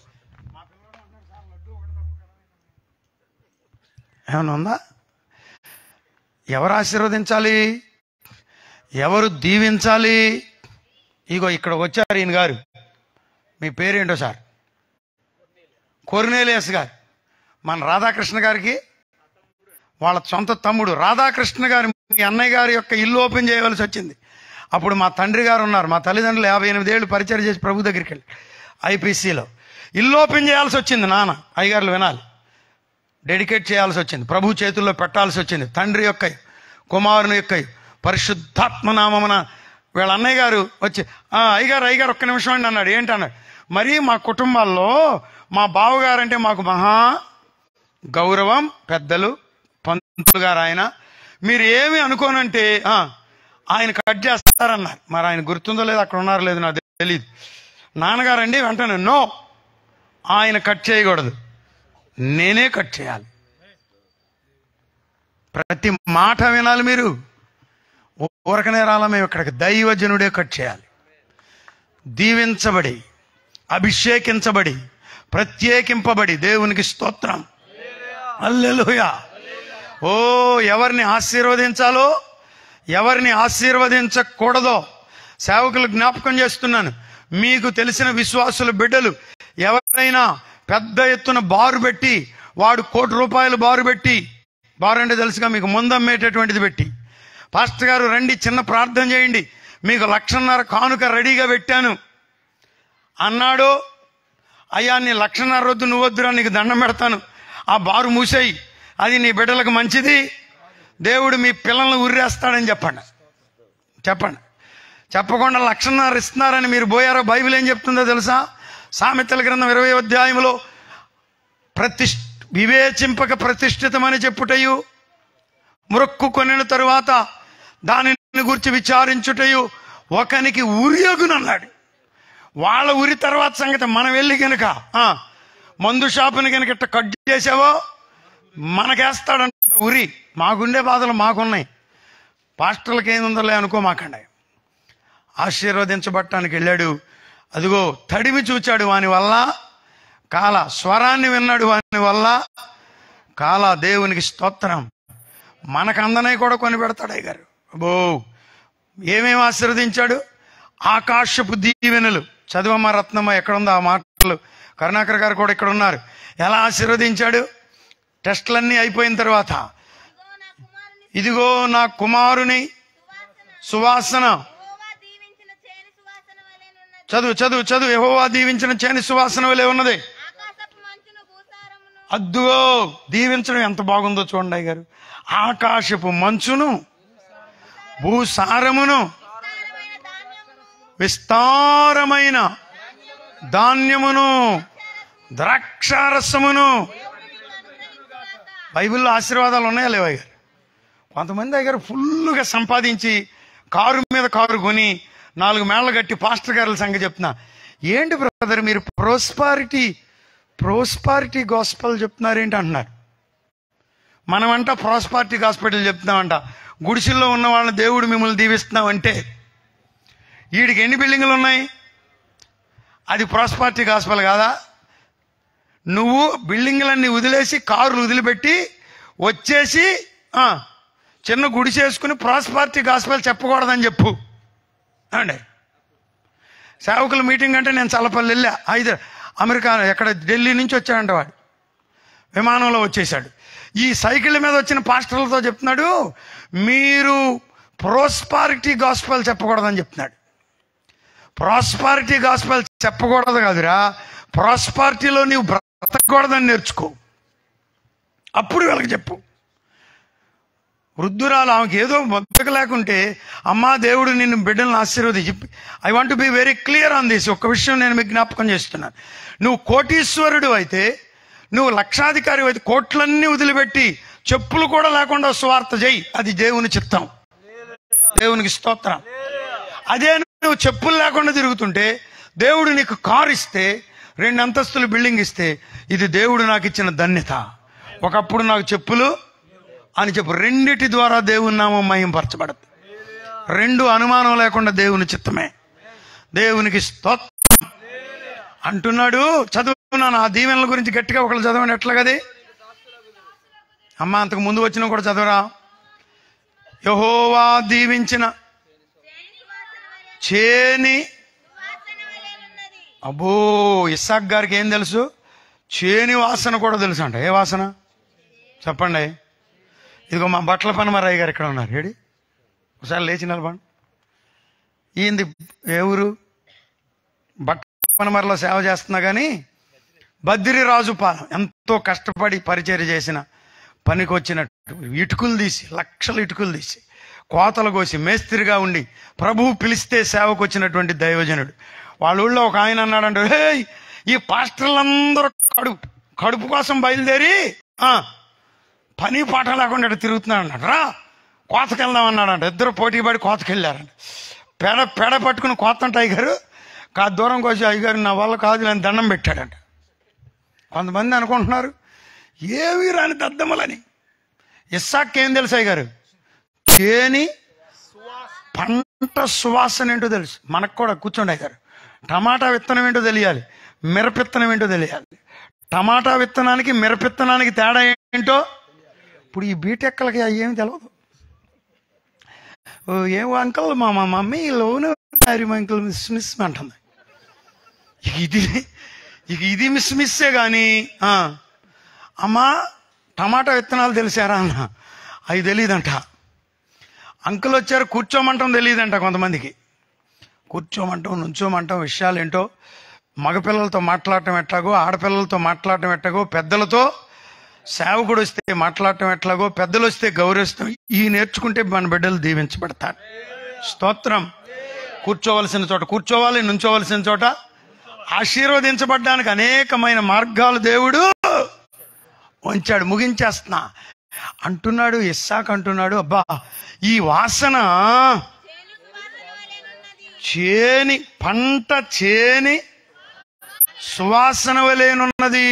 ఏమన్నా ఉందా? ఎవరు ఆశీర్వదించాలి, ఎవరు దీవించాలి? ఇగో ఇక్కడ వచ్చారు ఈయన గారు. మీ పేరేంటో సార్? కొర్నేలియస్ గారు. మన రాధాకృష్ణ గారికి వాళ్ళ సొంత తమ్ముడు. రాధాకృష్ణ గారు మీ అన్నయ్య గారి యొక్క ఇల్లు ఓపెన్ చేయవలసి వచ్చింది. అప్పుడు మా తండ్రి గారు ఉన్నారు, మా తల్లిదండ్రులు యాభై ఎనిమిది ఏళ్ళు పరిచయం చేసి ప్రభు దగ్గరికి వెళ్ళి ఐపీసీలో ఇల్లు ఓపెన్ చేయాల్సి వచ్చింది. నాన్న అయ్యగారులు వినాలి, డెడికేట్ చేయాల్సి వచ్చింది, ప్రభు చేతుల్లో పెట్టాల్సి వచ్చింది. తండ్రి యొక్క కుమారుని యొక్క పరిశుద్ధాత్మ నామమున వీళ్ళ అన్నయ్య గారు వచ్చి అయ్యగారు అయ్యగారు ఒక్క నిమిషం అండి అన్నాడు. ఏంటన్నాడు? మరి మా కుటుంబాల్లో మా బావగారు అంటే మాకు మహా గౌరవం, పెద్దలు, పంతులు గారు ఆయన, మీరు ఏమి అనుకోనంటే ఆయన కట్ చేస్తారన్నారు. మరి ఆయన గుర్తుందో లేదు, అక్కడ ఉన్నారో లేదు నాకు తెలియదు. నాన్నగారండి వెంటనే నో, ఆయన కట్ చేయకూడదు, నేనే కట్ చేయాలి. ప్రతి మాట వినాలి మీరు. ఊరకనే రాలా మేము ఇక్కడికి, దైవజనుడే కట్ చేయాలి. దీవించబడి, అభిషేకించబడి, ప్రత్యేకింపబడి, దేవునికి స్తోత్రం, హల్లెలూయా. ఓ ఎవరిని ఆశీర్వదించాలో ఎవరిని ఆశీర్వదించకూడదో సేవకులు జ్ఞాపకం చేస్తున్నాను. మీకు తెలిసిన విశ్వాసుల బిడ్డలు ఎవరైనా పెద్ద ఎత్తున బారు పెట్టి, వాడు కోటి రూపాయలు బారు పెట్టి, బారు అంటే తెలుసుగా మీకు, ముందమ్మేటటువంటిది పెట్టి, పాస్టర్ గారు రండి చిన్న ప్రార్థన చేయండి, మీకు లక్షన్నర కానుక రెడీగా పెట్టాను అన్నాడు. అయ్యా నీ లక్షన్నర వద్దు, నువ్వు వద్దురా, నీకు దండం పెడతాను, ఆ బారు మూసేయి, అది నీ బిడ్డలకు మంచిది, దేవుడు మీ పిల్లల్ని ఉర్రేస్తాడని చెప్పండి. చెప్పండి. చెప్పకుండా లక్షన్నర ఇస్తున్నారని మీరు పోయారో బైబిల్ ఏం చెప్తుందో తెలుసా? సామెతల గ్రంథం ఇరవై అధ్యాయంలో ప్రతిష్ఠ వివేచింపక ప్రతిష్ఠితమని చెప్పుటయు, మ్రొక్కు కొనిన తరువాత దానిని గురించి విచారించుటయు ఒకనికి ఉరియగునన్నాడు. వాళ్ళ ఉరి తర్వాత సంగతి మనం వెళ్ళి కనుక మందు షాపుని కనుక ఇట్ట కట్ చేసావో మనకేస్తాడంట ఉరి. మాకుండే బాధలు మాకున్నాయి, పాస్టర్లకి ఏముందలే అనుకోమాకండి. ఆశీర్వదించబట్టానికి వెళ్ళాడు. అదిగో తడిమి చూచాడు, వాని వల్ల కాల స్వరాన్ని విన్నాడు, వాని వల్ల కాల. దేవునికి స్తోత్రం. మనకు అందనవి కూడా కొని పెడతాడు అయ్యగారు. అబ్బో ఏమేమి ఆశీర్వదించాడు? ఆకాశపు దీవెనలు. చదువమ్మ రత్నమ్మ ఎక్కడుందో ఆ మాటలు. కరుణాకర్ గారు కూడా ఇక్కడ ఉన్నారు. ఎలా ఆశీర్వదించాడు? టెస్టులన్నీ అయిపోయిన తర్వాత, ఇదిగో నా కుమారుని సువాసన, చదువు చదువు చదువు యెహోవా దీవించిన చేని సువాసన వలె ఉన్నది. అద్దుగో దీవించడం ఎంత బాగుందో చూడండి అయ్య గారు. ఆకాశపు మంచును, భూసారమును, విస్తారమైన ధాన్యమును, ద్రాక్షారసమును. బైబిల్లో ఆశీర్వాదాలు ఉన్నాయా లేవా గారు? కొంతమంది అయ్యారు ఫుల్గా సంపాదించి కారు మీద కారు కొని నాలుగు మేళ్ళ కట్టి పాస్టర్ గారుల సంగతి చెప్తున్నా. ఏంటి బ్రదర్ మీరు ప్రోస్పారిటీ ప్రోస్పారిటీ గాస్పెల్ చెప్తున్నారేంటి అంటున్నారు. మనమంట ప్రోస్పారిటీ హాస్పిటల్ చెప్తున్నామంట. గుడిసెల్లో ఉన్న వాళ్ళని దేవుడు మిమ్మల్ని దీవిస్తున్నామంటే వీడికి ఎన్ని బిల్డింగులు ఉన్నాయి? అది ప్రోస్పారిటీ గాస్పెల్ కాదా? నువ్వు బిల్డింగులన్నీ వదిలేసి కారులు వదిలిపెట్టి వచ్చేసి చిన్న గుడి చేసుకుని ప్రాస్పారిటీ గాస్పెల్ చెప్పకూడదని చెప్పు అండి. సేవకుల మీటింగ్ అంటే నేను చల్లపల్లి వెళ్ళా. ఐదు అమెరికా ఎక్కడ ఢిల్లీ నుంచి వచ్చాడంట వాడు, విమానంలో వచ్చేసాడు. ఈ సైకిళ్ళ మీద వచ్చిన పాస్టర్లతో చెప్తున్నాడు, మీరు ప్రోస్పారిటీ గాస్పెల్ చెప్పకూడదని చెప్తున్నాడు. ప్రాస్పారిటీ గాస్పెల్ చెప్పకూడదు కాదురా, ప్రాస్పారిటీలో నీవు బ్రతకూడదని నేర్చుకో, అప్పుడు వీళ్ళకి చెప్పు. వృద్ధురాలు, ఆమెకి ఏదో బతక లేకుంటే, అమ్మా దేవుడు నిన్ను బిడ్డలను ఆశీర్వదించి, I want be very clear on this. ఒక్క విషయం నేను మీకు జ్ఞాపకం చేస్తున్నాను. నువ్వు కోటీశ్వరుడు అయితే, నువ్వు లక్షాధికారి అయితే, కోట్లన్నీ వదిలిపెట్టి చెప్పులు కూడా లేకుండా సువార్త చేయి, అది దేవుని చిత్తం. దేవునికి స్తోత్రం. అదే నువ్వు చెప్పులు లేకుండా తిరుగుతుంటే, దేవుడు నీకు కారు ఇస్తే, రెండు అంతస్తులు బిల్డింగ్ ఇస్తే, ఇది దేవుడు నాకు ఇచ్చిన ధన్యత, ఒకప్పుడు నాకు చెప్పులు అని చెప్పు. రెండిటి ద్వారా దేవుని నామం మహింపరచబడదు. రెండు అనుమానం లేకుండా దేవుని చిత్తమే. దేవునికి స్తోత్రం అంటున్నాడు. చదువుకున్నాను ఆ దీవెనల గురించి గట్టిగా ఒకళ్ళు చదవండి. ఎట్లా కదే అమ్మ, అంతకు ముందు వచ్చినా కూడా చదవరా. యెహోవా దీవించిన చేని, అబ్బో ఇస్సాక్ గారికి ఏం తెలుసు? చేని వాసన కూడా తెలుసు అంట. ఏ వాసన చెప్పండి? ఇదిగో మా బట్టల పనమరాయ్య గారు ఇక్కడ ఉన్నారు. ఏడి ఒకసారి లేచి నిలబడి. ఈయనది ఏ ఊరు? బట్టల పనమరలో సేవ చేస్తున్నా కానీ బద్రిరాజు పాలెం. ఎంతో కష్టపడి పరిచర్య చేసిన పనికి వచ్చినట్టు ఇటుకలు తీసి, లక్షల ఇటుకలు తీసి, కోతలు కోసి మేస్త్రిగా ఉండి ప్రభువు పిలిస్తే సేవకు వచ్చినటువంటి దైవజనుడు. వాళ్ళ ఊళ్ళో ఒక ఆయన అన్నాడంటే, హే ఈ పాస్టర్లందరూ కడుపు కడుపు కోసం బయలుదేరి పని పాట లేకుండా తిరుగుతున్నాడు అన్నాడు. రా కోతకి వెళ్దాం అన్నాడంట. ఇద్దరు పోటీ పడి కోతకి వెళ్ళారంట. పెడ పెడ పట్టుకుని కోత అంటే అయ్యగారు కాదు దూరం కోసి, అయ్యగారు నా వల్ల కాదు అని దండం పెట్టాడంట. కొంతమంది అనుకుంటున్నారు ఏవి రాని దద్దమ్మలని. ఇస్సాక్ ఏం తెలుసు అయ్యగారు? చేని పంట సువాసన ఏంటో తెలుసు. మనకు కూడా కూర్చోండి అయ్యగారు. టమాటా విత్తనం ఏంటో తెలియాలి, మిరపిత్తనం ఏంటో తెలియాలి. టమాటా విత్తనానికి మిరపిత్తనానికి తేడా ఏంటో ఇప్పుడు ఈ బీటెక్కలకి అవి ఏమి తెలియదు. ఏమో అంకుల్ మా మా మమ్మీ లోను అంకుల్ మిస్ మిస్ అంటుంది. ఇక ఇది ఇక ఇది మిస్ మిస్సే కానీ అమ్మా టమాటా విత్తనాలు తెలిసారా అన్న, అవి తెలియదంట. అంకుల్ వచ్చారు కూర్చోమంటాం తెలియదంట కొంతమందికి. కూర్చోమంటాం, నుంచోమంటాం, విషయాలు ఏంటో, మగపిల్లలతో మాట్లాడటం ఎట్లాగో, ఆడపిల్లలతో మాట్లాడటం ఎట్లాగో, పెద్దలతో సేవకుడు వస్తే మాట్లాడటం ఎట్లాగో, పెద్దలు వస్తే గౌరవిస్తాం. ఈ నేర్చుకుంటే మన బిడ్డలు దీవించబడతారు. స్తోత్రం. కూర్చోవలసిన చోట కూర్చోవాలి, నుంచోవలసిన చోట ఆశీర్వదించబడ్డానికి అనేకమైన మార్గాలు దేవుడు ఉంచాడు. ముగించేస్తున్నా అంటున్నాడు ఇస్సాక్ అంటున్నాడు, అబ్బా ఈ వాసన చేని పంట చేని సువాసన వలేనున్నది.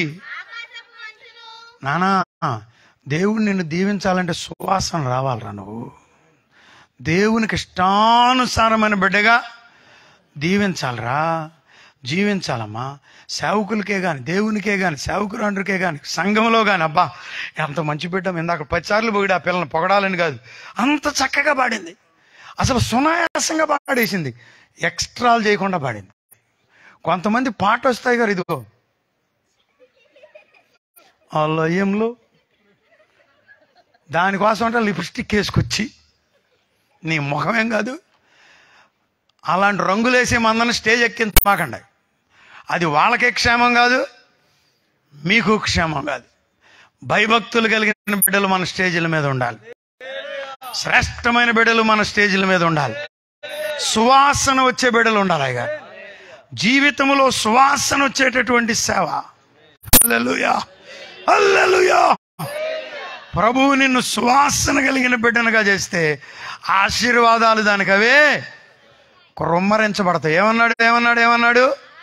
నానా దేవుడు నిన్ను దీవించాలంటే సువాసన రావాలరా. నువ్వు దేవునికి ఇష్టానుసారమైన బిడ్డగా దీవించాలరా, జీవించాలమ్మా. సేవకులకే కానీ, దేవునికే కానీ, సేవకురాండ్రికే కానీ, సంఘంలో కానీ, అబ్బా ఎంత మంచి బిడ్డ. ఇందాక పదిసార్లు పొగిడి ఆ పిల్లల్ని పొగడాలని కాదు, అంత చక్కగా పాడింది. అసలు సునాయాసంగా పాడేసింది, ఎక్స్ట్రాలు చేయకుండా పాడింది. కొంతమంది పాట వస్తాయి గారు, ఇదిగో ఆలయంలో దానికోసం అంటే లిప్స్టిక్ వేసుకొచ్చి, నీ ముఖమేం కాదు అలాంటి రంగులేసి మందన స్టేజ్ ఎక్కించమాకండి. అది వాళ్ళకే క్షేమం కాదు, మీకు క్షేమం కాదు. భయభక్తులు కలిగిన బిడ్డలు మన స్టేజీల మీద ఉండాలి. శ్రేష్టమైన బిడ్డలు మన స్టేజీల మీద ఉండాలి. సువాసన వచ్చే బిడ్డలు ఉండాలి. అయ్యా జీవితంలో సువాసన వచ్చేటటువంటి సేవ. హల్లెలూయా, హల్లెలూయా. ప్రభువు నిన్ను సువాసన కలిగిన బిడ్డనుగా చేస్తే ఆశీర్వాదాలు దానికి అవే కుమ్మరించబడతాయి. ఏమన్నాడు ఏమన్నాడు ఏమన్నాడు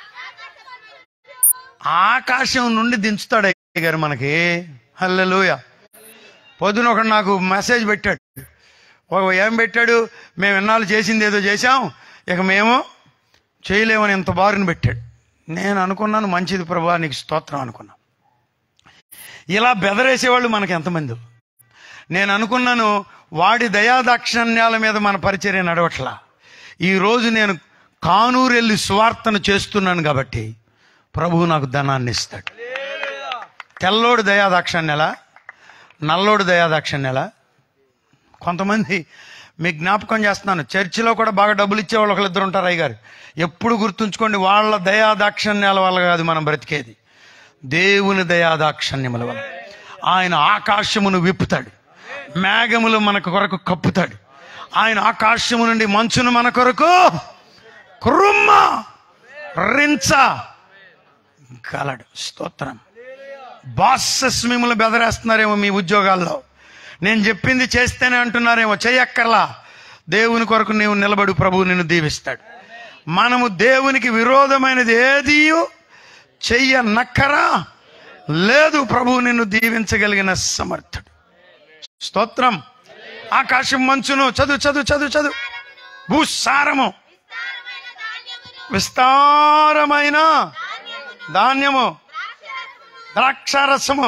ఆకాశం నుండి దించుతాడు అయ్యగారు మనకి. హల్లెలూయా. పొద్దున ఒకడు నాకు మెసేజ్ పెట్టాడు. ఏం పెట్టాడు? మేము ఎన్నాళ్ళు చేసింది ఏదో చేశాం, ఇక మేము చేయలేమని ఇంత బారుని పెట్టాడు. నేను అనుకున్నాను మంచిది ప్రభువా నీకు స్తోత్రం అనుకున్నా. ఇలా బెదరేసేవాళ్ళు మనకి ఎంతమంది. నేను అనుకున్నాను వాడి దయాదాక్షిణ్యాల మీద మన పరిచర్య నడవట్లా. ఈరోజు నేను కానూరు వెళ్ళి సువార్తను చేస్తున్నాను కాబట్టి ప్రభువు నాకు ధనాన్ని ఇస్తాడు. తెల్లోడు దయాదాక్షిణ్యాల, నల్లోడు దయాదాక్షిణ్యాల. కొంతమంది మీకు జ్ఞాపకం చేస్తున్నాను, చర్చిలో కూడా బాగా డబ్బులు ఇచ్చేవాళ్ళు ఒకళ్ళిద్దరు ఉంటారు. అయ్యగారు ఎప్పుడు గుర్తుంచుకోండి, వాళ్ళ దయాదాక్షిణ్యాల వల్ల కాదు మనం బ్రతికేది, దేవుని దయాదాక్షిణ్యముల వల్ల. ఆయన ఆకాశమును విప్పుతాడు, మేఘములు మనకు కొరకు కప్పుతాడు. ఆయన ఆకాశము నుండి మంచును మన కొరకు కురుమ్మ రించ గలడు. స్తోత్రం. బాసెస్ మిమ్మల్ని బెదరేస్తున్నారేమో మీ ఉద్యోగాల్లో. నేను చెప్పింది చేస్తేనే అంటున్నారేమో, చెయ్యక్కర్లా. దేవుని కొరకు నీవు నిలబడు, ప్రభువు నిన్ను దీవిస్తాడు. మనము దేవునికి విరోధమైనది ఏది చెయ్యనక్కరా లేదు. ప్రభువు నిన్ను దీవించగలిగిన సమర్థుడు. స్తోత్రం. ఆకాశం మంచును చదువు చదువు చదువు చదువు భూసారము విస్తారమైన ధాన్యము ద్రాక్షారసము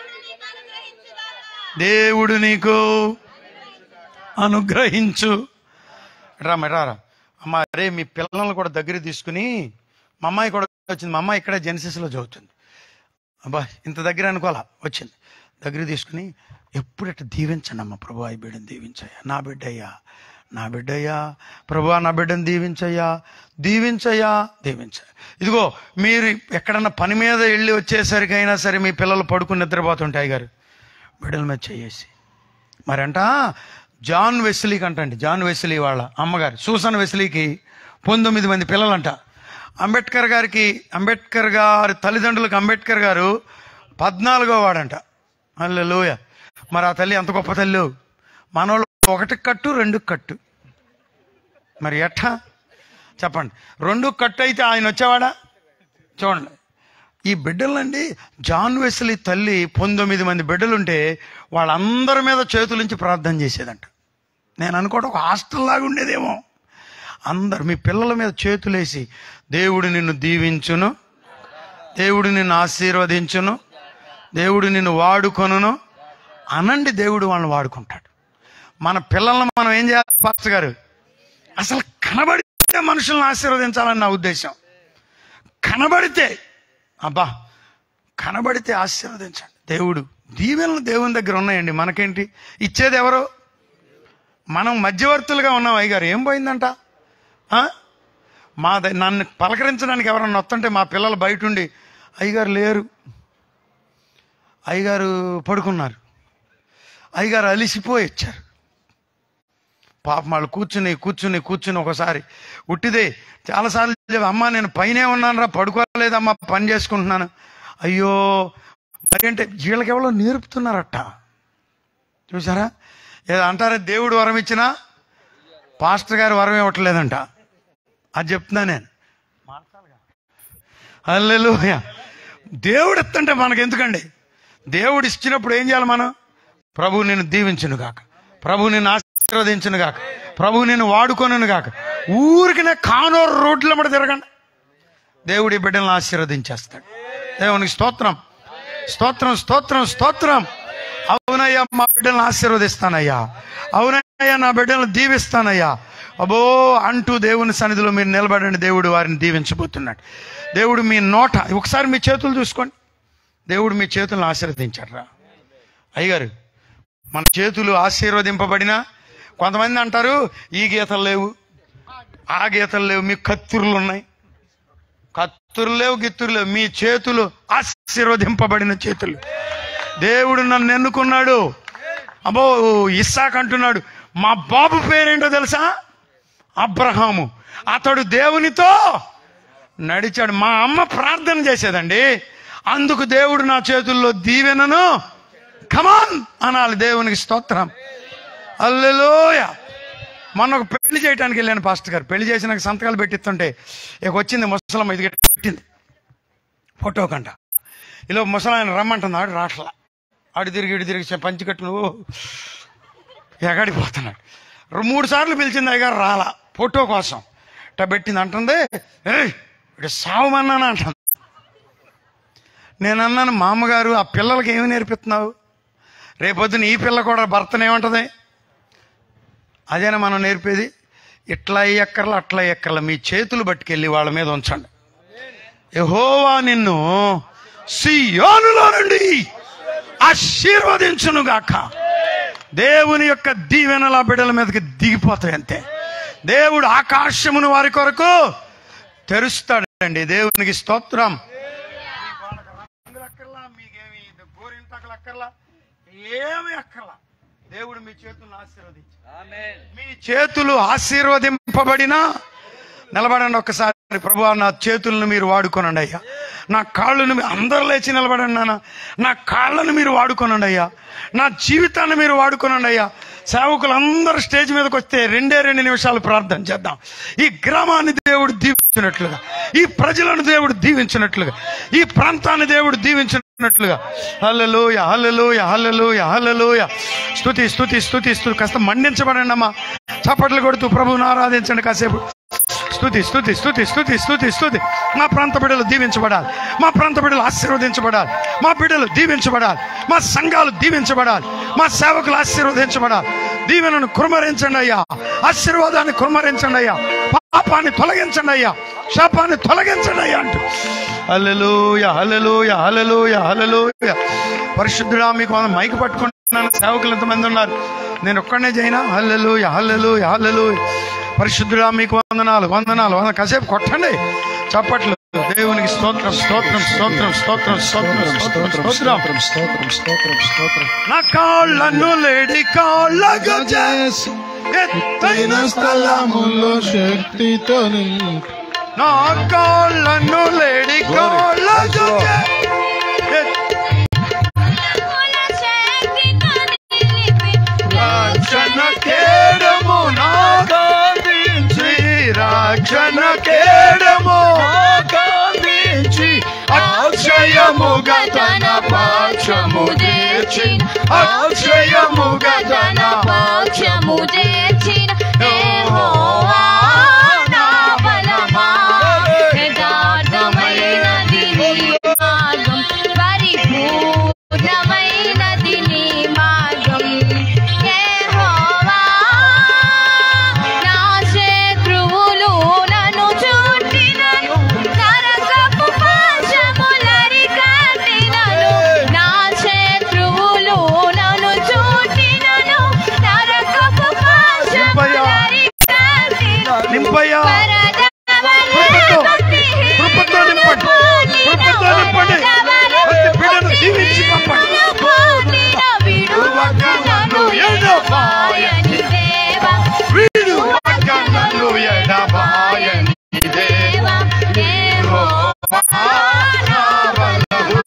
దేవుడు నీకు అనుగ్రహించు. రా మెరారా అమ్మ, అరే మీ పిల్లలను కూడా దగ్గర తీసుకుని, మా అమ్మాయి కూడా వచ్చింది. మా అమ్మాయి ఇక్కడ జెన్సిస్లో చదువుతుంది. అబ్బా ఇంత దగ్గర అనుకోవాలా, వచ్చింది. దగ్గర తీసుకుని ఎప్పుడట్టు దీవించండి అమ్మ. ప్రభు ఈ బిడ్డను దీవించయ్యా, నా బిడ్డయ్యా, నా బిడ్డయ్యా, ప్రభు నా బిడ్డను దీవించయ్యా, దీవించయ్యా, దీవించయ్యా. ఇదిగో మీరు ఎక్కడన్నా పని మీద వెళ్ళి వచ్చేసరికైనా సరే మీ పిల్లలు పడుకుని నిద్రపోతుంటాయి గారు, బిడ్డల మీద చేసి మరంట. జాన్ వెస్లీకి అంటండి, జాన్ వెస్లీ వాళ్ళ అమ్మగారు సూసన్ వెస్లీకి పంతొమ్మిది మంది పిల్లలంట. అంబేద్కర్ గారికి, అంబేద్కర్ గారి తల్లిదండ్రులకు అంబేద్కర్ గారు పద్నాలుగో వాడంట. హల్లెలూయా. మరి ఆ తల్లి అంత గొప్ప తల్లి. మనోళ్ళు ఒకటి కట్టు రెండు కట్టు, మరి ఎట్టా చెప్పండి. రెండు కట్టు అయితే ఆయన వచ్చేవాడా? చూడండి ఈ బిడ్డలండి. జాన్ వెస్లీ తల్లి పంతొమ్మిది మంది బిడ్డలుంటే వాళ్ళందరి మీద చేతులుంచి ప్రార్థన చేసేదంట. నేను అనుకోవడం ఒక హాస్టల్ లాగా ఉండేదేమో. అందరు మీ పిల్లల మీద చేతులేసి, దేవుడు నిన్ను దీవించును, దేవుడు నిన్ను ఆశీర్వదించును, దేవుడు నిన్ను వాడుకొనును అనండి. దేవుడు వాళ్ళని వాడుకుంటాడు. మన పిల్లలను మనం ఏం చేయాలి పాస్టర్ గారు? అసలు కనబడితే మనుషులను ఆశీర్వదించాలని నా ఉద్దేశం. కనబడితే అబ్బా కనబడితే ఆశీర్వదించండి. దేవుడు దీవెనలు దేవుని దగ్గర ఉన్నాయండి. మనకేంటి ఇచ్చేది ఎవరు? మనం మధ్యవర్తులుగా ఉన్నాం. అయ్యగారు ఏం పోయిందంట, మా నన్ను పలకరించడానికి ఎవరన్నా వస్తుంటే మా పిల్లలు బయట ఉండి, అయ్యగారు లేరు, అయ్యగారు పడుకున్నారు, అయ్యగారు అలిసిపోయి వచ్చారు. పాపం వాళ్ళు కూర్చుని కూర్చుని కూర్చుని ఒకసారి ఉట్టిదే చాలాసార్లు, అమ్మ నేను పైనే ఉన్నాను రా, పడుకోలేదమ్మా, పని చేసుకుంటున్నాను. అయ్యో మరేంటే వీళ్ళకి ఎవరో నేర్పుతున్నారట. చూసారా? ఏదో అంటారా దేవుడు వరం ఇచ్చినా పాస్టర్ గారు వరం ఇవ్వట్లేదంట. అది చెప్తున్నా నేను. హల్లెలూయా. దేవుడు ఇస్తుంటే మనకు ఎందుకండి? దేవుడు ఇచ్చినప్పుడు ఏం చేయాలి మనం? ప్రభు నిన్ను దీవించును గాక, ప్రభు నిన్ను ఆశీర్వదించును గాక, ప్రభు నిన్ను వాడుకొనును గాక. ఊరికినే కానూరు రోడ్ల మీద తిరగండి, దేవుడి బిడ్డలను ఆశీర్వదించేస్తాడు. దేవునికి స్తోత్రం, స్తోత్రం, స్తోత్రం, స్తోత్రం. అవునయ్యా మా బిడ్డలను ఆశీర్వదిస్తానయ్యా, అవునయ్యా నా బిడ్డలను దీవిస్తానయ్యా, అబో అంటూ దేవుని సన్నిధిలో మీరు నిలబడండి. దేవుడు వారిని దీవించబోతున్నాడు. దేవుడు మీ నోట, ఒకసారి మీ చేతులు చూసుకోండి. దేవుడు మీ చేతులను ఆశీర్వదించాడు రా అయ్యగారు. మన చేతులు ఆశీర్వదింపబడినా కొంతమంది అంటారు ఈ గీతలు లేవు, ఆ గీతలు లేవు, మీకు కత్తురులు ఉన్నాయి. కత్తురులు లేవు, గిత్తురు లేవు. మీ చేతులు ఆశీర్వదింపబడిన చేతులు. దేవుడు నన్ను ఎన్నుకున్నాడు. అబ్బో ఇస్సాకు అంటున్నాడు, మా బాబు పేరేంటో తెలుసా? అబ్రహాము. అతడు దేవునితో నడిచాడు. మా అమ్మ ప్రార్థన చేసేదండి, అందుకు దేవుడు నా చేతుల్లో దీవెనను కమాన్ అనాలి. దేవునికి స్తోత్రం. హల్లెలూయా. మొన్న ఒక పెళ్లి చేయడానికి వెళ్ళాను పాస్టర్ గారు. పెళ్లి చేసి నాకు సంతకాలు పెట్టిస్తుంటే ఇక వచ్చింది ముసలమ్మ, ఇది పెట్టింది ఫోటో కంట. ఇలా ముసలాయన రమ్మంటుంది, ఆడు రాట్లా. ఆడు తిరిగి ఇటు తిరిగి పంచి కట్టును ఎగాడిపోతున్నాడు. మూడు సార్లు పిలిచింది, అయ్యగారు రాలా ఫోటో కోసం. ఇట్లా పెట్టింది, అంటుంది ఏయ్ ఇటు సావమన్నాను అంటుంది. నేను అన్నాను, మా అమ్మగారు ఆ పిల్లలకి ఏమి నేర్పిస్తున్నావు? రేపొద్దున ఈ పిల్ల కూడా భర్తనేమంటది? అదేనా మనం నేర్పేది? ఇట్లా ఎక్కర్లా అట్లా ఎక్కర్లా, మీ చేతులు పట్టుకెళ్ళి వాళ్ళ మీద ఉంచండి. యెహోవా నిన్ను సీయోనులో నుండి ఆశీర్వదించునుగాక. దేవుని యొక్క దీవెనల బిడ్డల మీదకి దిగిపోతాయి అంతే. దేవుడు ఆకాశమును వారి కొరకు తెరుస్తాడండి. దేవునికి స్తోత్రం. మీకేమి గోరింటకలు అక్కర్లా, ఏమి అక్కర్లా. దేవుడు మీ చేతులను ఆశీర్వదించారు. మీ చేతులు ఆశీర్వదింపబడినా నిలబడండి ఒక్కసారి. ప్రభువా నా చేతులను మీరు వాడుకోనండి అయ్యా, నా కాళ్ళను అందరు లేచి నిలబడండి నాన్న, నా కాళ్ళను మీరు వాడుకోనండి అయ్యా, నా జీవితాన్ని మీరు వాడుకోనండి అయ్యా. సేవకులందరూ స్టేజ్ మీదకి వస్తే రెండే రెండు నిమిషాలు ప్రార్థన చేద్దాం. ఈ గ్రామాన్ని దేవుడు దీవించినట్లుగా, ఈ ప్రజలను దేవుడు దీవించినట్లుగా, ఈ ప్రాంతాన్ని దేవుడు దీవించినట్లుగా. హల్లెలూయా హల్లెలూయా హల్లెలూయా హల్లెలూయా. స్తుతి స్తుతి స్తుతి స్తుతి. కాస్త మండించబడండి అమ్మా, చప్పట్లు కొడుతూ ప్రభువుని ఆరాధించండి కాసేపు. స్తుతి స్తుతి స్తుతి స్తుతి స్తుతి స్తుతి. మా ప్రాంత బిడ్డలు దీవించబడాలి, మా ప్రాంత బిడ్డలు ఆశీర్వదించబడాలి, మా బిడ్డలు దీవించబడాలి, మా సంఘాలు దీవించబడాలి, మా సేవకులు ఆశీర్వదించబడాలి. దీవెనను కుమ్మరించండి అయ్యా, ఆశీర్వాదాన్ని కుమ్మరించండి అయ్యా, పాపాన్ని తొలగించండి అయ్యా, శాపాన్ని తొలగించండి అయ్యా అంటూ హల్లెలూయా హల్లెలూయా హల్లెలూయా హల్లెలూయా. పరిశుద్ధుడా మీకు మైక్ పట్టుకుంటున్నాను, సేవకులు ఎంతమంది ఉన్నారు, నేను ఒక్కడనే చేయనా? హల్లెలూయా హల్లెలూయా హల్లెలూయా. పరిశుద్ధుడా మీకు వందనాలు వందనాలు వంద. కాసేపు కొట్టండి చప్పట్లు. దేవునికి స్తోత్రం స్తోత్రం స్తోత్రం స్తోత్రం స్తోత్రం స్తోత్రం స్తోత్రం స్తోత్రం స్తోత్రం స్తోత్రం. నా కాళ్ళను లేడి కాళ్ళగా చేసి ఎత్తైన స్థలములో శక్తితో నింపు. నా కాళ్ళను లేడి కాళ్ళగా రాక్షణ కేడము నాగాందించి, రాక్షణ కేడము నాగాందించి, అక్షయముగా తన పాక్షము చేర్చి, అక్షయముగా తన పాక్షము చేర్చిన యెహోవా నా బలమా, యథార్థమైనది నీ మార్గం, పరిపూర్ణమైనది నీ మార్గం. యెహోవా నా శత్రువులు నన్ను చుట్టినను, నరకపు పాశములరికట్టినను, నా శత్రువులు నన్ను చుట్టినను, నరకపు పాశములరికట్టినను. నింపయ్యా, కృపతో నింపండి, కృపతో నింపండి. ప్రతి బిడ్డను దీవించి పంపండి. నన్ను ఎడబాయని దేవా, విడువక నన్ను ఎడబాయని దేవా, యెహోవా నా బలము,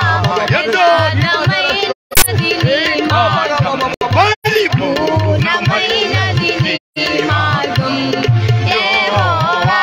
యథార్థమైనది నీ మార్గం, పరిపూర్ణమైనది నీ మార్గం. యెహోవా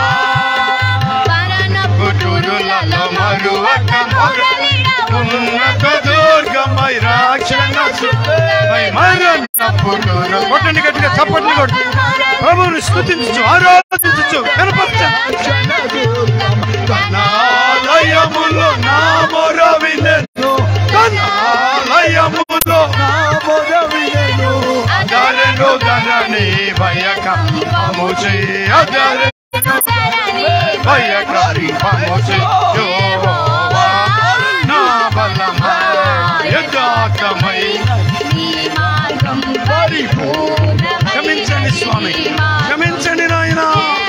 పరనపుటులలో మరువక మొరలిడవు, ఉన్నత దుర్గమై రాక్షణ సుత్తమై మరణపుటులు. కొట్టండి గట్టిగా చప్పట్లు కొట్టు, ప్రభువుని స్తుతించు ఆరాధించు కనపరచండి. తన ఆలయములో నా మొర వినెను, తన ఆలయములో నా మొర వినెను. అదరెను ధరణి భయక పముచి, అదరెను భయకారి పముచి. యెహోవా నా బలమా, యథార్థమైన నీ మార్గం, క్షమించండి స్వామి, క్షమించండి నాయనా.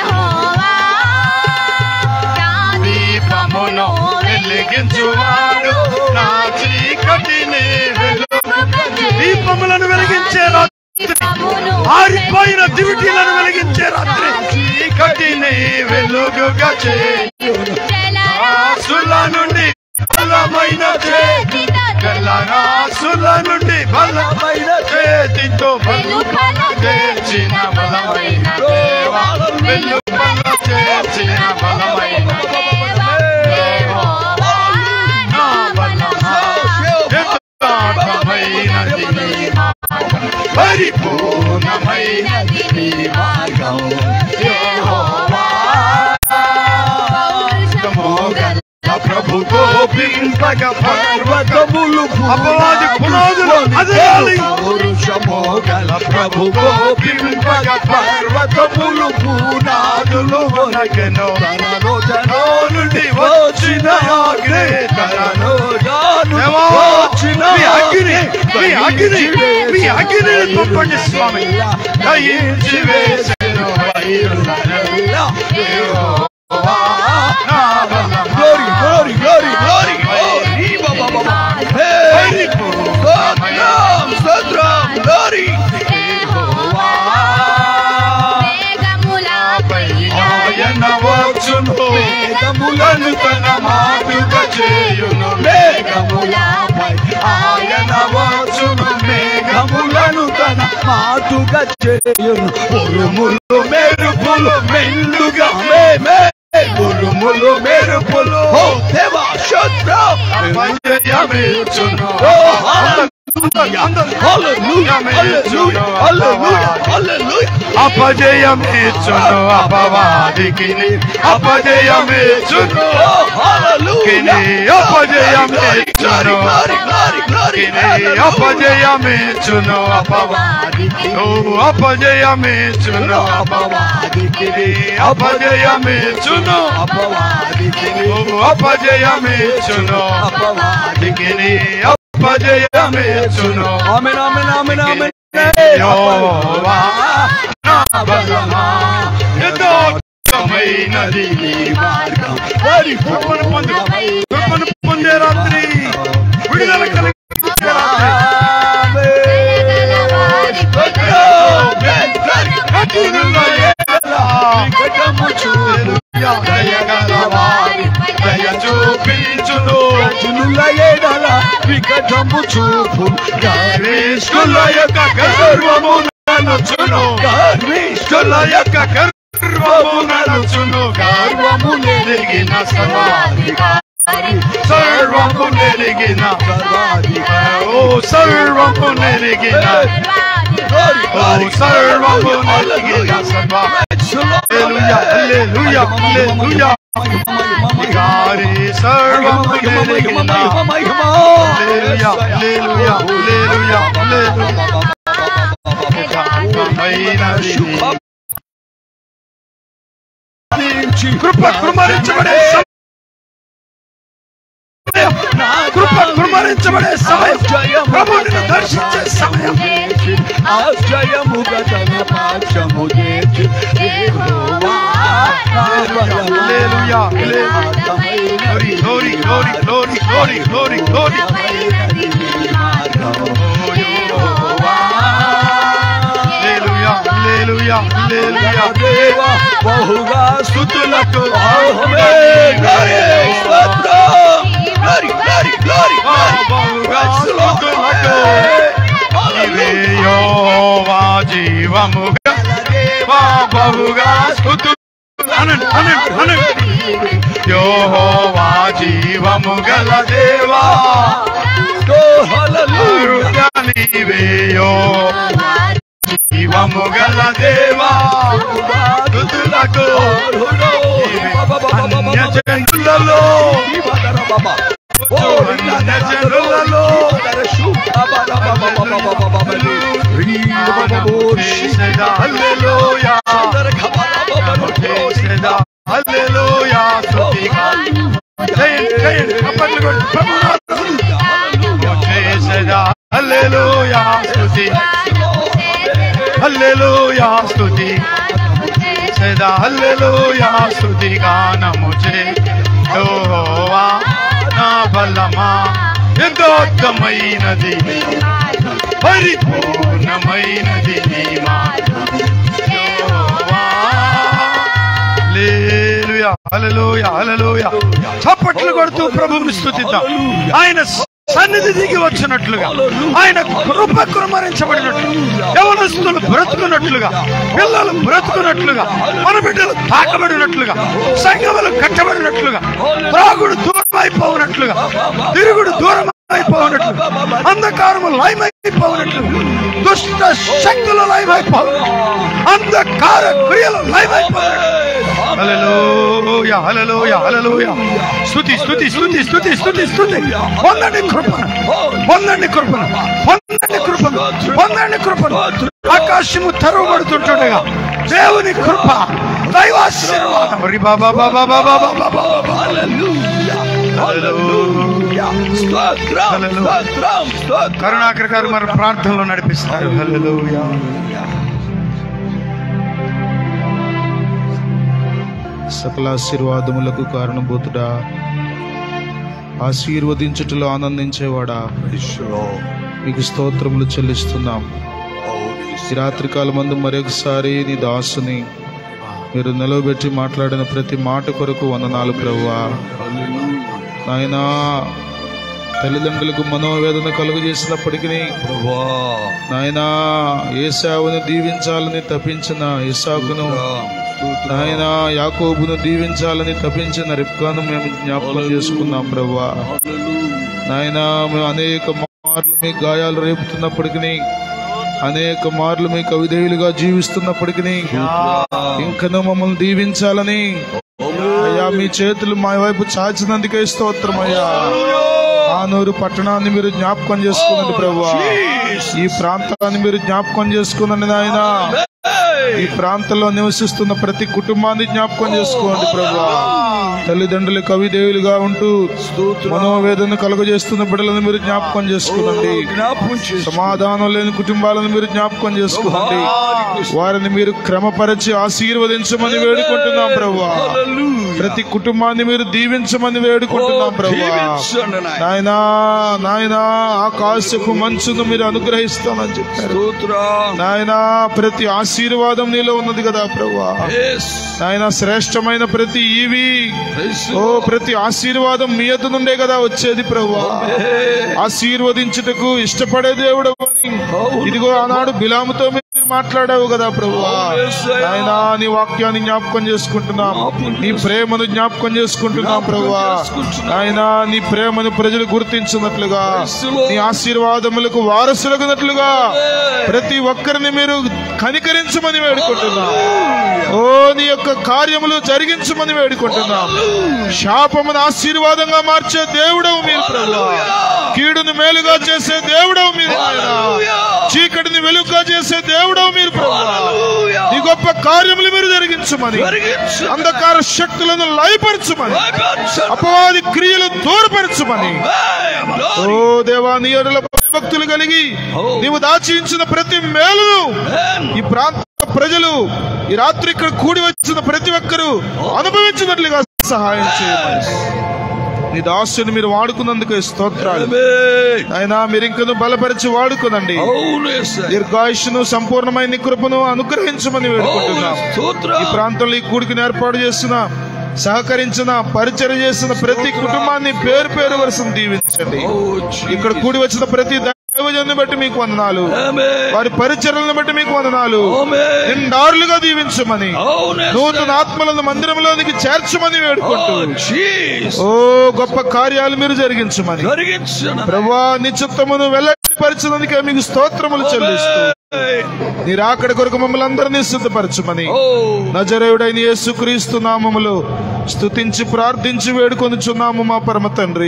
దీపమును వెలిగించువాడు నా చీకటిని వెలుగు, దీపములను వెలిగించే రాత్రి, ఆరిపోయిన దివిటీలను వెలిగించే రాత్రి, చీకటిని వెలుగుగా చేయును. రాసుల నుండి బలమైన చేతి, రాసుల నుండి బలమైన చేతితో వెలుపల చేర్చిన బలమైన దేవా, వెలుపల చేర్చిన బలమైన యెహోవా నా బలమా, యథార్థమైనది నీ మార్గం, పరిపూర్ణమైనది నీ మార్గం. యెహోవా ప్రభు గోపింపగ పర్వతములు, అపవాది పునాదులు అదరాలి. పురుషమోగల ప్రభు గోపింపగ పర్వతములు, పునాదులు వనగెను. తనలో జనో నుండి వచ్చిన అగ్ని, తనలో వచ్చిన అగ్ని, మీ అగ్ని, మీ అగ్నిని పంపండి స్వామి. దయించి వేసెను వైరులనెల్లా, యెహోవా నా బలమా. Glory, glory, glory, glory, glory. Hey, Stotram, Stotram, మేఘములను తన మాటుగా చేయును మేఘములపై ఆయన వచ్చును మేఘములను తన మాటుగా చేయును ఉరుములు మెరుపులు మెండుగా మేమే ఉరుములు మెరుపులు ఓ దేవా శత్ర అపజయమిచ్చును ఓ అపజయమిచ్చును అపవాదికి అపజయమిచ్చును అపజయమిచ్చును అపజయమిచ్చును అపవాదికి అపజయమిచ్చును అపవాదికి అపజయమిచ్చును అపవాదికి అపజయమిచ్చును అపవాదికి అపజయమిచ్చును ఆమేన్ ఆమేన్ ఆమేన్ ఆమేన్ యెహోవా నా బలమా యథార్థమైనది నీ మార్గం పరిపూర్ణ పొందు కృపణ పొందే రాత్రి విడుదల కలిగే రాత్రి చూపించును వికటము చూపు గర్విష్ఠుల యొక్క గర్వము ననుచును గర్విష్ఠుల యొక్క గర్వము ననుచును గర్వము నెరిగిన సర్వాధికారి సర్వము నెరిగిన సర్వాధికారి ఓ సర్వము నెరిగిన ఓ సర్వము నెరిగిన సర్వాధికారి హల్లెలూయా హల్లెలూయా గారి సర్వము నెరిగిన హల్లెలూయా హల్లెలూయా హల్లెలూయా హల్లెలూయా కృప కుమరించబడే కృప కుమరించబడే సమయం ప్రభువుని దర్శించే సమయం ఆశ్రయముగా తన పాశము చేర్చి యెహోవా హల్లెలూయా glory glory glory glory glory glory హల్లెలూయా హల్లెలూయా హల్లెలూయా దేవా బహుగా స్తుతులకు ఆమేన్ స్తోత్రం గ్లోరీ గ్లోరీ గ్లోరీ బహుగా స్తుతులకు యెహోవా జీవముగా దేవా బహుగా స్తుతులకు అనండి అనండి అనండి యెహోవా జీవము గల దేవా హల్లెలూయా నీవే యెహోవా జీవము గల దేవా స్తుతులకు అన్యజనులలో అన్యజనులలో హల్లెలూయా హల్లెలూయా స్తుతి చేయండి చేయండి అప్పట్లు కొట్టి హల్లెలూయా స్తుతి హల్లెలూయా స్తుతి సదా హల్లెలూయా స్తుతి గానము చే యెహోవా నా బలమా యథార్థమైనది పరిపూర్ణమైనది నీ మార్గం యెహోవా హల్లెలూయా హల్లెలూయా హల్లెలూయా చప్పట్లు కొడుతూ ప్రభువుని స్తుతిద్దాం ఆయన సన్నిధి దిగి వచ్చినట్లుగా ఆయన కృప కుమరించబడినట్లు యవనస్తులు బ్రతుకున్నట్లుగా పిల్లలు బ్రతుకున్నట్లుగా మన బిడ్డలు తాకబడినట్లుగా సంఘములు కట్టబడినట్లుగా త్రాగుడు దూరం అయిపోయినట్లుగా తిరుగుడు దూరం అయిపోయినట్లుగా అంధకారము లయమైపోయినట్లుగా దుష్ట శక్తులు లయమైపోవు అంధకార క్రియలు లయమైపోయినట్లు హల్లెలూయా హల్లెలూయా హల్లెలూయా స్తుతి స్తుతి స్తుతి స్తుతి స్తుతి స్తుతి పొందండి కృపను పొందండి కృపను పొందండి కృపను పొందండి కృపను ఆకాశము తెరవబడుతుంటుండగా దేవుని కృప దైవాశీర్వాదం బాబా బాబా బాబా బాబా హల్లెలూయా హల్లెలూయా స్తోత్రం స్తోత్రం స్తోత్రం కరుణాకర్ గారు మరి ప్రార్థనలో నడిపిస్తారు హల్లెలూయా సకల ఆశీర్వాదములకు కారణభూతుడా ఆశీర్వదించుటలో ఆనందించేవాడా మీకు స్తోత్రములు చెల్లిస్తున్నాం. ఈ రాత్రి కాలమందు మరొకసారి నీ దాసుని మీరు నిలవబెట్టి మాట్లాడిన ప్రతి మాట కొరకు వందనాలు ప్రభువా. నాయనా, తల్లిదండ్రులకు మనోవేదన కలుగు చేసినప్పటికీ నాయనా, ఏశావును దీవించాలని తప్పించిన ఇస్సాకును, నాయనా యాకోబును దీవించాలని తప్పించిన రిబ్కాను మేము జ్ఞాపకం చేసుకున్నాం ప్రభువా. నాయనా, మేము అనేక మార్లు మీ గాయాలు రేపుతున్నప్పటికీ, అనేక మార్లు మీకు అవిధేయులుగా జీవిస్తున్నప్పటికీ ఇంకనూ మమ్మల్ని దీవించాలని అయ్యా మీ చేతులు మా వైపు చాచినందుకే స్తోత్రం అయ్యా. ఆనూరు పట్టణాన్ని మీరు జ్ఞాపకం చేసుకునండి ప్రభువా. ఈ ప్రాంతాన్ని మీరు జ్ఞాపకం చేసుకునండి నాయన. ఈ ప్రాంతంలో నివసిస్తున్న ప్రతి కుటుంబాన్ని జ్ఞాపకం చేసుకోండి ప్రభువా. తల్లిదండ్రులకు అవిధేయులుగా ఉంటూ మనోవేదన కలుగజేస్తున్న బిడ్డలను మీరు జ్ఞాపకం చేసుకునండి. సమాధానం లేని కుటుంబాలను మీరు జ్ఞాపకం చేసుకునండి. వారిని మీరు క్రమపరిచి ఆశీర్వదించమని వేడుకుంటున్నాం ప్రభువా. ప్రతి కుటుంబాన్ని మీరు దీవించమని వేడుకుంటున్నాం ప్రభువా. నాయనా నాయనా ఆకాశపు మంచును మీరు అనుగ్రహిస్తామని చెప్పారు నాయనా. ప్రతి ఆశీర్వాదం నీలో ఉన్నది కదా ప్రభువా. నాయనా, శ్రేష్టమైన ప్రతి ఈవి ఓ ప్రతి ఆశీర్వాదం మీ యొద్ద నుండే కదా వచ్చేది ప్రభువా. ఆశీర్వదించుటకు ఇష్టపడే దేవుడు అని ఇదిగో ఆనాడు బిలాముతో మీరు మాట్లాడావు కదా ప్రభువా. నాయనా, నీ వాక్యాన్ని జ్ఞాపకం చేసుకుంటున్నాం, నీ ప్రేమను జ్ఞాపకం చేసుకుంటున్నాం ప్రభువా. నాయనా, నీ ప్రేమను ప్రజలు గుర్తించినట్లుగా, నీ ఆశీర్వాదములకు వారసులగునట్లుగా ప్రతి ఒక్కరిని మీరు కనికరించమని వేడుకుంటున్నాం. ఓ నీ యొక్క కార్యములు జరిగించమని వేడుకుంటున్నాం. శాపమును ఆశీర్వాదంగా మార్చే దేవుడవు మీరు ప్రభువా. కీడును మేలుగా చేసే దేవుడవు మీరు నాయనా. చీకటిని వెలుగుగా చేసే దేవుడవు మీరు ప్రభువా. ఈ గొప్ప కార్యములు మీరు జరిగించమని, అంధకార శక్తులను లయపరచమని, అపవాది క్రియలు దూరపరచమని. ఓ దేవా, నీ యెడల భక్తులు కలిగి నీవు దాచించిన ప్రతి మేలును ఈ ప్రాంత ప్రజలు ఈ రాత్రి ఇక్కడ కూడి వచ్చిన ప్రతి ఒక్కరూ అనుభవించినట్లుగా సహాయం చేయమని నీ దాసుని మీరు వాడుకున్నందుకు స్తోత్రాలు. అయినా మీరు ఇంకను బలపరిచి వాడుకునండి. దీర్ఘాయుష్ను సంపూర్ణమైన నీ కృపను అనుగ్రహించమని వేడుకుంటున్నాం. ఈ ప్రాంతంలో ఈ కూడికను ఏర్పాటు చేస్తున్న, సహకరించిన, పరిచయం చేసిన ప్రతి కుటుంబాన్ని పేరు పేరు వరుసను దీవించండి. ఇక్కడ కూడి వచ్చిన ప్రతి దైవజనుని బట్టి మీకు వందనాలు, వారి పరిచర్యలను బట్టి మీకు వందనాలు. నిండారులుగా దీవించమని, నూతన ఆత్మలను మందిరంలోనికి చేర్చమని వేడుకుంటూ ఓ గొప్ప కార్యాలు మీరు జరిగించమని ప్రభువా, నీ చిత్తమును వెల్లడిపరిచినందుకే మీకు స్తోత్రములు చెల్లిస్తూ నీ రాకడ కొరకు మమ్మల్ని అందరినీ సిద్ధపరచమని నజరేయుడైన యేసుక్రీస్తు నామములో స్తుతించి ప్రార్థించి వేడుకొనుచున్నాము మా పరమ తండ్రి.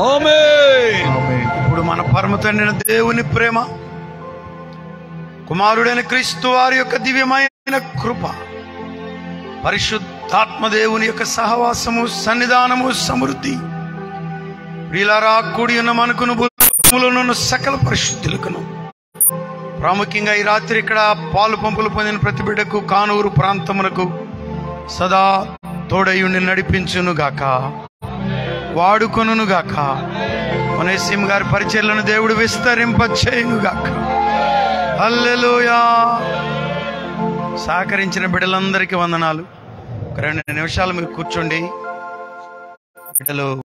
ఇప్పుడు మన పరమ తండ్రి దేవుని ప్రేమ, కుమారుడైన క్రీస్తు వారి యొక్క దివ్యమైన కృప, పరిశుద్ధాత్మ దేవుని యొక్క సహవాసము, సన్నిధానము, సమృద్ధి ప్రియులారా కూడి ఉన్న మనకును భూములను సకల పరిశుద్ధులకును, ప్రాముఖ్యంగా ఈ రాత్రి ఇక్కడ పాలు పంపులు పొందిన ప్రతి బిడ్డకు, కానూరు ప్రాంతమునకు సదా తోడయుండి నడిపించునుగాక, వాడుకొనుగాక. ఒనేసిం గారి పరిచర్లను దేవుడు విస్తరింపచేయునుగాక. హల్లెలూయా. సహకరించిన బిడ్డలందరికీ వందనాలు. ఒక రెండు నిమిషాలు మీరు కూర్చోండి. బిడ్డలు